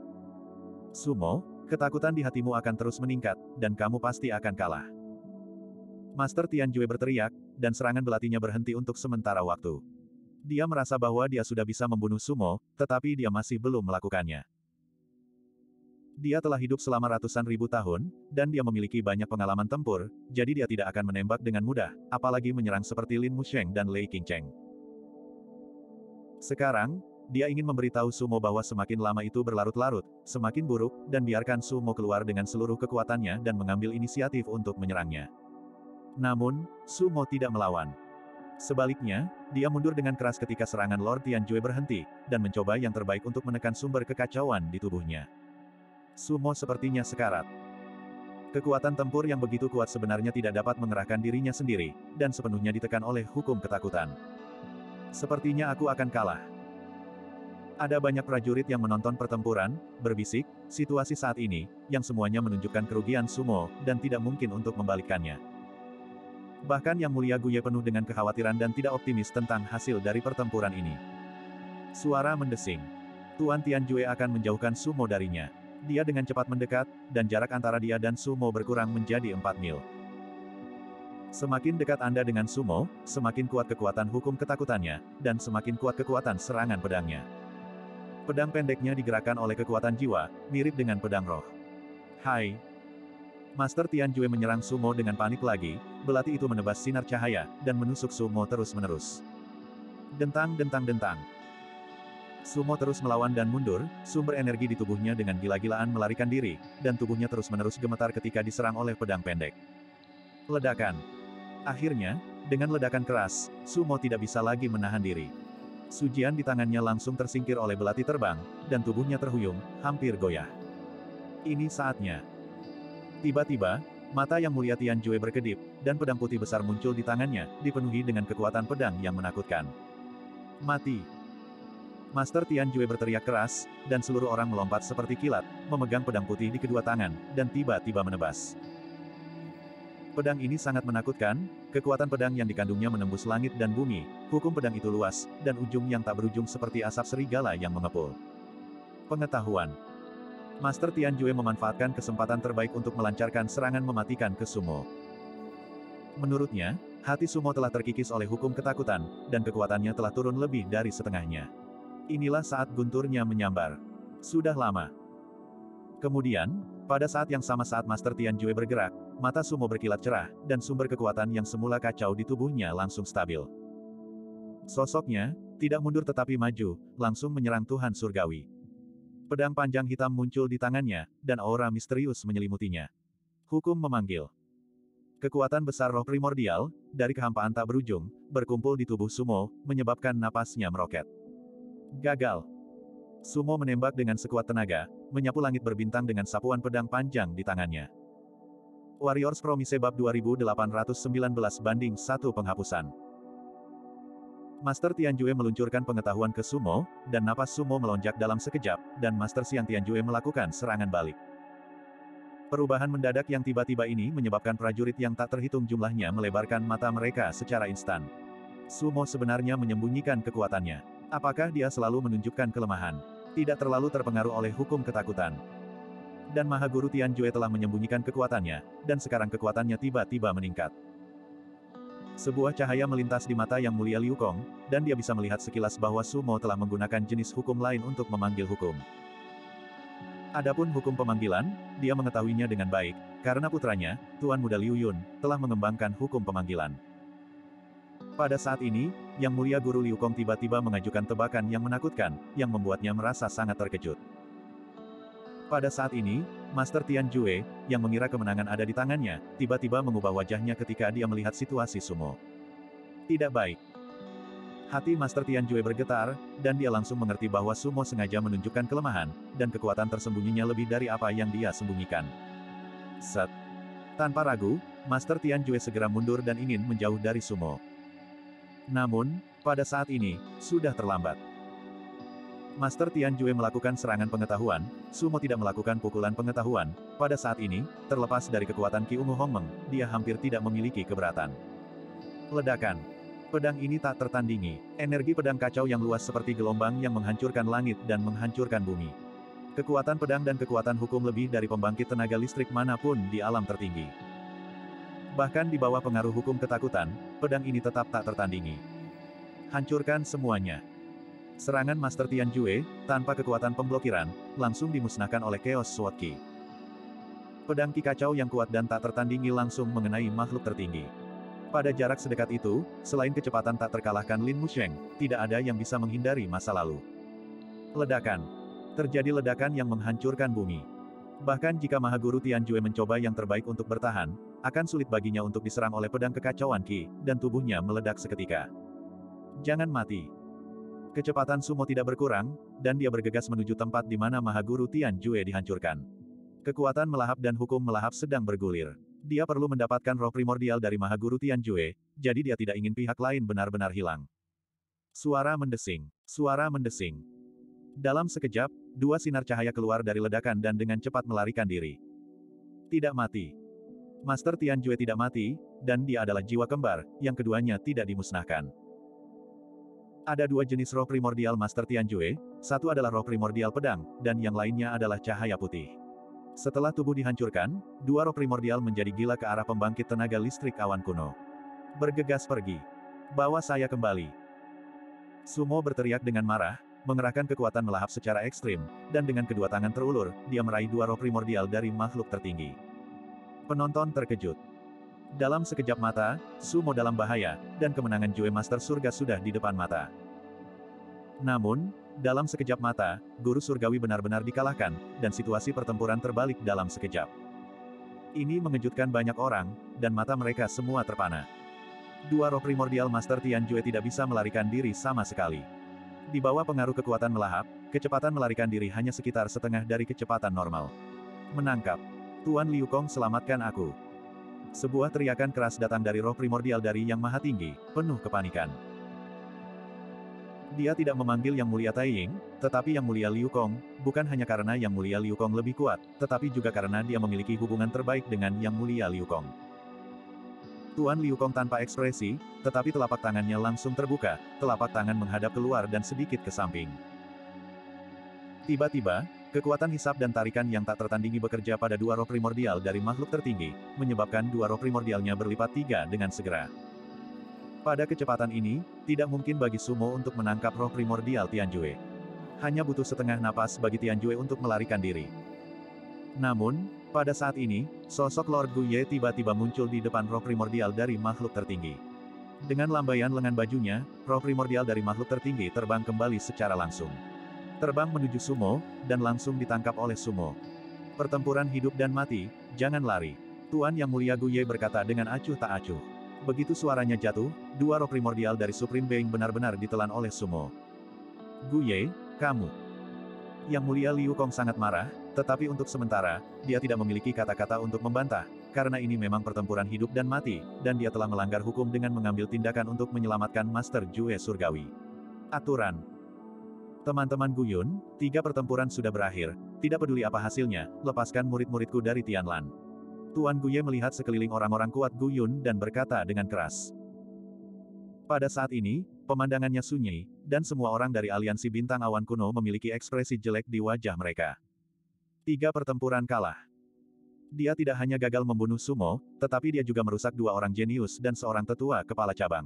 Sumo, ketakutan di hatimu akan terus meningkat, dan kamu pasti akan kalah. Master Tianjue berteriak, dan serangan belatinya berhenti untuk sementara waktu. Dia merasa bahwa dia sudah bisa membunuh Sumo, tetapi dia masih belum melakukannya. Dia telah hidup selama ratusan ribu tahun, dan dia memiliki banyak pengalaman tempur, jadi dia tidak akan menembak dengan mudah, apalagi menyerang seperti Lin Musheng dan Lei Qingcheng. Sekarang, dia ingin memberitahu Sumo bahwa semakin lama itu berlarut-larut, semakin buruk, dan biarkan Sumo keluar dengan seluruh kekuatannya dan mengambil inisiatif untuk menyerangnya. Namun, Sumo tidak melawan. Sebaliknya, dia mundur dengan keras ketika serangan Lord Tianjue berhenti, dan mencoba yang terbaik untuk menekan sumber kekacauan di tubuhnya. Sumo sepertinya sekarat. Kekuatan tempur yang begitu kuat sebenarnya tidak dapat mengerahkan dirinya sendiri, dan sepenuhnya ditekan oleh hukum ketakutan. Sepertinya aku akan kalah. Ada banyak prajurit yang menonton pertempuran, berbisik, situasi saat ini, yang semuanya menunjukkan kerugian Sumo, dan tidak mungkin untuk membalikkannya. Bahkan Yang Mulia Guye penuh dengan kekhawatiran dan tidak optimis tentang hasil dari pertempuran ini. Suara mendesing. Tuan Tianjue akan menjauhkan Sumo darinya. Dia dengan cepat mendekat, dan jarak antara dia dan Sumo berkurang menjadi empat mil. Semakin dekat Anda dengan Sumo, semakin kuat kekuatan hukum ketakutannya, dan semakin kuat kekuatan serangan pedangnya. Pedang pendeknya digerakkan oleh kekuatan jiwa, mirip dengan pedang roh. Hai! Master Tianjue menyerang Sumo dengan panik lagi, belati itu menebas sinar cahaya, dan menusuk Sumo terus-menerus. Dentang dentang dentang. Sumo terus melawan dan mundur, sumber energi di tubuhnya dengan gila-gilaan melarikan diri, dan tubuhnya terus-menerus gemetar ketika diserang oleh pedang pendek. Ledakan. Akhirnya, dengan ledakan keras, Sumo tidak bisa lagi menahan diri. Sujian di tangannya langsung tersingkir oleh belati terbang, dan tubuhnya terhuyung, hampir goyah. Ini saatnya. Tiba-tiba, Mata yang mulia Tian Jue berkedip, dan pedang putih besar muncul di tangannya, dipenuhi dengan kekuatan pedang yang menakutkan. Mati! Master Tian Jue berteriak keras, dan seluruh orang melompat seperti kilat, memegang pedang putih di kedua tangan, dan tiba-tiba menebas. Pedang ini sangat menakutkan, kekuatan pedang yang dikandungnya menembus langit dan bumi, hukum pedang itu luas, dan ujung yang tak berujung seperti asap serigala yang mengepul. Pengetahuan. Master Tian Jue memanfaatkan kesempatan terbaik untuk melancarkan serangan mematikan ke Sumo. Menurutnya, hati Sumo telah terkikis oleh hukum ketakutan, dan kekuatannya telah turun lebih dari setengahnya. Inilah saat gunturnya menyambar. Sudah lama. Kemudian, pada saat yang sama saat Master Tian Jue bergerak, mata Sumo berkilat cerah, dan sumber kekuatan yang semula kacau di tubuhnya langsung stabil. Sosoknya, tidak mundur tetapi maju, langsung menyerang Tuhan Surgawi. Pedang panjang hitam muncul di tangannya, dan aura misterius menyelimutinya. Hukum memanggil. Kekuatan besar roh primordial, dari kehampaan tak berujung, berkumpul di tubuh Sumo, menyebabkan napasnya meroket. Gagal. Sumo menembak dengan sekuat tenaga, menyapu langit berbintang dengan sapuan pedang panjang di tangannya. Warriors Promise Bab dua ribu delapan ratus sembilan belas banding satu penghapusan. Master Tian Jue meluncurkan pengetahuan ke Sumo, dan napas Sumo melonjak dalam sekejap, dan Master Xiang Tian Jue melakukan serangan balik. Perubahan mendadak yang tiba-tiba ini menyebabkan prajurit yang tak terhitung jumlahnya melebarkan mata mereka secara instan. Sumo sebenarnya menyembunyikan kekuatannya. Apakah dia selalu menunjukkan kelemahan? Tidak terlalu terpengaruh oleh hukum ketakutan. Dan Mahaguru Tian Jue telah menyembunyikan kekuatannya, dan sekarang kekuatannya tiba-tiba meningkat. Sebuah cahaya melintas di mata yang mulia Liu Kong, dan dia bisa melihat sekilas bahwa Sumo telah menggunakan jenis hukum lain untuk memanggil hukum. Adapun hukum pemanggilan, dia mengetahuinya dengan baik, karena putranya, Tuan Muda Liu Yun, telah mengembangkan hukum pemanggilan. Pada saat ini, Yang Mulia Guru Liu Kong tiba-tiba mengajukan tebakan yang menakutkan, yang membuatnya merasa sangat terkejut. Pada saat ini, Master Tian Jue, yang mengira kemenangan ada di tangannya, tiba-tiba mengubah wajahnya ketika dia melihat situasi Sumo. Tidak baik. Hati Master Tian Jue bergetar, dan dia langsung mengerti bahwa Sumo sengaja menunjukkan kelemahan, dan kekuatan tersembunyinya lebih dari apa yang dia sembunyikan. Set. Tanpa ragu, Master Tian Jue segera mundur dan ingin menjauh dari Sumo. Namun, pada saat ini, sudah terlambat. Master Tian Jue melakukan serangan pengetahuan, Sumo tidak melakukan pukulan pengetahuan. Pada saat ini, terlepas dari kekuatan Ki Ungu Hongmeng, dia hampir tidak memiliki keberatan. Ledakan. Pedang ini tak tertandingi. Energi pedang kacau yang luas seperti gelombang yang menghancurkan langit dan menghancurkan bumi. Kekuatan pedang dan kekuatan hukum lebih dari pembangkit tenaga listrik manapun di alam tertinggi. Bahkan di bawah pengaruh hukum ketakutan, pedang ini tetap tak tertandingi. Hancurkan semuanya. Serangan Master Tian Jue, tanpa kekuatan pemblokiran, langsung dimusnahkan oleh Chaos Sword Ki. Pedang Ki kacau yang kuat dan tak tertandingi langsung mengenai makhluk tertinggi. Pada jarak sedekat itu, selain kecepatan tak terkalahkan Lin Musheng, tidak ada yang bisa menghindari masa lalu. Ledakan. Terjadi ledakan yang menghancurkan bumi. Bahkan jika Mahaguru Tian Jue mencoba yang terbaik untuk bertahan, akan sulit baginya untuk diserang oleh pedang kekacauan Ki, dan tubuhnya meledak seketika. Jangan mati. Kecepatan Sumo tidak berkurang, dan dia bergegas menuju tempat di mana Mahaguru Tian Jue dihancurkan. Kekuatan melahap dan hukum melahap sedang bergulir. Dia perlu mendapatkan roh primordial dari Mahaguru Tian Jue, jadi dia tidak ingin pihak lain benar-benar hilang. Suara mendesing. Suara mendesing. Dalam sekejap, dua sinar cahaya keluar dari ledakan dan dengan cepat melarikan diri. Tidak mati. Master Tian Jue tidak mati, dan dia adalah jiwa kembar, yang keduanya tidak dimusnahkan. Ada dua jenis roh primordial Master Tian Jue, satu adalah roh primordial pedang, dan yang lainnya adalah cahaya putih. Setelah tubuh dihancurkan, dua roh primordial menjadi gila ke arah pembangkit tenaga listrik awan kuno. Bergegas pergi. Bawa saya kembali. Sumo berteriak dengan marah, mengerahkan kekuatan melahap secara ekstrim, dan dengan kedua tangan terulur, dia meraih dua roh primordial dari makhluk tertinggi. Penonton terkejut. Dalam sekejap mata, Sumo dalam bahaya, dan kemenangan Jue Master Surga sudah di depan mata. Namun, dalam sekejap mata, Guru Surgawi benar-benar dikalahkan, dan situasi pertempuran terbalik dalam sekejap. Ini mengejutkan banyak orang, dan mata mereka semua terpana. Dua roh primordial Master Tian Jue tidak bisa melarikan diri sama sekali. Di bawah pengaruh kekuatan melahap, kecepatan melarikan diri hanya sekitar setengah dari kecepatan normal. Menangkap. Tuan Liu Kong, selamatkan aku. Sebuah teriakan keras datang dari roh primordial dari Yang Maha Tinggi, penuh kepanikan. Dia tidak memanggil Yang Mulia Taiying, tetapi Yang Mulia Liu Kong, bukan hanya karena Yang Mulia Liu Kong lebih kuat, tetapi juga karena dia memiliki hubungan terbaik dengan Yang Mulia Liu Kong. Tuan Liu Kong tanpa ekspresi, tetapi telapak tangannya langsung terbuka, telapak tangan menghadap keluar dan sedikit ke samping. Tiba-tiba, kekuatan hisap dan tarikan yang tak tertandingi bekerja pada dua roh primordial dari makhluk tertinggi, menyebabkan dua roh primordialnya berlipat tiga dengan segera. Pada kecepatan ini, tidak mungkin bagi Sumo untuk menangkap roh primordial Tianjue. Hanya butuh setengah napas bagi Tianjue untuk melarikan diri. Namun, pada saat ini, sosok Lord Guye tiba-tiba muncul di depan roh primordial dari makhluk tertinggi. Dengan lambaian lengan bajunya, roh primordial dari makhluk tertinggi terbang kembali secara langsung. Terbang menuju Sumo, dan langsung ditangkap oleh Sumo. Pertempuran hidup dan mati, jangan lari. Tuan Yang Mulia Guye berkata dengan acuh tak acuh. Begitu suaranya jatuh, dua roh primordial dari Supreme Being benar-benar ditelan oleh Sumo. Guye, kamu. Yang Mulia Liu Kong sangat marah, tetapi untuk sementara, dia tidak memiliki kata-kata untuk membantah, karena ini memang pertempuran hidup dan mati, dan dia telah melanggar hukum dengan mengambil tindakan untuk menyelamatkan Master Jue Surgawi. Aturan. Teman-teman Guyun, tiga pertempuran sudah berakhir, tidak peduli apa hasilnya, lepaskan murid-muridku dari Tianlan. Tuan Guye melihat sekeliling orang-orang kuat Guyun dan berkata dengan keras. Pada saat ini, pemandangannya sunyi, dan semua orang dari aliansi bintang awan kuno memiliki ekspresi jelek di wajah mereka. Tiga pertempuran kalah. Dia tidak hanya gagal membunuh Sumo, tetapi dia juga merusak dua orang jenius dan seorang tetua kepala cabang.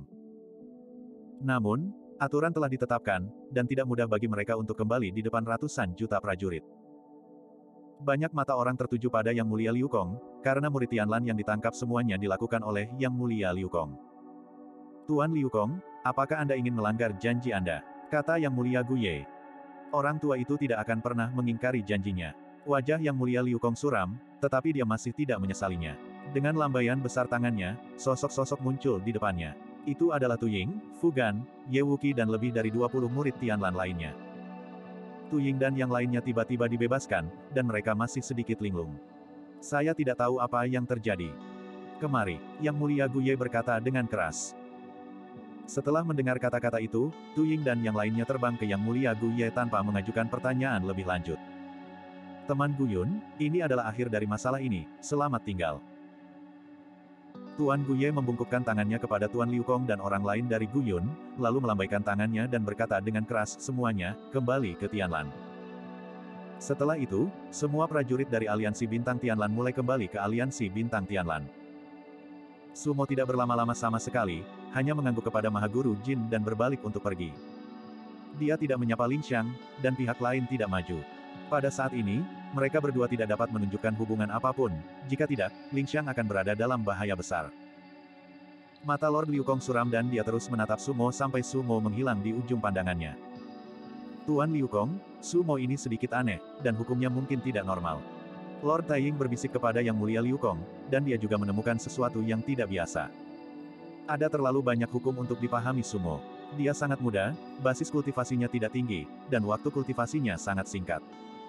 Namun, aturan telah ditetapkan, dan tidak mudah bagi mereka untuk kembali di depan ratusan juta prajurit. Banyak mata orang tertuju pada Yang Mulia Liu Kong, karena murid Tianlan yang ditangkap semuanya dilakukan oleh Yang Mulia Liu Kong. Tuan Liu Kong, apakah Anda ingin melanggar janji Anda? Kata Yang Mulia Guye. Orang tua itu tidak akan pernah mengingkari janjinya. Wajah Yang Mulia Liu Kong suram, tetapi dia masih tidak menyesalinya. Dengan lambaian besar tangannya, sosok-sosok muncul di depannya. Itu adalah Tu Ying, Fu Gan, Ye Wuqi dan lebih dari dua puluh murid Tianlan lainnya. Tu Ying dan yang lainnya tiba-tiba dibebaskan, dan mereka masih sedikit linglung. Saya tidak tahu apa yang terjadi. Kemari, Yang Mulia Guye berkata dengan keras. Setelah mendengar kata-kata itu, Tu Ying dan yang lainnya terbang ke Yang Mulia Guye tanpa mengajukan pertanyaan lebih lanjut. Teman Guyun, ini adalah akhir dari masalah ini, selamat tinggal. Tuan Guye membungkukkan tangannya kepada Tuan Liu Kong dan orang lain dari Guyun, lalu melambaikan tangannya dan berkata dengan keras semuanya, kembali ke Tianlan. Setelah itu, semua prajurit dari aliansi bintang Tianlan mulai kembali ke aliansi bintang Tianlan. Sumo tidak berlama-lama sama sekali, hanya mengangguk kepada Mahaguru Jin dan berbalik untuk pergi. Dia tidak menyapa Ling Xiang, dan pihak lain tidak maju. Pada saat ini, mereka berdua tidak dapat menunjukkan hubungan apapun, jika tidak, Ling Xiang akan berada dalam bahaya besar. Mata Lord Liu Kong suram dan dia terus menatap Sumo sampai Sumo menghilang di ujung pandangannya. Tuan Liu Kong, Sumo ini sedikit aneh, dan hukumnya mungkin tidak normal. Lord Taiying berbisik kepada Yang Mulia Liu Kong, dan dia juga menemukan sesuatu yang tidak biasa. Ada terlalu banyak hukum untuk dipahami Sumo. Dia sangat muda, basis kultivasinya tidak tinggi, dan waktu kultivasinya sangat singkat.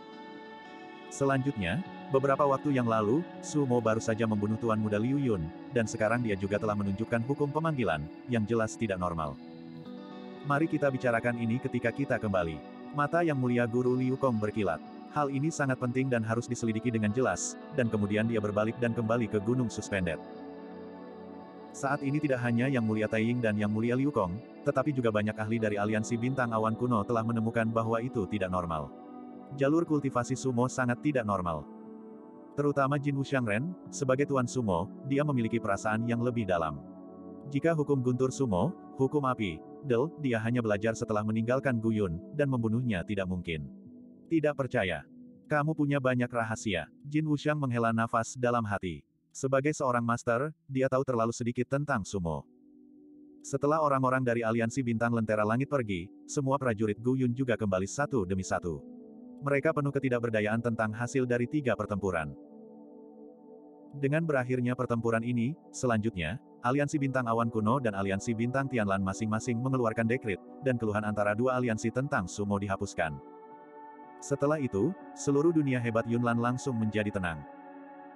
Selanjutnya, beberapa waktu yang lalu, Sumo baru saja membunuh Tuan Muda Liu Yun, dan sekarang dia juga telah menunjukkan hukum pemanggilan, yang jelas tidak normal. Mari kita bicarakan ini ketika kita kembali. Mata Yang Mulia Guru Liu Kong berkilat. Hal ini sangat penting dan harus diselidiki dengan jelas, dan kemudian dia berbalik dan kembali ke Gunung Suspended. Saat ini tidak hanya Yang Mulia Taiying dan Yang Mulia Liu Kong, tetapi juga banyak ahli dari aliansi bintang awan kuno telah menemukan bahwa itu tidak normal. Jalur kultivasi Sumo sangat tidak normal. Terutama Jin Wuxiangren, sebagai Tuan Sumo, dia memiliki perasaan yang lebih dalam. Jika hukum guntur Sumo, hukum api, Del, dia hanya belajar setelah meninggalkan Guyun, dan membunuhnya tidak mungkin. Tidak percaya. Kamu punya banyak rahasia. Jin Wuxiang menghela nafas dalam hati. Sebagai seorang master, dia tahu terlalu sedikit tentang Sumo. Setelah orang-orang dari aliansi bintang Lentera Langit pergi, semua prajurit Guyun juga kembali satu demi satu. Mereka penuh ketidakberdayaan tentang hasil dari tiga pertempuran. Dengan berakhirnya pertempuran ini, selanjutnya, aliansi bintang awan kuno dan aliansi bintang Tianlan masing-masing mengeluarkan dekret, dan keluhan antara dua aliansi tentang Sumo dihapuskan. Setelah itu, seluruh dunia hebat Yunlan langsung menjadi tenang.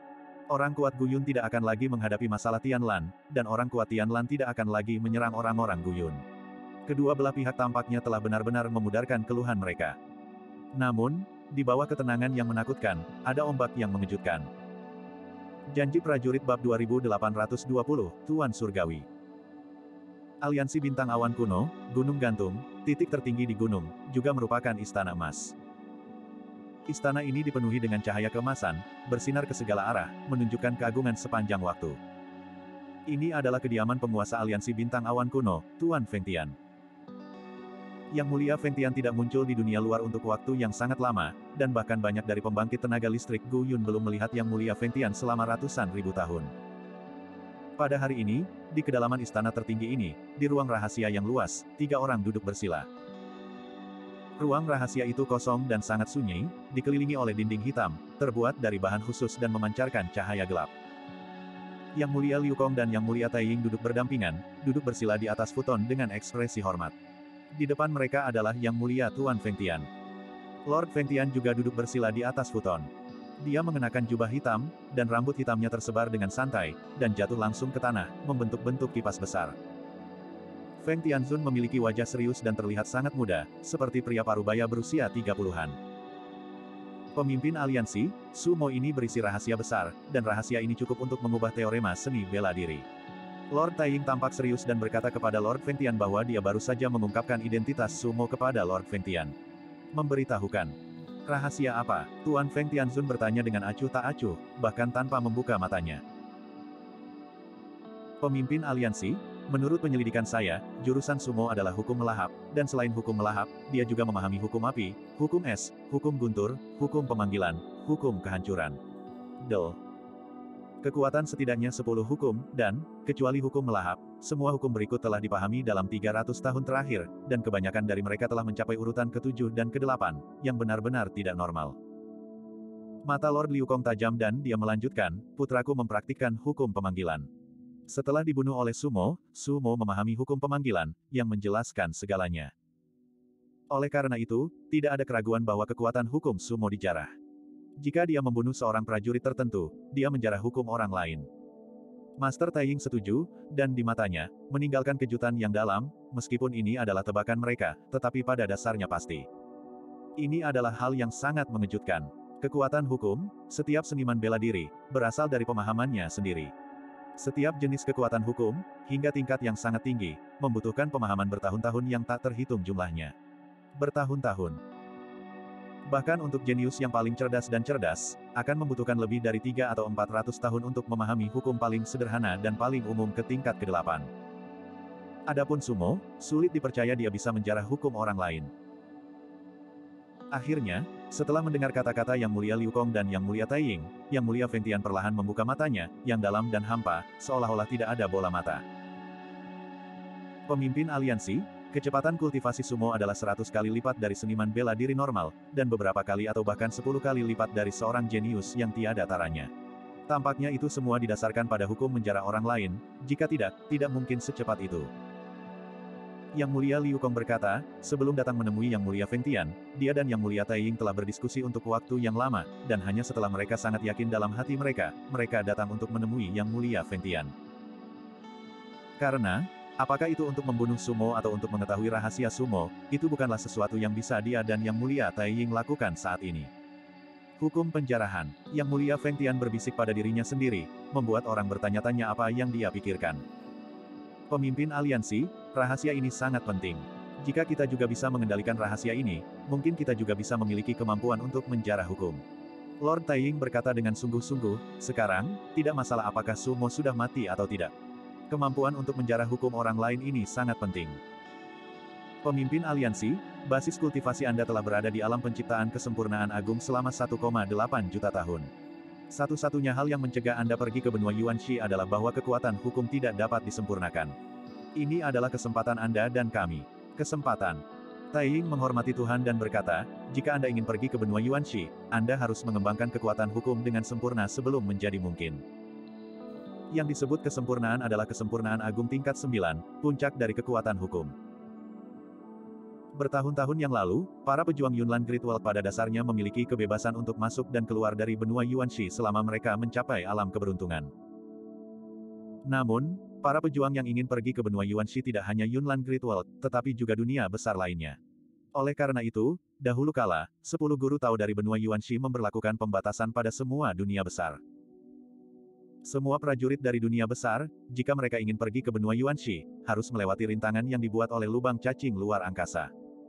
Orang kuat Guyun tidak akan lagi menghadapi masalah Tianlan, dan orang kuat Tianlan tidak akan lagi menyerang orang-orang Guyun. Kedua belah pihak tampaknya telah benar-benar memudarkan keluhan mereka. Namun, di bawah ketenangan yang menakutkan, ada ombak yang mengejutkan. Janji prajurit bab dua ribu delapan ratus dua puluh, Tuan Surgawi. Aliansi Bintang Awan Kuno, Gunung Gantung, titik tertinggi di gunung, juga merupakan istana emas. Istana ini dipenuhi dengan cahaya keemasan, bersinar ke segala arah, menunjukkan keagungan sepanjang waktu. Ini adalah kediaman penguasa aliansi Bintang Awan Kuno, Tuan Fengtian. Yang Mulia Fengtian tidak muncul di dunia luar untuk waktu yang sangat lama, dan bahkan banyak dari pembangkit tenaga listrik Guyun belum melihat Yang Mulia Fengtian selama ratusan ribu tahun. Pada hari ini, di kedalaman istana tertinggi ini, di ruang rahasia yang luas, tiga orang duduk bersila. Ruang rahasia itu kosong dan sangat sunyi, dikelilingi oleh dinding hitam, terbuat dari bahan khusus dan memancarkan cahaya gelap. Yang Mulia Liu Kong dan Yang Mulia Taiying duduk berdampingan, duduk bersila di atas futon dengan ekspresi hormat. Di depan mereka adalah Yang Mulia Tuan Fengtian. Lord Fengtian juga duduk bersila di atas futon. Dia mengenakan jubah hitam, dan rambut hitamnya tersebar dengan santai, dan jatuh langsung ke tanah, membentuk-bentuk kipas besar. Feng Tianzun memiliki wajah serius dan terlihat sangat muda, seperti pria parubaya berusia tiga puluhan. Pemimpin aliansi, Sumo ini berisi rahasia besar, dan rahasia ini cukup untuk mengubah teorema seni bela diri. Lord Taiying tampak serius dan berkata kepada Lord Fengtian bahwa dia baru saja mengungkapkan identitas Sumo kepada Lord Fengtian. Memberitahukan. Rahasia apa? Tuan Feng Tianzun bertanya dengan acuh tak acuh, bahkan tanpa membuka matanya. Pemimpin aliansi, menurut penyelidikan saya, jurusan Sumo adalah hukum melahap, dan selain hukum melahap, dia juga memahami hukum api, hukum es, hukum guntur, hukum pemanggilan, hukum kehancuran. Del. Kekuatan setidaknya sepuluh hukum, dan, kecuali hukum melahap, semua hukum berikut telah dipahami dalam tiga ratus tahun terakhir, dan kebanyakan dari mereka telah mencapai urutan ketujuh dan kedelapan, yang benar-benar tidak normal. Mata Lord Liu Kong tajam dan dia melanjutkan, putraku mempraktikkan hukum pemanggilan. Setelah dibunuh oleh Sumo, Sumo memahami hukum pemanggilan, yang menjelaskan segalanya. Oleh karena itu, tidak ada keraguan bahwa kekuatan hukum Sumo dijarah. Jika dia membunuh seorang prajurit tertentu, dia menjarah hukum orang lain. Master Taiying setuju, dan di matanya, meninggalkan kejutan yang dalam, meskipun ini adalah tebakan mereka, tetapi pada dasarnya pasti. Ini adalah hal yang sangat mengejutkan. Kekuatan hukum, setiap seniman bela diri, berasal dari pemahamannya sendiri. Setiap jenis kekuatan hukum, hingga tingkat yang sangat tinggi, membutuhkan pemahaman bertahun-tahun yang tak terhitung jumlahnya. Bertahun-tahun. Bahkan untuk jenius yang paling cerdas dan cerdas, akan membutuhkan lebih dari tiga atau empat ratus tahun untuk memahami hukum paling sederhana dan paling umum ke tingkat kedelapan. Adapun Sumo, sulit dipercaya dia bisa menjarah hukum orang lain. Akhirnya, setelah mendengar kata-kata Yang Mulia Liu Kong dan Yang Mulia Taiying, Yang Mulia Fengtian perlahan membuka matanya, yang dalam dan hampa, seolah-olah tidak ada bola mata. Pemimpin aliansi, kecepatan kultivasi Sumo adalah seratus kali lipat dari seniman bela diri normal, dan beberapa kali atau bahkan sepuluh kali lipat dari seorang jenius yang tiada taranya. Tampaknya itu semua didasarkan pada hukum menjarah orang lain, jika tidak, tidak mungkin secepat itu. Yang Mulia Liu Kong berkata, sebelum datang menemui Yang Mulia Fengtian, dia dan Yang Mulia Taiying telah berdiskusi untuk waktu yang lama, dan hanya setelah mereka sangat yakin dalam hati mereka, mereka datang untuk menemui Yang Mulia Fengtian. Karena, apakah itu untuk membunuh Sumo atau untuk mengetahui rahasia Sumo, itu bukanlah sesuatu yang bisa dia dan Yang Mulia Taiying lakukan saat ini. Hukum penjarahan, Yang Mulia Fengtian berbisik pada dirinya sendiri, membuat orang bertanya-tanya apa yang dia pikirkan. Pemimpin aliansi, rahasia ini sangat penting. Jika kita juga bisa mengendalikan rahasia ini, mungkin kita juga bisa memiliki kemampuan untuk menjarah hukum. Lord Taiying berkata dengan sungguh-sungguh, sekarang, tidak masalah apakah Sumo sudah mati atau tidak. Kemampuan untuk menjarah hukum orang lain ini sangat penting. Pemimpin aliansi, basis kultivasi Anda telah berada di alam penciptaan kesempurnaan agung selama satu koma delapan juta tahun. Satu-satunya hal yang mencegah Anda pergi ke benua Yuanxi adalah bahwa kekuatan hukum tidak dapat disempurnakan. Ini adalah kesempatan Anda dan kami. Kesempatan. Taiying menghormati Tuhan dan berkata, jika Anda ingin pergi ke benua Yuanxi, Anda harus mengembangkan kekuatan hukum dengan sempurna sebelum menjadi mungkin. Yang disebut kesempurnaan adalah kesempurnaan agung tingkat sembilan, puncak dari kekuatan hukum. Bertahun-tahun yang lalu, para pejuang Yunlan Great World pada dasarnya memiliki kebebasan untuk masuk dan keluar dari benua Yuanxi selama mereka mencapai alam keberuntungan. Namun, para pejuang yang ingin pergi ke benua Yuanxi tidak hanya Yunlan Great World, tetapi juga dunia besar lainnya. Oleh karena itu, dahulu kala, sepuluh guru Tao dari benua Yuanxi memberlakukan pembatasan pada semua dunia besar. Semua prajurit dari dunia besar, jika mereka ingin pergi ke benua Yuanxi, harus melewati rintangan yang dibuat oleh lubang cacing luar angkasa.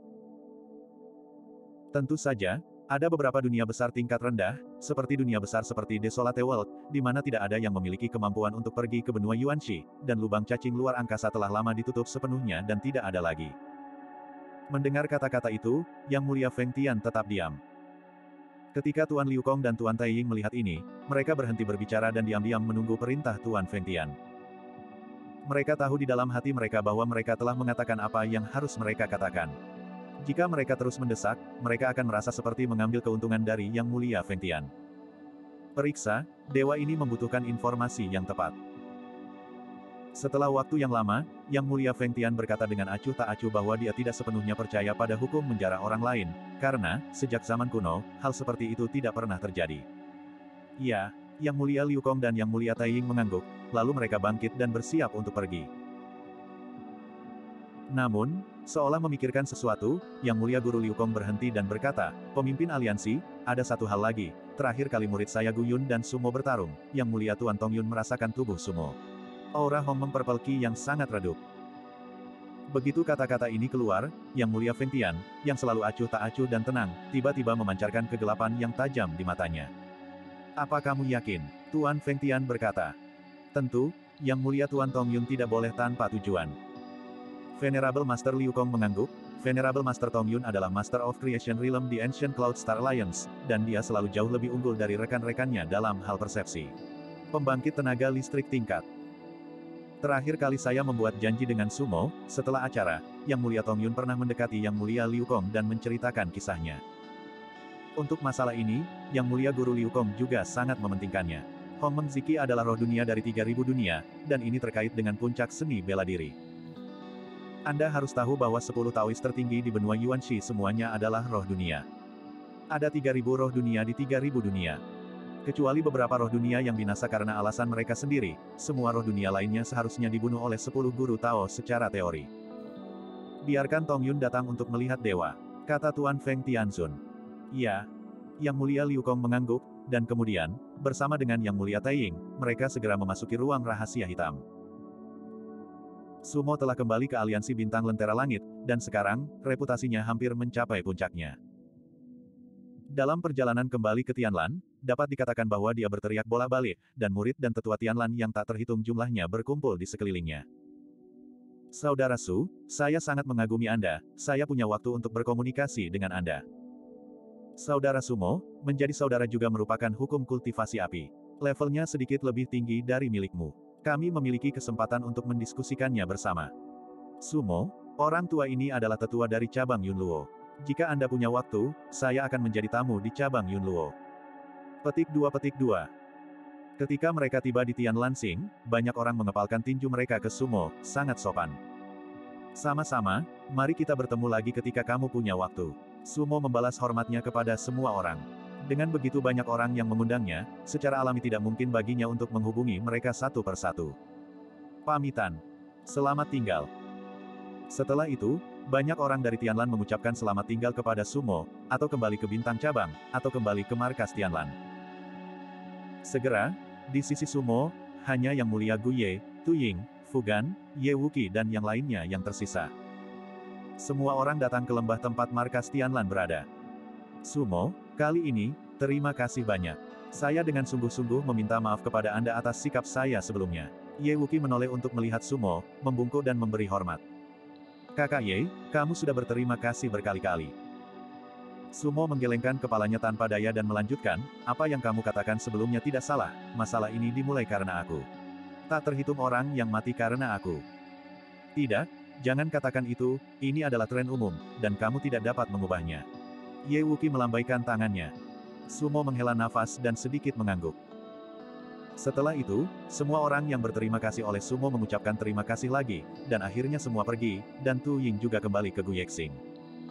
Tentu saja, ada beberapa dunia besar tingkat rendah, seperti dunia besar seperti Desolate World, di mana tidak ada yang memiliki kemampuan untuk pergi ke benua Yuanxi, dan lubang cacing luar angkasa telah lama ditutup sepenuhnya dan tidak ada lagi. Mendengar kata-kata itu, Yang Mulia Feng Tian tetap diam. Ketika Tuan Liu Kong dan Tuan Taiying melihat ini, mereka berhenti berbicara dan diam-diam menunggu perintah Tuan Feng Tian. Mereka tahu di dalam hati mereka bahwa mereka telah mengatakan apa yang harus mereka katakan. Jika mereka terus mendesak, mereka akan merasa seperti mengambil keuntungan dari Yang Mulia Feng Tian. Periksa, dewa ini membutuhkan informasi yang tepat. Setelah waktu yang lama, Yang Mulia Feng Tian berkata dengan acuh tak acuh bahwa dia tidak sepenuhnya percaya pada hukum menjara orang lain, karena, sejak zaman kuno, hal seperti itu tidak pernah terjadi. Ya, Yang Mulia Liu Kong dan Yang Mulia Taiying mengangguk, lalu mereka bangkit dan bersiap untuk pergi. Namun, seolah memikirkan sesuatu, Yang Mulia Guru Liu Kong berhenti dan berkata, "Pemimpin aliansi, ada satu hal lagi, terakhir kali murid saya Gu Yun dan Sumo bertarung, Yang Mulia Tuan Tong Yun merasakan tubuh Sumo. Aura Hong Meng Purple Ki yang sangat redup." Begitu kata-kata ini keluar, Yang Mulia Feng Tian, yang selalu acuh tak acuh dan tenang, tiba-tiba memancarkan kegelapan yang tajam di matanya. "Apa kamu yakin?" Tuan Feng Tian berkata. "Tentu, Yang Mulia Tuan Tong Yun tidak boleh tanpa tujuan." Venerable Master Liu Kong mengangguk. Venerable Master Tong Yun adalah Master of Creation Realm di Ancient Cloud Star Alliance, dan dia selalu jauh lebih unggul dari rekan-rekannya dalam hal persepsi. Pembangkit tenaga listrik tingkat. Terakhir kali saya membuat janji dengan Sumo, setelah acara, Yang Mulia Tong Yun pernah mendekati Yang Mulia Liu Kong dan menceritakan kisahnya. Untuk masalah ini, Yang Mulia Guru Liu Kong juga sangat mementingkannya. Hong Meng Ziki adalah roh dunia dari tiga ribu dunia, dan ini terkait dengan puncak seni bela diri. Anda harus tahu bahwa sepuluh Taois tertinggi di benua Yuanxi semuanya adalah roh dunia. Ada tiga ribu roh dunia di tiga ribu dunia. Kecuali beberapa roh dunia yang binasa karena alasan mereka sendiri, semua roh dunia lainnya seharusnya dibunuh oleh sepuluh guru Tao secara teori. Biarkan Tong Yun datang untuk melihat dewa, kata Tuan Feng Tianzun. Ya. Yang Mulia Liu Kong mengangguk, dan kemudian, bersama dengan Yang Mulia Taiying, mereka segera memasuki ruang rahasia hitam. Sumo telah kembali ke aliansi bintang Lentera Langit, dan sekarang, reputasinya hampir mencapai puncaknya. Dalam perjalanan kembali ke Tianlan, dapat dikatakan bahwa dia berteriak bolak-balik, dan murid dan tetua Tianlan yang tak terhitung jumlahnya berkumpul di sekelilingnya. "Saudara Su, saya sangat mengagumi Anda, saya punya waktu untuk berkomunikasi dengan Anda." Saudara Sumo, menjadi saudara juga merupakan hukum kultivasi api. Levelnya sedikit lebih tinggi dari milikmu. Kami memiliki kesempatan untuk mendiskusikannya bersama. Sumo, orang tua ini adalah tetua dari cabang Yunluo. Jika Anda punya waktu, saya akan menjadi tamu di cabang Yunluo. Petik dua petik dua. Ketika mereka tiba di Tian Lansing, banyak orang mengepalkan tinju mereka ke Sumo, sangat sopan. "Sama-sama, mari kita bertemu lagi ketika kamu punya waktu." Sumo membalas hormatnya kepada semua orang. Dengan begitu banyak orang yang mengundangnya, secara alami tidak mungkin baginya untuk menghubungi mereka satu persatu. Pamitan. Selamat tinggal. Setelah itu, banyak orang dari Tianlan mengucapkan selamat tinggal kepada Sumo, atau kembali ke bintang cabang, atau kembali ke markas Tianlan. Segera, di sisi Sumo, hanya Yang Mulia Gu Ye, Tu Ying, Fu Gan, Ye Wuqi dan yang lainnya yang tersisa. Semua orang datang ke lembah tempat markas Tianlan berada. "Sumo, kali ini, terima kasih banyak. Saya dengan sungguh-sungguh meminta maaf kepada Anda atas sikap saya sebelumnya." Ye Wuqi menoleh untuk melihat Sumo, membungkuk dan memberi hormat. "Kakak Ye, kamu sudah berterima kasih berkali-kali." Sumo menggelengkan kepalanya tanpa daya dan melanjutkan, "Apa yang kamu katakan sebelumnya tidak salah, masalah ini dimulai karena aku. Tak terhitung orang yang mati karena aku." "Tidak, jangan katakan itu, ini adalah tren umum, dan kamu tidak dapat mengubahnya." Ye Wuqi melambaikan tangannya. Sumo menghela nafas dan sedikit mengangguk. Setelah itu, semua orang yang berterima kasih oleh Sumo mengucapkan terima kasih lagi, dan akhirnya semua pergi, dan Tu Ying juga kembali ke Guyexing.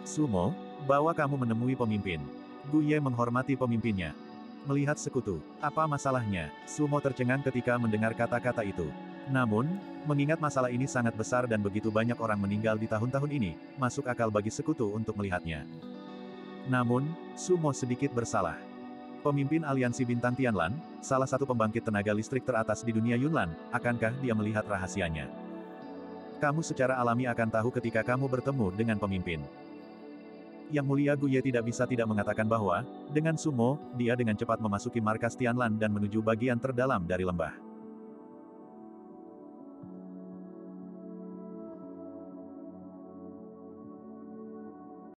Sumo, bawa kamu menemui pemimpin. Gu Ye menghormati pemimpinnya. Melihat sekutu, apa masalahnya? Sumo tercengang ketika mendengar kata-kata itu. Namun, mengingat masalah ini sangat besar dan begitu banyak orang meninggal di tahun-tahun ini, masuk akal bagi sekutu untuk melihatnya. Namun, Sumo sedikit bersalah. Pemimpin aliansi Bintang Tianlan, salah satu pembangkit tenaga listrik teratas di dunia Yunlan, akankah dia melihat rahasianya? Kamu secara alami akan tahu ketika kamu bertemu dengan pemimpin. Yang Mulia Gu Ye tidak bisa tidak mengatakan bahwa, dengan Sumo, dia dengan cepat memasuki markas Tianlan dan menuju bagian terdalam dari lembah.